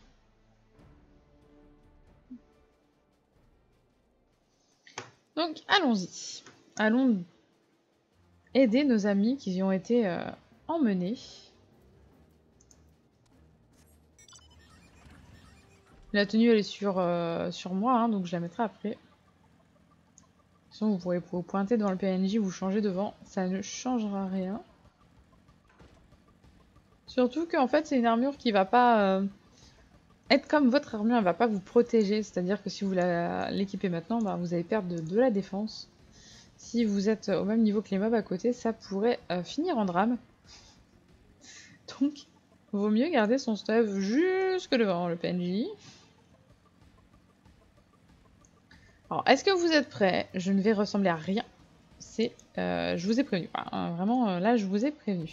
Donc, allons-y. Allons aider nos amis qui y ont été euh, emmenés. La tenue, elle est sur, euh, sur moi, hein, donc je la mettrai après. De toute façon, vous pourrez vous pointer devant le P N J, vous changer devant, ça ne changera rien. Surtout qu'en fait, c'est une armure qui va pas euh, être comme votre armure, elle va pas vous protéger. C'est-à-dire que si vous l'équipez maintenant, bah, vous allez perdre de, de la défense. Si vous êtes au même niveau que les mobs à côté, ça pourrait euh, finir en drame. Donc, vaut mieux garder son stuff jusque devant le P N J. Alors, est-ce que vous êtes prêts? Je ne vais ressembler à rien. C'est, euh, je vous ai prévenu. Enfin, vraiment, euh, là, je vous ai prévenu.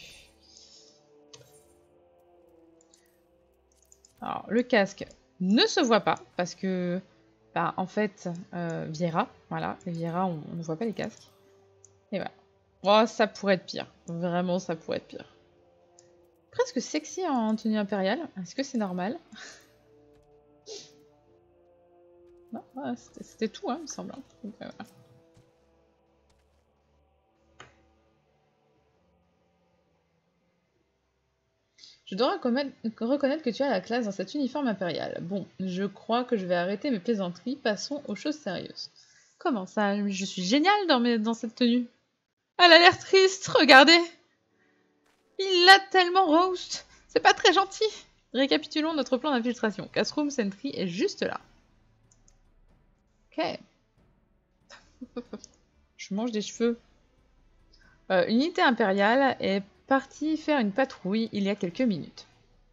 Alors, le casque ne se voit pas parce que, bah, en fait, euh, Viera, voilà, les Viera, on, on ne voit pas les casques. Et voilà. Oh, ça pourrait être pire. Vraiment, ça pourrait être pire. Presque sexy en tenue impériale. Est-ce que c'est normal? Non, voilà, c'était tout, hein, il me semble. Donc, euh, voilà. Je dois reconnaître que tu as la classe dans cet uniforme impérial. Bon, je crois que je vais arrêter mes plaisanteries. Passons aux choses sérieuses. Comment ça? Je suis géniale dans, mes... dans cette tenue. Elle a l'air triste, regardez. Il l'a tellement roast. C'est pas très gentil. Récapitulons notre plan d'infiltration. Castrum Sentry est juste là. Ok. Je mange des cheveux. Euh, L'unité impériale est partie faire une patrouille il y a quelques minutes.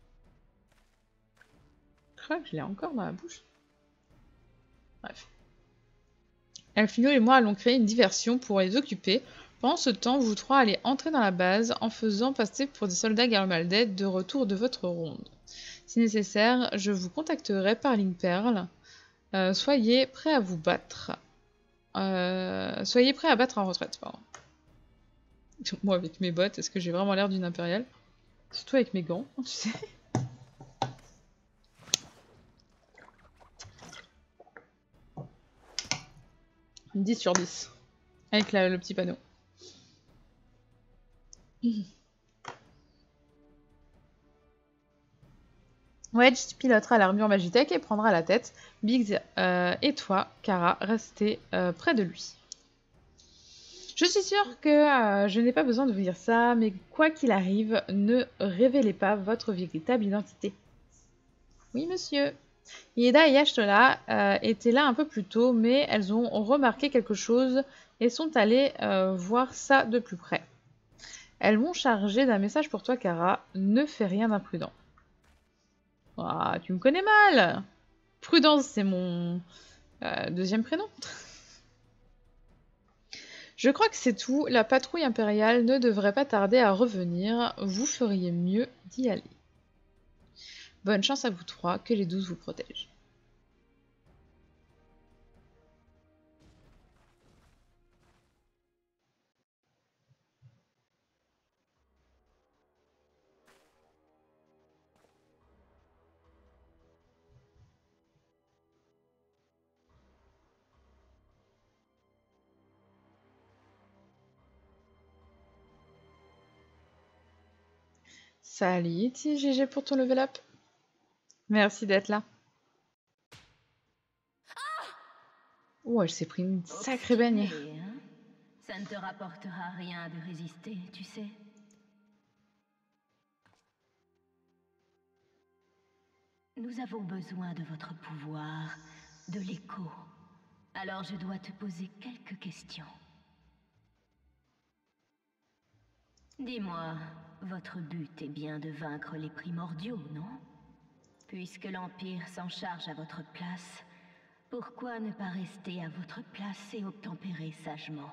Je crois que je l'ai encore dans la bouche. Bref. Elfino et moi allons créer une diversion pour les occuper. Pendant ce temps, vous trois allez entrer dans la base en faisant passer pour des soldats Garlemaldel de retour de votre ronde. Si nécessaire, je vous contacterai par Linkpearl. Euh, soyez prêts à vous battre. Euh, soyez prêts à battre en retraite, pardon. Moi, avec mes bottes, est-ce que j'ai vraiment l'air d'une impériale? Surtout avec mes gants, tu sais. dix sur dix. Avec la, le petit panneau. Wedge pilotera l'armure Magitech et prendra la tête. Biggs euh, et toi, Kara, restez euh, près de lui. Je suis sûre que euh, je n'ai pas besoin de vous dire ça, mais quoi qu'il arrive, ne révélez pas votre véritable identité. Oui, monsieur. Ieda et Yashtola euh, étaient là un peu plus tôt, mais elles ont remarqué quelque chose et sont allées euh, voir ça de plus près. Elles m'ont chargé d'un message pour toi, Kara. Ne fais rien d'imprudent. Ah, tu me connais mal. Prudence, c'est mon euh, deuxième prénom. Je crois que c'est tout. La patrouille impériale ne devrait pas tarder à revenir. Vous feriez mieux d'y aller. Bonne chance à vous trois, que les douze vous protègent. Salut T G G pour ton level up. Merci d'être là. Oh, elle s'est pris une sacrée baigne. Hein? Ça ne te rapportera rien de résister, tu sais. Nous avons besoin de votre pouvoir, de l'écho. Alors je dois te poser quelques questions. Dis-moi, votre but est bien de vaincre les primordiaux, non? Puisque l'Empire s'en charge à votre place, pourquoi ne pas rester à votre place et obtempérer sagement?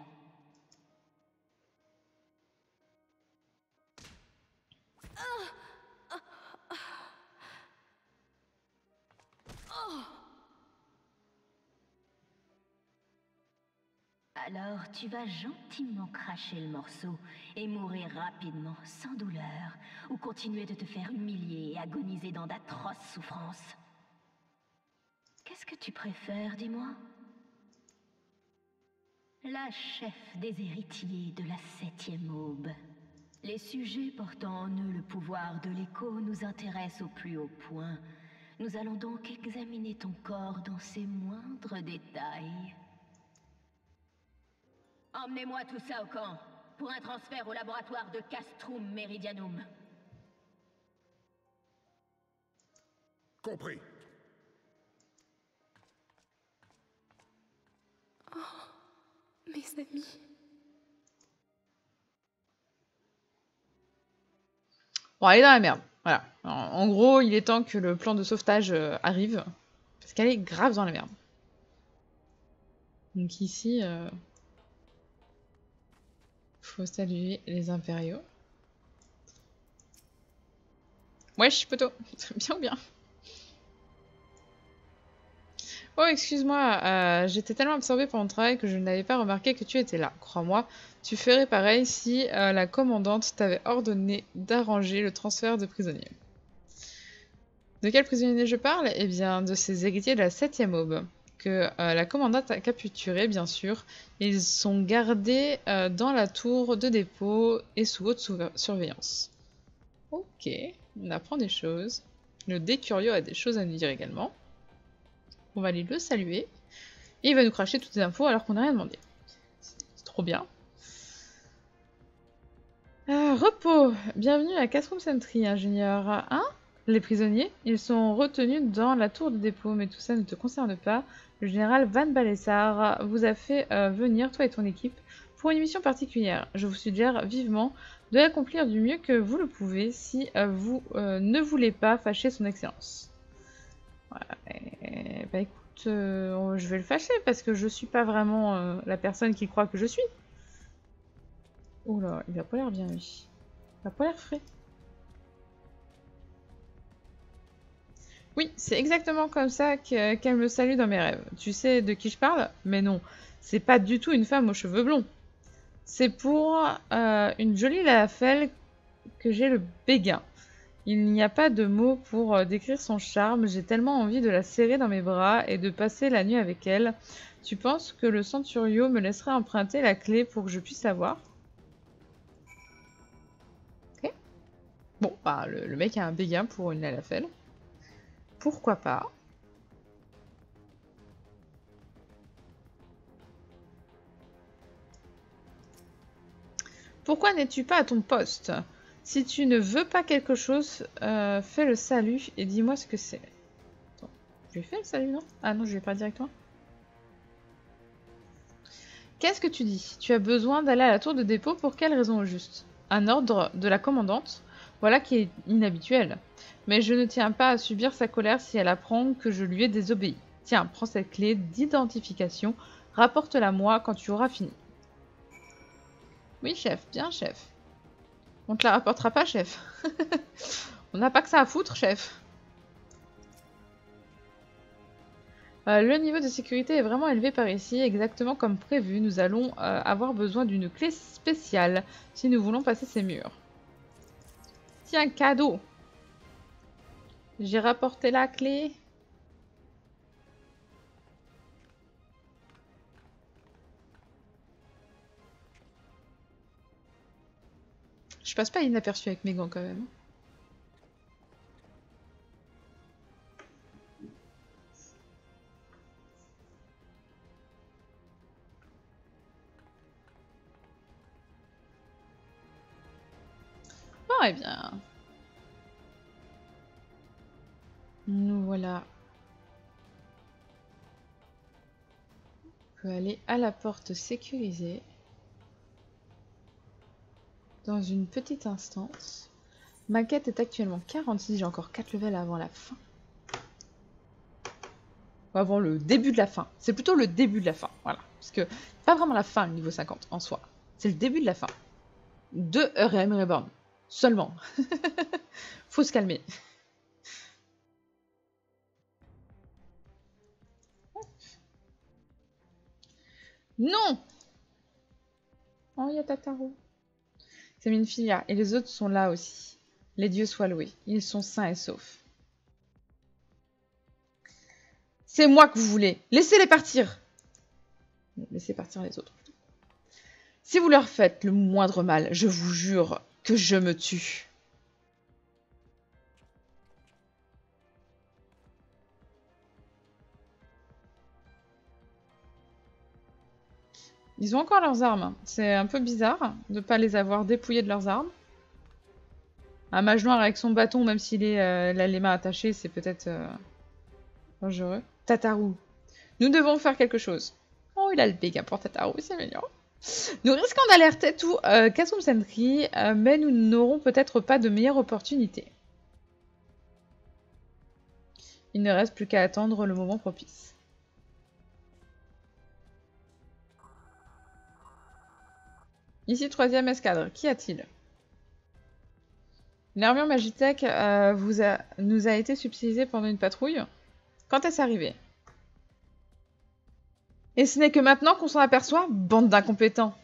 Alors tu vas gentiment cracher le morceau et mourir rapidement, sans douleur, ou continuer de te faire humilier et agoniser dans d'atroces souffrances. Qu'est-ce que tu préfères, dis-moi? La chef des héritiers de la septième aube. Les sujets portant en eux le pouvoir de l'écho nous intéressent au plus haut point. Nous allons donc examiner ton corps dans ses moindres détails. Emmenez-moi tout ça au camp, pour un transfert au laboratoire de Castrum Meridianum. Compris. Oh, mes amis. Bon, elle est dans la merde. Voilà. En, en gros, il est temps que le plan de sauvetage euh, arrive. Parce qu'elle est grave dans la merde. Donc ici... Euh... Faut saluer les impériaux. Wesh, poteau. Bien ou bien? Oh, excuse-moi, euh, j'étais tellement absorbée par mon travail que je n'avais pas remarqué que tu étais là. Crois-moi, tu ferais pareil si euh, la commandante t'avait ordonné d'arranger le transfert de prisonniers. De quels prisonniers je parle? Eh bien, de ces héritiers de la septième aube. Que euh, la commandante a capturé, bien sûr. Ils sont gardés euh, dans la tour de dépôt et sous haute surveillance. Ok, on apprend des choses. Le Décurio a des choses à nous dire également. On va aller le saluer. Et il va nous cracher toutes les infos alors qu'on n'a rien demandé. C'est trop bien. Euh, repos. Bienvenue à Castrum Sentry, ingénieur. Hein? Les prisonniers, ils sont retenus dans la tour de dépôt, mais tout ça ne te concerne pas. Le général Van Balessar vous a fait euh, venir, toi et ton équipe, pour une mission particulière. Je vous suggère vivement de l'accomplir du mieux que vous le pouvez si euh, vous euh, ne voulez pas fâcher son excellence. Voilà. Et, bah écoute, euh, je vais le fâcher parce que je suis pas vraiment euh, la personne qui croit que je suis. Oh là, il a pas l'air bien lui. Il a pas l'air frais. Oui, c'est exactement comme ça qu'elle que me salue dans mes rêves. Tu sais de qui je parle? Mais non, c'est pas du tout une femme aux cheveux blonds. C'est pour euh, une jolie Lalafell que j'ai le béguin. Il n'y a pas de mots pour euh, décrire son charme. J'ai tellement envie de la serrer dans mes bras et de passer la nuit avec elle. Tu penses que le Centurio me laisserait emprunter la clé pour que je puisse la voir? Ok. Bon, bah le, le mec a un béguin pour une Lalafell. Pourquoi pas? Pourquoi n'es-tu pas à ton poste? Si tu ne veux pas quelque chose, euh, fais le salut et dis-moi ce que c'est. lui ai fait le salut, non? Ah non, je lui ai pas directement. Qu'est-ce que tu dis? Tu as besoin d'aller à la tour de dépôt pour quelle raison au juste? Un ordre de la commandante? Voilà qui est inhabituel. Mais je ne tiens pas à subir sa colère si elle apprend que je lui ai désobéi. Tiens, prends cette clé d'identification, rapporte-la moi quand tu auras fini. Oui, chef, bien, chef. On te la rapportera pas, chef. On n'a pas que ça à foutre, chef. Euh, le niveau de sécurité est vraiment élevé par ici, exactement comme prévu. Nous allons euh, avoir besoin d'une clé spéciale si nous voulons passer ces murs. Tiens, cadeau. J'ai rapporté la clé. Je passe pas inaperçu avec mes gants quand même. Bon, eh bien. Nous voilà. On peut aller à la porte sécurisée. Dans une petite instance. Ma quête est actuellement quarante-six, j'ai encore quatre levels avant la fin. Ou avant le début de la fin. C'est plutôt le début de la fin, voilà. Parce que pas vraiment la fin, le niveau cinquante, en soi. C'est le début de la fin. De E R M Reborn. Seulement. Faut se calmer. Non! Oh, il y a Tataru. C'est Minfilia, et les autres sont là aussi. Les dieux soient loués. Ils sont sains et saufs. C'est moi que vous voulez. Laissez-les partir. Laissez partir les autres. Si vous leur faites le moindre mal, je vous jure que je me tue. Ils ont encore leurs armes. C'est un peu bizarre de ne pas les avoir dépouillés de leurs armes. Un mage noir avec son bâton, même s'il est euh, là, les mains attachées, c'est peut-être euh, dangereux. Tataru, nous devons faire quelque chose. Oh, il a le béguin pour Tataru, c'est mignon. Nous risquons d'alerter tout euh, Kasum Sentry, euh, mais nous n'aurons peut-être pas de meilleure opportunité. Il ne reste plus qu'à attendre le moment propice. Ici, troisième escadre. Qu'y a-t-il? L'armure Magitech euh, vous a, nous a été subsidiée pendant une patrouille. Quand est-ce arrivé? Et ce n'est que maintenant qu'on s'en aperçoit? Bande d'incompétents.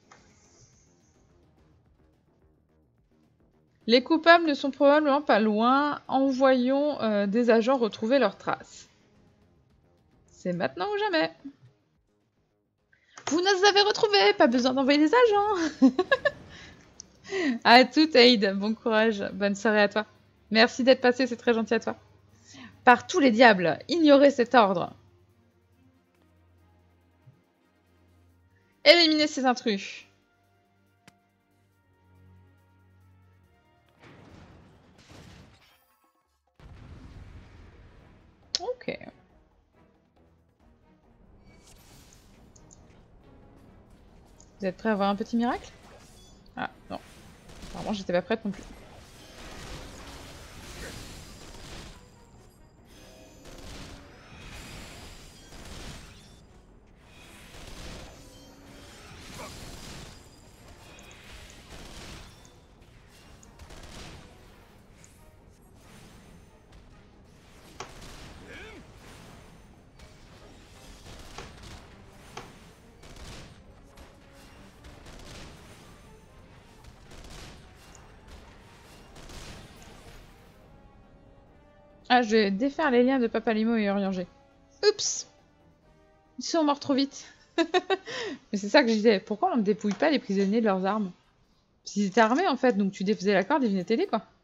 Les coupables ne sont probablement pas loin. Envoyons euh, des agents retrouver leurs traces. C'est maintenant ou jamais. Vous nous avez retrouvés, pas besoin d'envoyer des agents. À toute, Aïd, bon courage, bonne soirée à toi. Merci d'être passé, c'est très gentil à toi. Par tous les diables, ignorez cet ordre. Éliminez ces intrus. Ok. Vous êtes prêts à avoir un petit miracle? Ah, non. Apparemment, j'étais pas prête non plus. Ah, je vais défaire les liens de Papalimo et Urianger. Oups! Ils sont morts trop vite. Mais c'est ça que je disais. Pourquoi on ne dépouille pas les prisonniers de leurs armes? Ils étaient armés en fait, donc tu défaisais la corde et ils venaient t'aider quoi.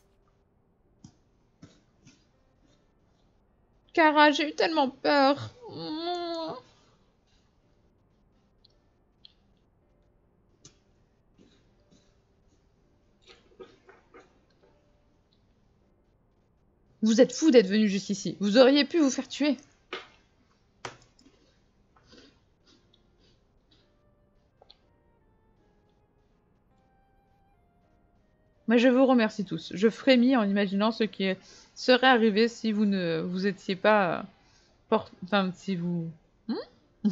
Cara, j'ai eu tellement peur. Vous êtes fous d'être venu jusqu'ici. Vous auriez pu vous faire tuer. Mais je vous remercie tous. Je frémis en imaginant ce qui serait arrivé si vous ne vous étiez pas... Port... Enfin, si vous... Hmm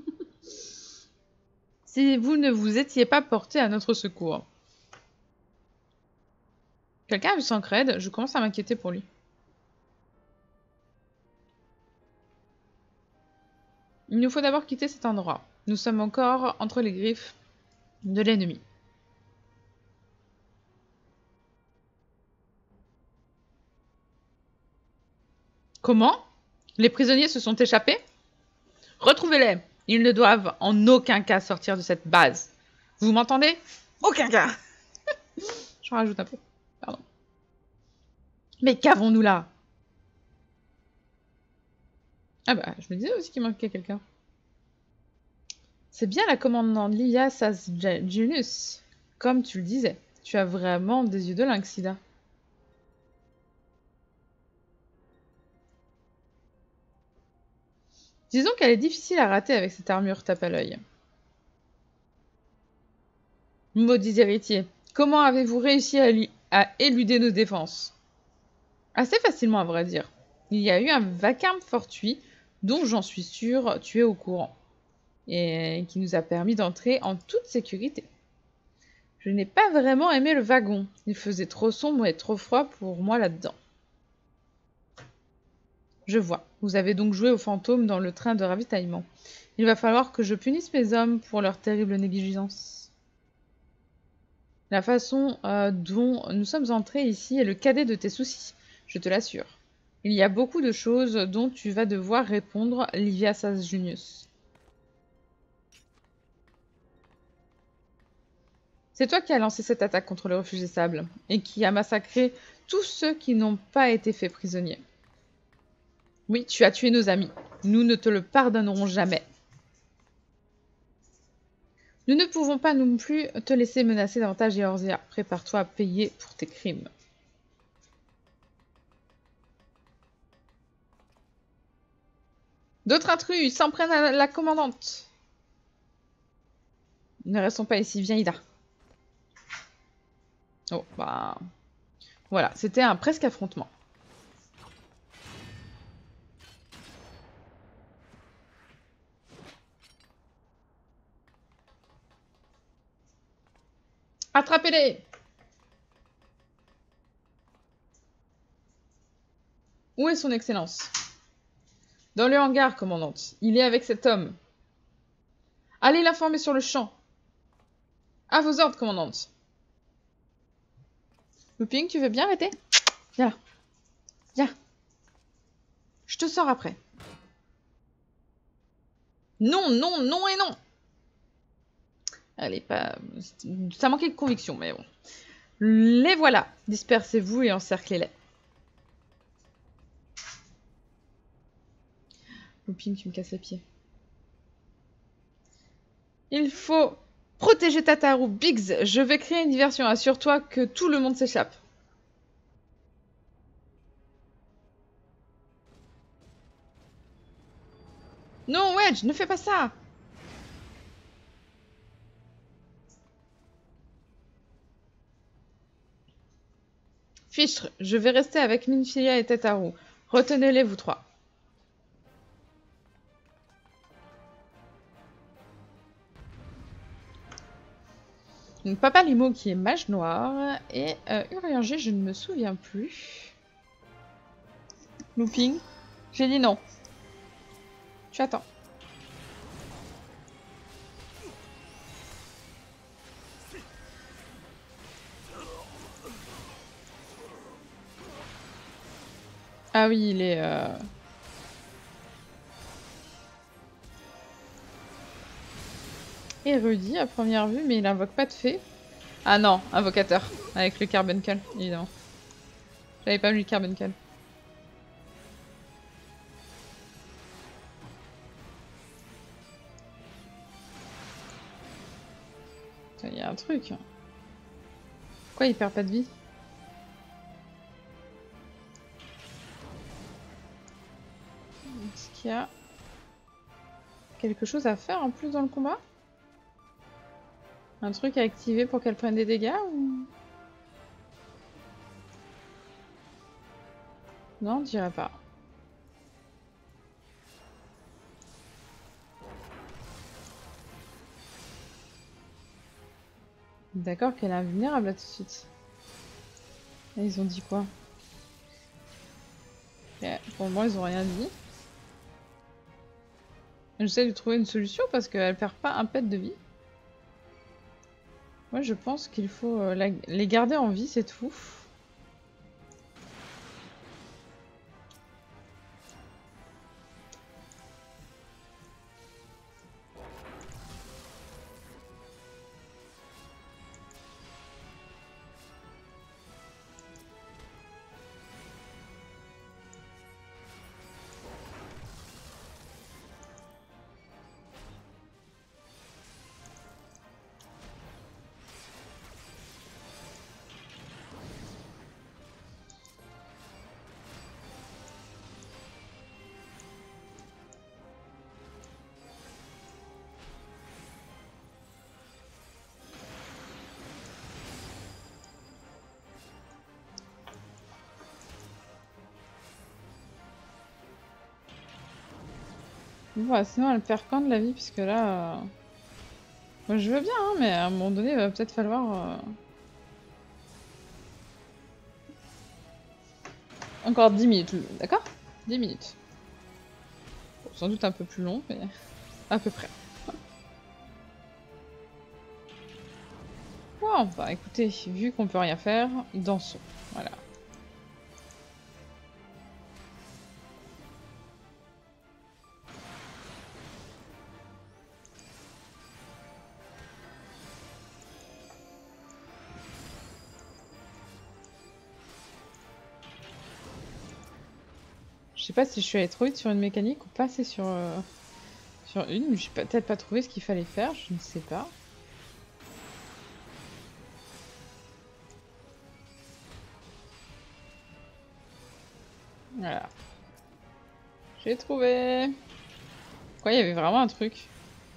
si vous ne vous étiez pas porté à notre secours. Quelqu'un a vu Sancred? Je commence à m'inquiéter pour lui. Il nous faut d'abord quitter cet endroit. Nous sommes encore entre les griffes de l'ennemi. Comment? Les prisonniers se sont échappés? Retrouvez-les! Ils ne doivent en aucun cas sortir de cette base. Vous m'entendez? Aucun cas! J'en rajoute un peu. Pardon. Mais qu'avons-nous là? Ah bah, je me disais aussi qu'il manquait quelqu'un. C'est bien la commandante Livia Sasjunus. Comme tu le disais, tu as vraiment des yeux de lynx, Sida. Disons qu'elle est difficile à rater avec cette armure tape à l'œil. Maudits héritiers, comment avez-vous réussi à, à éluder nos défenses? Assez facilement, à vrai dire. Il y a eu un vacarme fortuit, dont j'en suis sûre tu es au courant, et qui nous a permis d'entrer en toute sécurité. Je n'ai pas vraiment aimé le wagon. Il faisait trop sombre et trop froid pour moi là-dedans. Je vois. Vous avez donc joué aux fantômes dans le train de ravitaillement. Il va falloir que je punisse mes hommes pour leur terrible négligence. La façon euh, dont nous sommes entrés ici est le cadet de tes soucis, je te l'assure. Il y a beaucoup de choses dont tu vas devoir répondre, Livia Sasjunus. C'est toi qui as lancé cette attaque contre le refuge des sables, et qui a massacré tous ceux qui n'ont pas été faits prisonniers. Oui, tu as tué nos amis. Nous ne te le pardonnerons jamais. Nous ne pouvons pas non plus te laisser menacer davantage Eorzea. Prépare-toi à payer pour tes crimes. D'autres intrus s'en prennent à la commandante. Ne restons pas ici, viens Ida. Oh, bah... Voilà, c'était un presque affrontement. Attrapez-les! Où est son excellence? Dans le hangar, commandante. Il est avec cet homme. Allez l'informer sur le champ. À vos ordres, commandante. Looping, tu veux bien arrêter? Viens là. Viens. Je te sors après. Non, non, non et non. Elle est pas... Ça manquait de conviction, mais bon. Les voilà. Dispersez-vous et encerclez-les. Looping, tu me casses les pieds. Il faut protéger Tataru. Biggs, je vais créer une diversion. Assure-toi que tout le monde s'échappe. Non, Wedge, ne fais pas ça. Fichtre, je vais rester avec Minfilia et Tataru. Retenez-les, vous trois. Donc, Papa Limo qui est mage noir et euh, Urianger, je ne me souviens plus. Looping, j'ai dit non. Tu attends. Ah oui, il est... Euh... érudit à première vue, mais il invoque pas de fée. Ah non, invocateur, avec le Carbuncle, évidemment. J'avais pas lu le Carbuncle. Il y a un truc. Pourquoi il perd pas de vie? Est-ce qu'il y a quelque chose à faire en plus dans le combat? Un truc à activer pour qu'elle prenne des dégâts ou... Non, on dirait pas. D'accord qu'elle est invulnérable là tout de suite. Et ils ont dit quoi? Ok, pour le moment ils ont rien dit. J'essaie de trouver une solution parce qu'elle perd pas un pet de vie. Moi je pense qu'il faut euh, la... les garder en vie, c'est tout. Bon, bah, sinon elle perd quand de la vie puisque là... euh, Moi je veux bien, hein, mais à un moment donné il va peut-être falloir... euh, Encore dix minutes, d'accord? dix minutes. Bon, sans doute un peu plus long, mais à peu près. Bon, bah écoutez, vu qu'on peut rien faire, dansons. Voilà. Je sais pas si je suis allée trop vite sur une mécanique ou pas assez sur, euh, sur une, mais j'ai peut-être pas trouvé ce qu'il fallait faire, je ne sais pas. Voilà. J'ai trouvé. Quoi, il y avait vraiment un truc.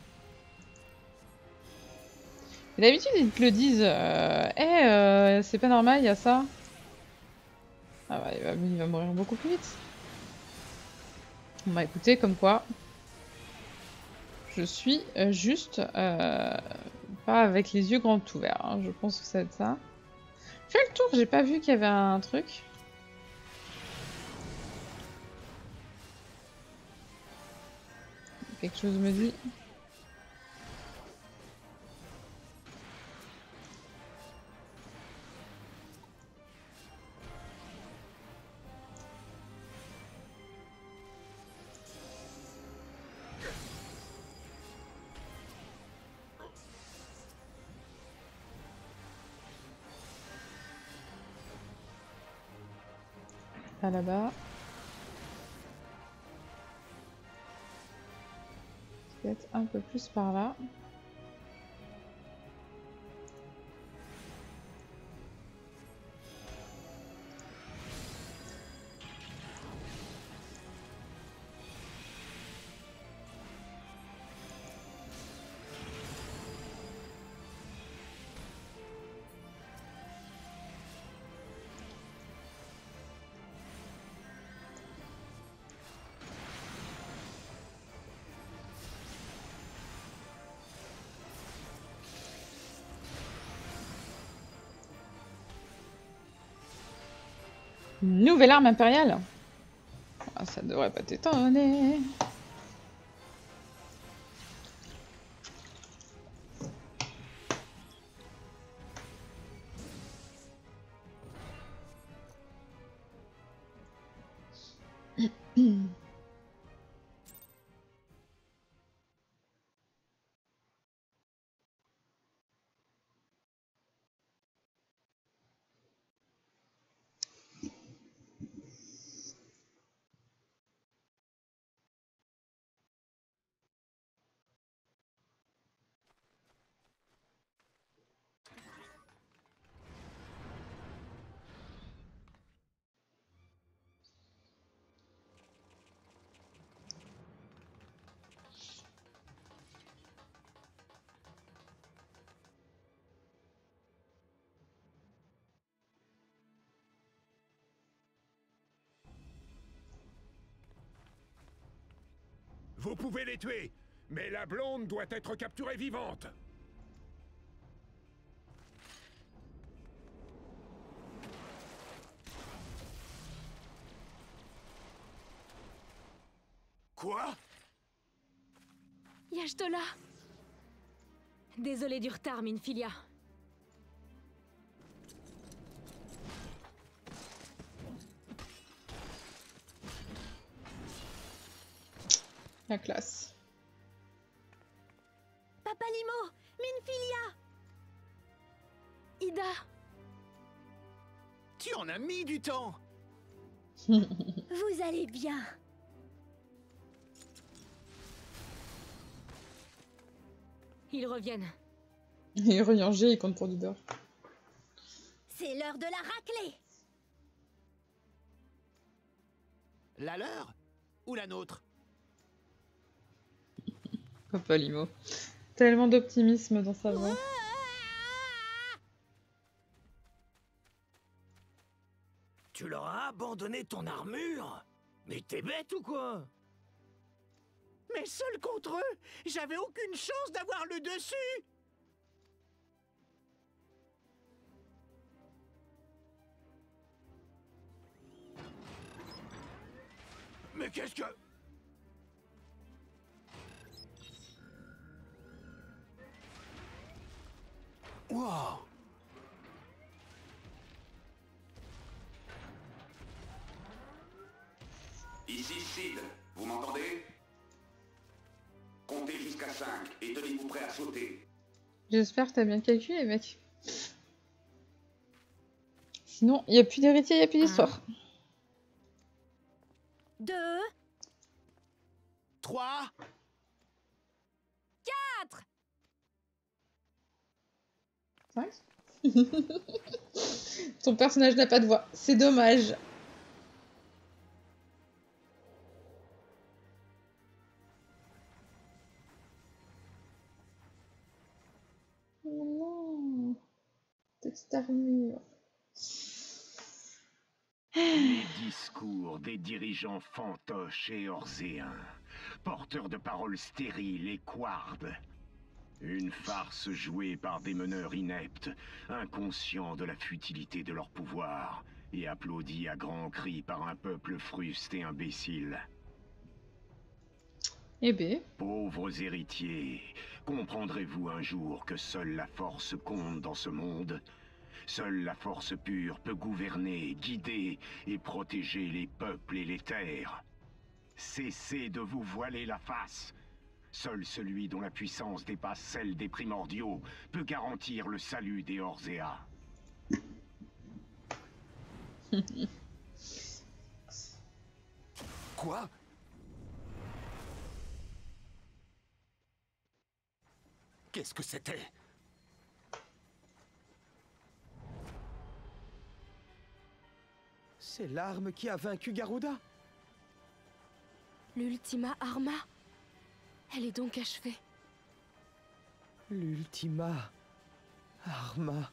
D'habitude, ils te le disent. Euh, Eh, euh, c'est pas normal, il y a ça. Ah bah, il va, il va mourir beaucoup plus vite. Bon bah écoutez, comme quoi. Je suis euh, juste euh, pas avec les yeux grands ouverts. Hein. Je pense que ça va être ça. Fais le tour, j'ai pas vu qu'il y avait un truc. Quelque chose me dit. Pas là-bas. Peut-être un peu plus par là. Nouvelle arme impériale. Ah, ça devrait pas t'étonner. Vous pouvez les tuer, mais la blonde doit être capturée vivante. Quoi? Y'Ashtola! Désolé du retard, Minfilia. La classe. Papalimo! Minfilia! Ida! Tu en as mis du temps. Vous allez bien? Ils reviennent. Il revient en G, il compte pour du beurre. C'est l'heure de la raclée! La leur? Ou la nôtre? Papa Limo. Tellement d'optimisme dans sa voix. Tu leur as abandonné ton armure? Mais t'es bête ou quoi? Mais seul contre eux, j'avais aucune chance d'avoir le dessus. Mais qu'est-ce que... Wow. Ici Sid, vous m'entendez? Comptez jusqu'à cinq et tenez-vous prêt à sauter. J'espère que t'as bien calculé, mec. Sinon, il n'y a plus d'héritier, il n'y a plus d'histoire. Deux, Trois. quatre. cinq. Ton personnage n'a pas de voix. C'est dommage. Oh non. Petite armure. Les discours des dirigeants fantoches et orséens, porteurs de paroles stériles et couardes. Une farce jouée par des meneurs ineptes, inconscients de la futilité de leur pouvoir, et applaudis à grands cris par un peuple fruste et imbécile. Eh ben. Pauvres héritiers, comprendrez-vous un jour que seule la force compte dans ce monde ? Seule la force pure peut gouverner, guider et protéger les peuples et les terres. Cessez de vous voiler la face. Seul celui dont la puissance dépasse celle des primordiaux peut garantir le salut des Orséas. Quoi? Qu'est-ce que c'était? C'est l'arme qui a vaincu Garuda. L'Ultima Arma. Elle est donc achevée. L'Ultima Arma.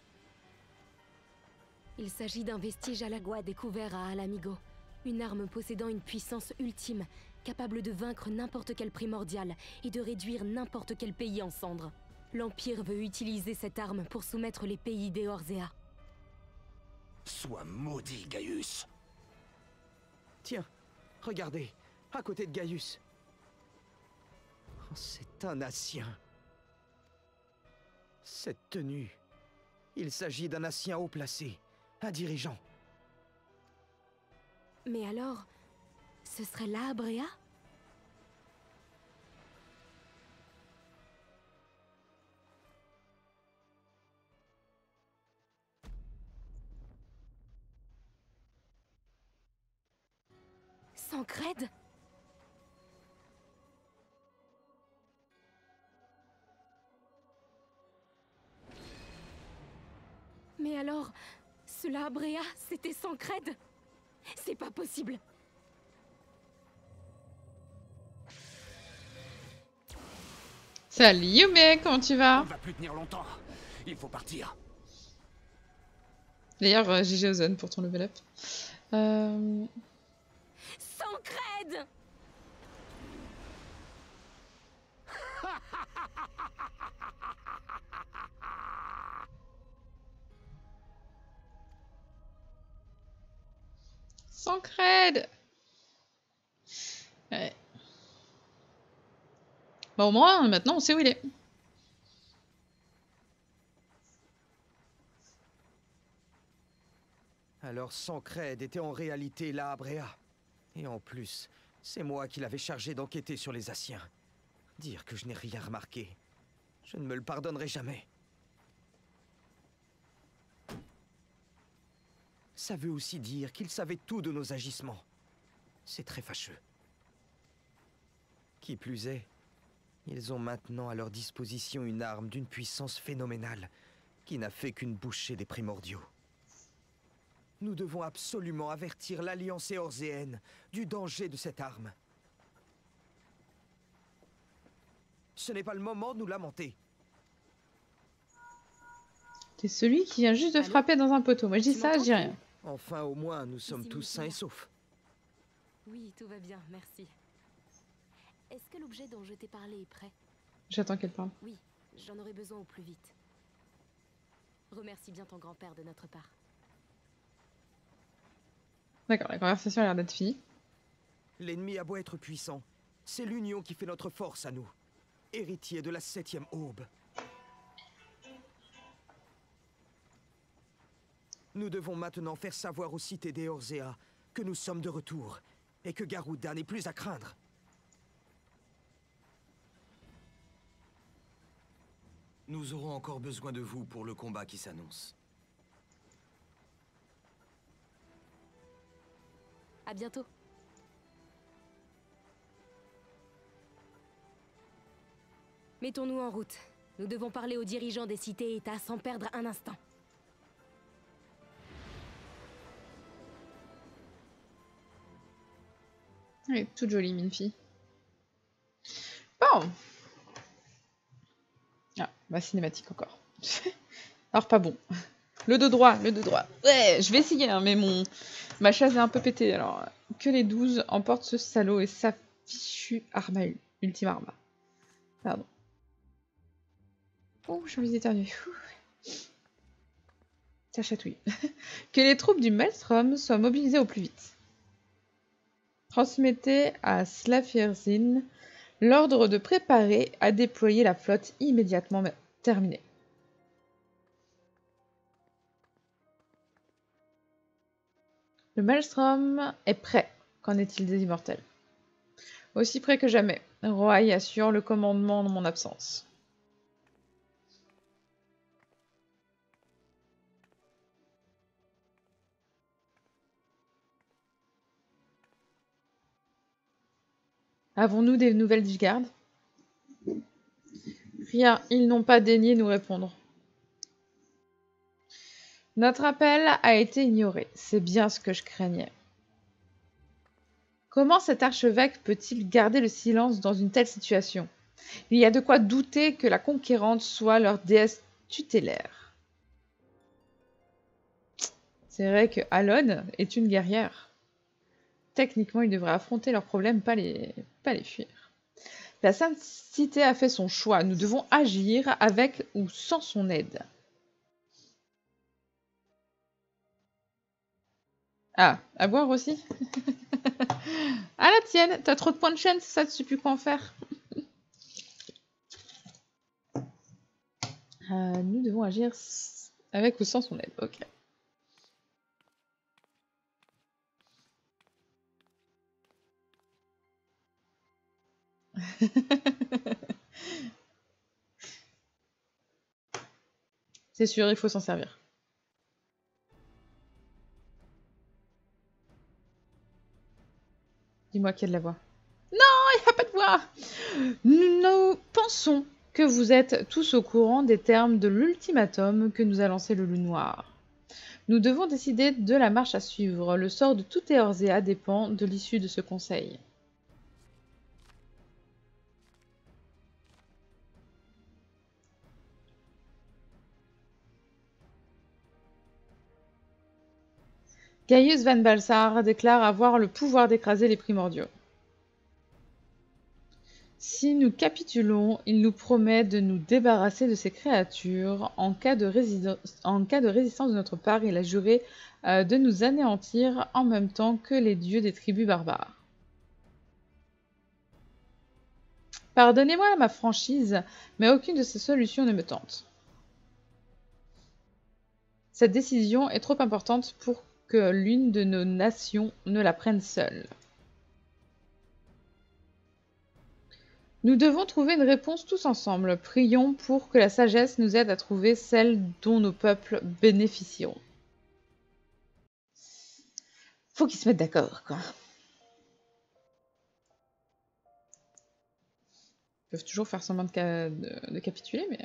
Il s'agit d'un vestige Alagua découvert à Alamigo. Une arme possédant une puissance ultime, capable de vaincre n'importe quel primordial et de réduire n'importe quel pays en cendres. L'Empire veut utiliser cette arme pour soumettre les pays des Orséas. Sois maudit, Gaius. Tiens, regardez, à côté de Gaius. Oh, c'est un Ascien. Cette tenue. Il s'agit d'un Ascien haut placé, un dirigeant. Mais alors, ce serait là Abrea? Sancred? Mais alors, cela Abrea, c'était Sancred? C'est pas possible. Salut Yume, comment tu vas? On va plus tenir longtemps. Il faut partir. D'ailleurs, euh, G G Ozone pour ton level up. Euh... Sancred! Tancred. Ouais. Bah, au moins, maintenant, on sait où il est. Alors Sancred était en réalité là à Bréa. Et en plus, c'est moi qui l'avais chargé d'enquêter sur les Asciens. Dire que je n'ai rien remarqué, je ne me le pardonnerai jamais. Ça veut aussi dire qu'il savait tout de nos agissements. C'est très fâcheux. Qui plus est, ils ont maintenant à leur disposition une arme d'une puissance phénoménale qui n'a fait qu'une bouchée des primordiaux. Nous devons absolument avertir l'Alliance éorzéenne du danger de cette arme. Ce n'est pas le moment de nous lamenter. T'es celui qui vient juste de frapper dans un poteau. Moi je dis ça, je dis rien. Enfin, au moins, nous sommes tous sains et saufs. Oui, tout va bien, merci. Est-ce que l'objet dont je t'ai parlé est prêt? J'attends qu'elle parle. Oui, j'en aurai besoin au plus vite. Remercie bien ton grand-père de notre part. D'accord, la conversation a l'air d'être finie. L'ennemi a beau être puissant, c'est l'union qui fait notre force à nous. Héritier de la septième aube. Nous devons maintenant faire savoir aux cités d'Eorzea que nous sommes de retour et que Garuda n'est plus à craindre. Nous aurons encore besoin de vous pour le combat qui s'annonce. À bientôt. Mettons-nous en route. Nous devons parler aux dirigeants des cités et États sans perdre un instant. Elle est toute jolie, mine fille. Bon. Ah, ma cinématique encore. Alors pas bon. Le dos droit, le dos droit. Ouais, je vais essayer, hein, mais mon ma chaise est un peu pétée. Alors, que les douze emportent ce salaud et sa fichue arma ultime arma. Pardon. Oh, j'ai envie d'éternuer. Ça chatouille. Que les troupes du Maelstrom soient mobilisées au plus vite. Transmettez à Slafierzin l'ordre de préparer à déployer la flotte immédiatement terminée. Le Maelstrom est prêt. Qu'en est-il des immortels? Aussi près que jamais. Roy assure le commandement en mon absence. Avons-nous des nouvelles d'Ishgard? Rien, ils n'ont pas daigné nous répondre. Notre appel a été ignoré, c'est bien ce que je craignais. Comment cet archevêque peut-il garder le silence dans une telle situation? Il y a de quoi douter que la conquérante soit leur déesse tutélaire. C'est vrai que Alon est une guerrière. Techniquement, ils devraient affronter leurs problèmes, pas les, pas les fuir. La Sainte Cité a fait son choix. Nous devons agir avec ou sans son aide. Ah, à boire aussi. À la tienne, t'as trop de points de chaîne, c'est ça, tu sais plus quoi en faire. euh, nous devons agir avec ou sans son aide, ok. C'est sûr, il faut s'en servir. Dis-moi qu'il y a de la voix. Non, il n'y a pas de voix. Nous, nous pensons que vous êtes tous au courant des termes de l'ultimatum que nous a lancé le Loup Noir. Nous devons décider de la marche à suivre. Le sort de tout Eorzea dépend de l'issue de ce conseil. Gaius Van Balsar déclare avoir le pouvoir d'écraser les primordiaux. Si nous capitulons, il nous promet de nous débarrasser de ces créatures. En cas de, en cas de résistance de notre part, il a juré euh, de nous anéantir en même temps que les dieux des tribus barbares. Pardonnez-moi ma franchise, mais aucune de ces solutions ne me tente. Cette décision est trop importante pour que l'une de nos nations ne la prenne seule. Nous devons trouver une réponse tous ensemble. Prions pour que la sagesse nous aide à trouver celle dont nos peuples bénéficieront. Faut qu'ils se mettent d'accord, quoi. Ils peuvent toujours faire semblant de, ca... de... de capituler, mais...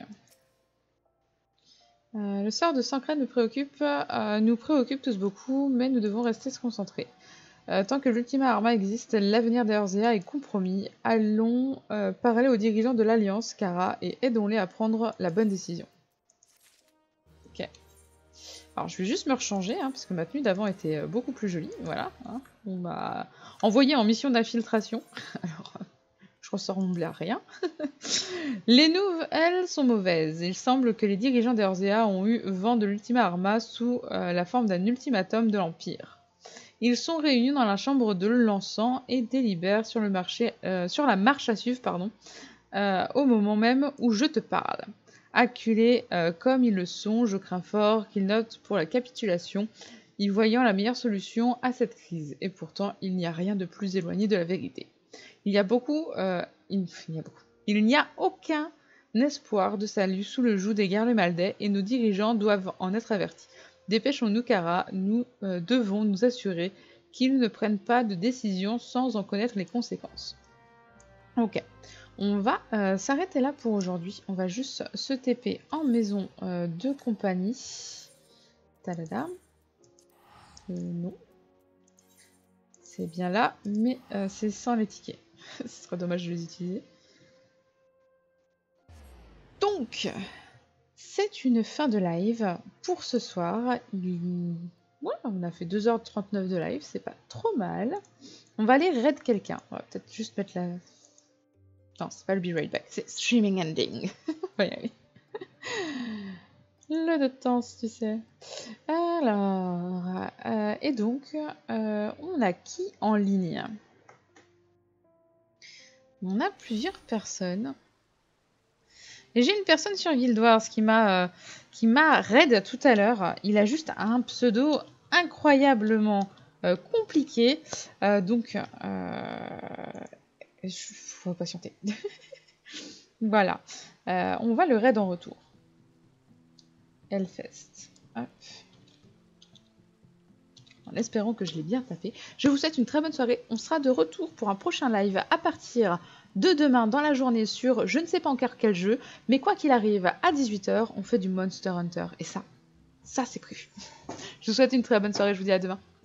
Euh, le sort de Sancred nous préoccupe, euh, nous préoccupe tous beaucoup, mais nous devons rester concentrés. Euh, tant que l'Ultima Arma existe, l'avenir d'Eorzea est compromis. Allons euh, parler aux dirigeants de l'Alliance, Kara, et aidons-les à prendre la bonne décision. Ok. Alors je vais juste me rechanger, hein, parce que ma tenue d'avant était beaucoup plus jolie. Voilà. Hein. On m'a envoyé en mission d'infiltration. Alors, je ressemble à rien. Les nouvelles sont mauvaises. Il semble que les dirigeants d'Eorzea ont eu vent de l'Ultima Arma sous euh, la forme d'un ultimatum de l'Empire. Ils sont réunis dans la chambre de l'encens et délibèrent sur, le marché, euh, sur la marche à suivre pardon, euh, au moment même où je te parle. Acculés euh, comme ils le sont, je crains fort qu'ils notent pour la capitulation, y voyant la meilleure solution à cette crise. Et pourtant, il n'y a rien de plus éloigné de la vérité. Il y a beaucoup... Euh, il, il y a beaucoup. Il n'y a aucun espoir de salut sous le joug des guerres Maldais et nos dirigeants doivent en être avertis. Dépêchons-nous, Kara, nous euh, devons nous assurer qu'ils ne prennent pas de décision sans en connaître les conséquences. Ok, on va euh, s'arrêter là pour aujourd'hui. On va juste se T P en maison euh, de compagnie. Tadada. Euh, non. C'est bien là, mais euh, c'est sans les tickets. Ce serait dommage de les utiliser. Donc... c'est une fin de live pour ce soir. Il... Ouais, on a fait deux heures trente-neuf de live, c'est pas trop mal. On va aller raid quelqu'un. On va peut-être juste mettre la... Non, c'est pas le Be Right Back, c'est Streaming Ending. On va y aller. Le de temps, tu sais. Alors... Euh, et donc, euh, on a qui en ligne? On a plusieurs personnes. Et j'ai une personne sur Guild Wars qui m'a euh, qui m'a raid tout à l'heure. Il a juste un pseudo incroyablement euh, compliqué. Euh, donc, euh, il faut patienter. Voilà. Euh, on va le raid en retour. Hellfest. Hop. En espérant que je l'ai bien tapé. Je vous souhaite une très bonne soirée. On sera de retour pour un prochain live à partir de demain dans la journée sur je ne sais pas encore quel jeu, mais quoi qu'il arrive, à dix-huit heures, on fait du Monster Hunter. Et ça, ça c'est prévu. Je vous souhaite une très bonne soirée, je vous dis à demain.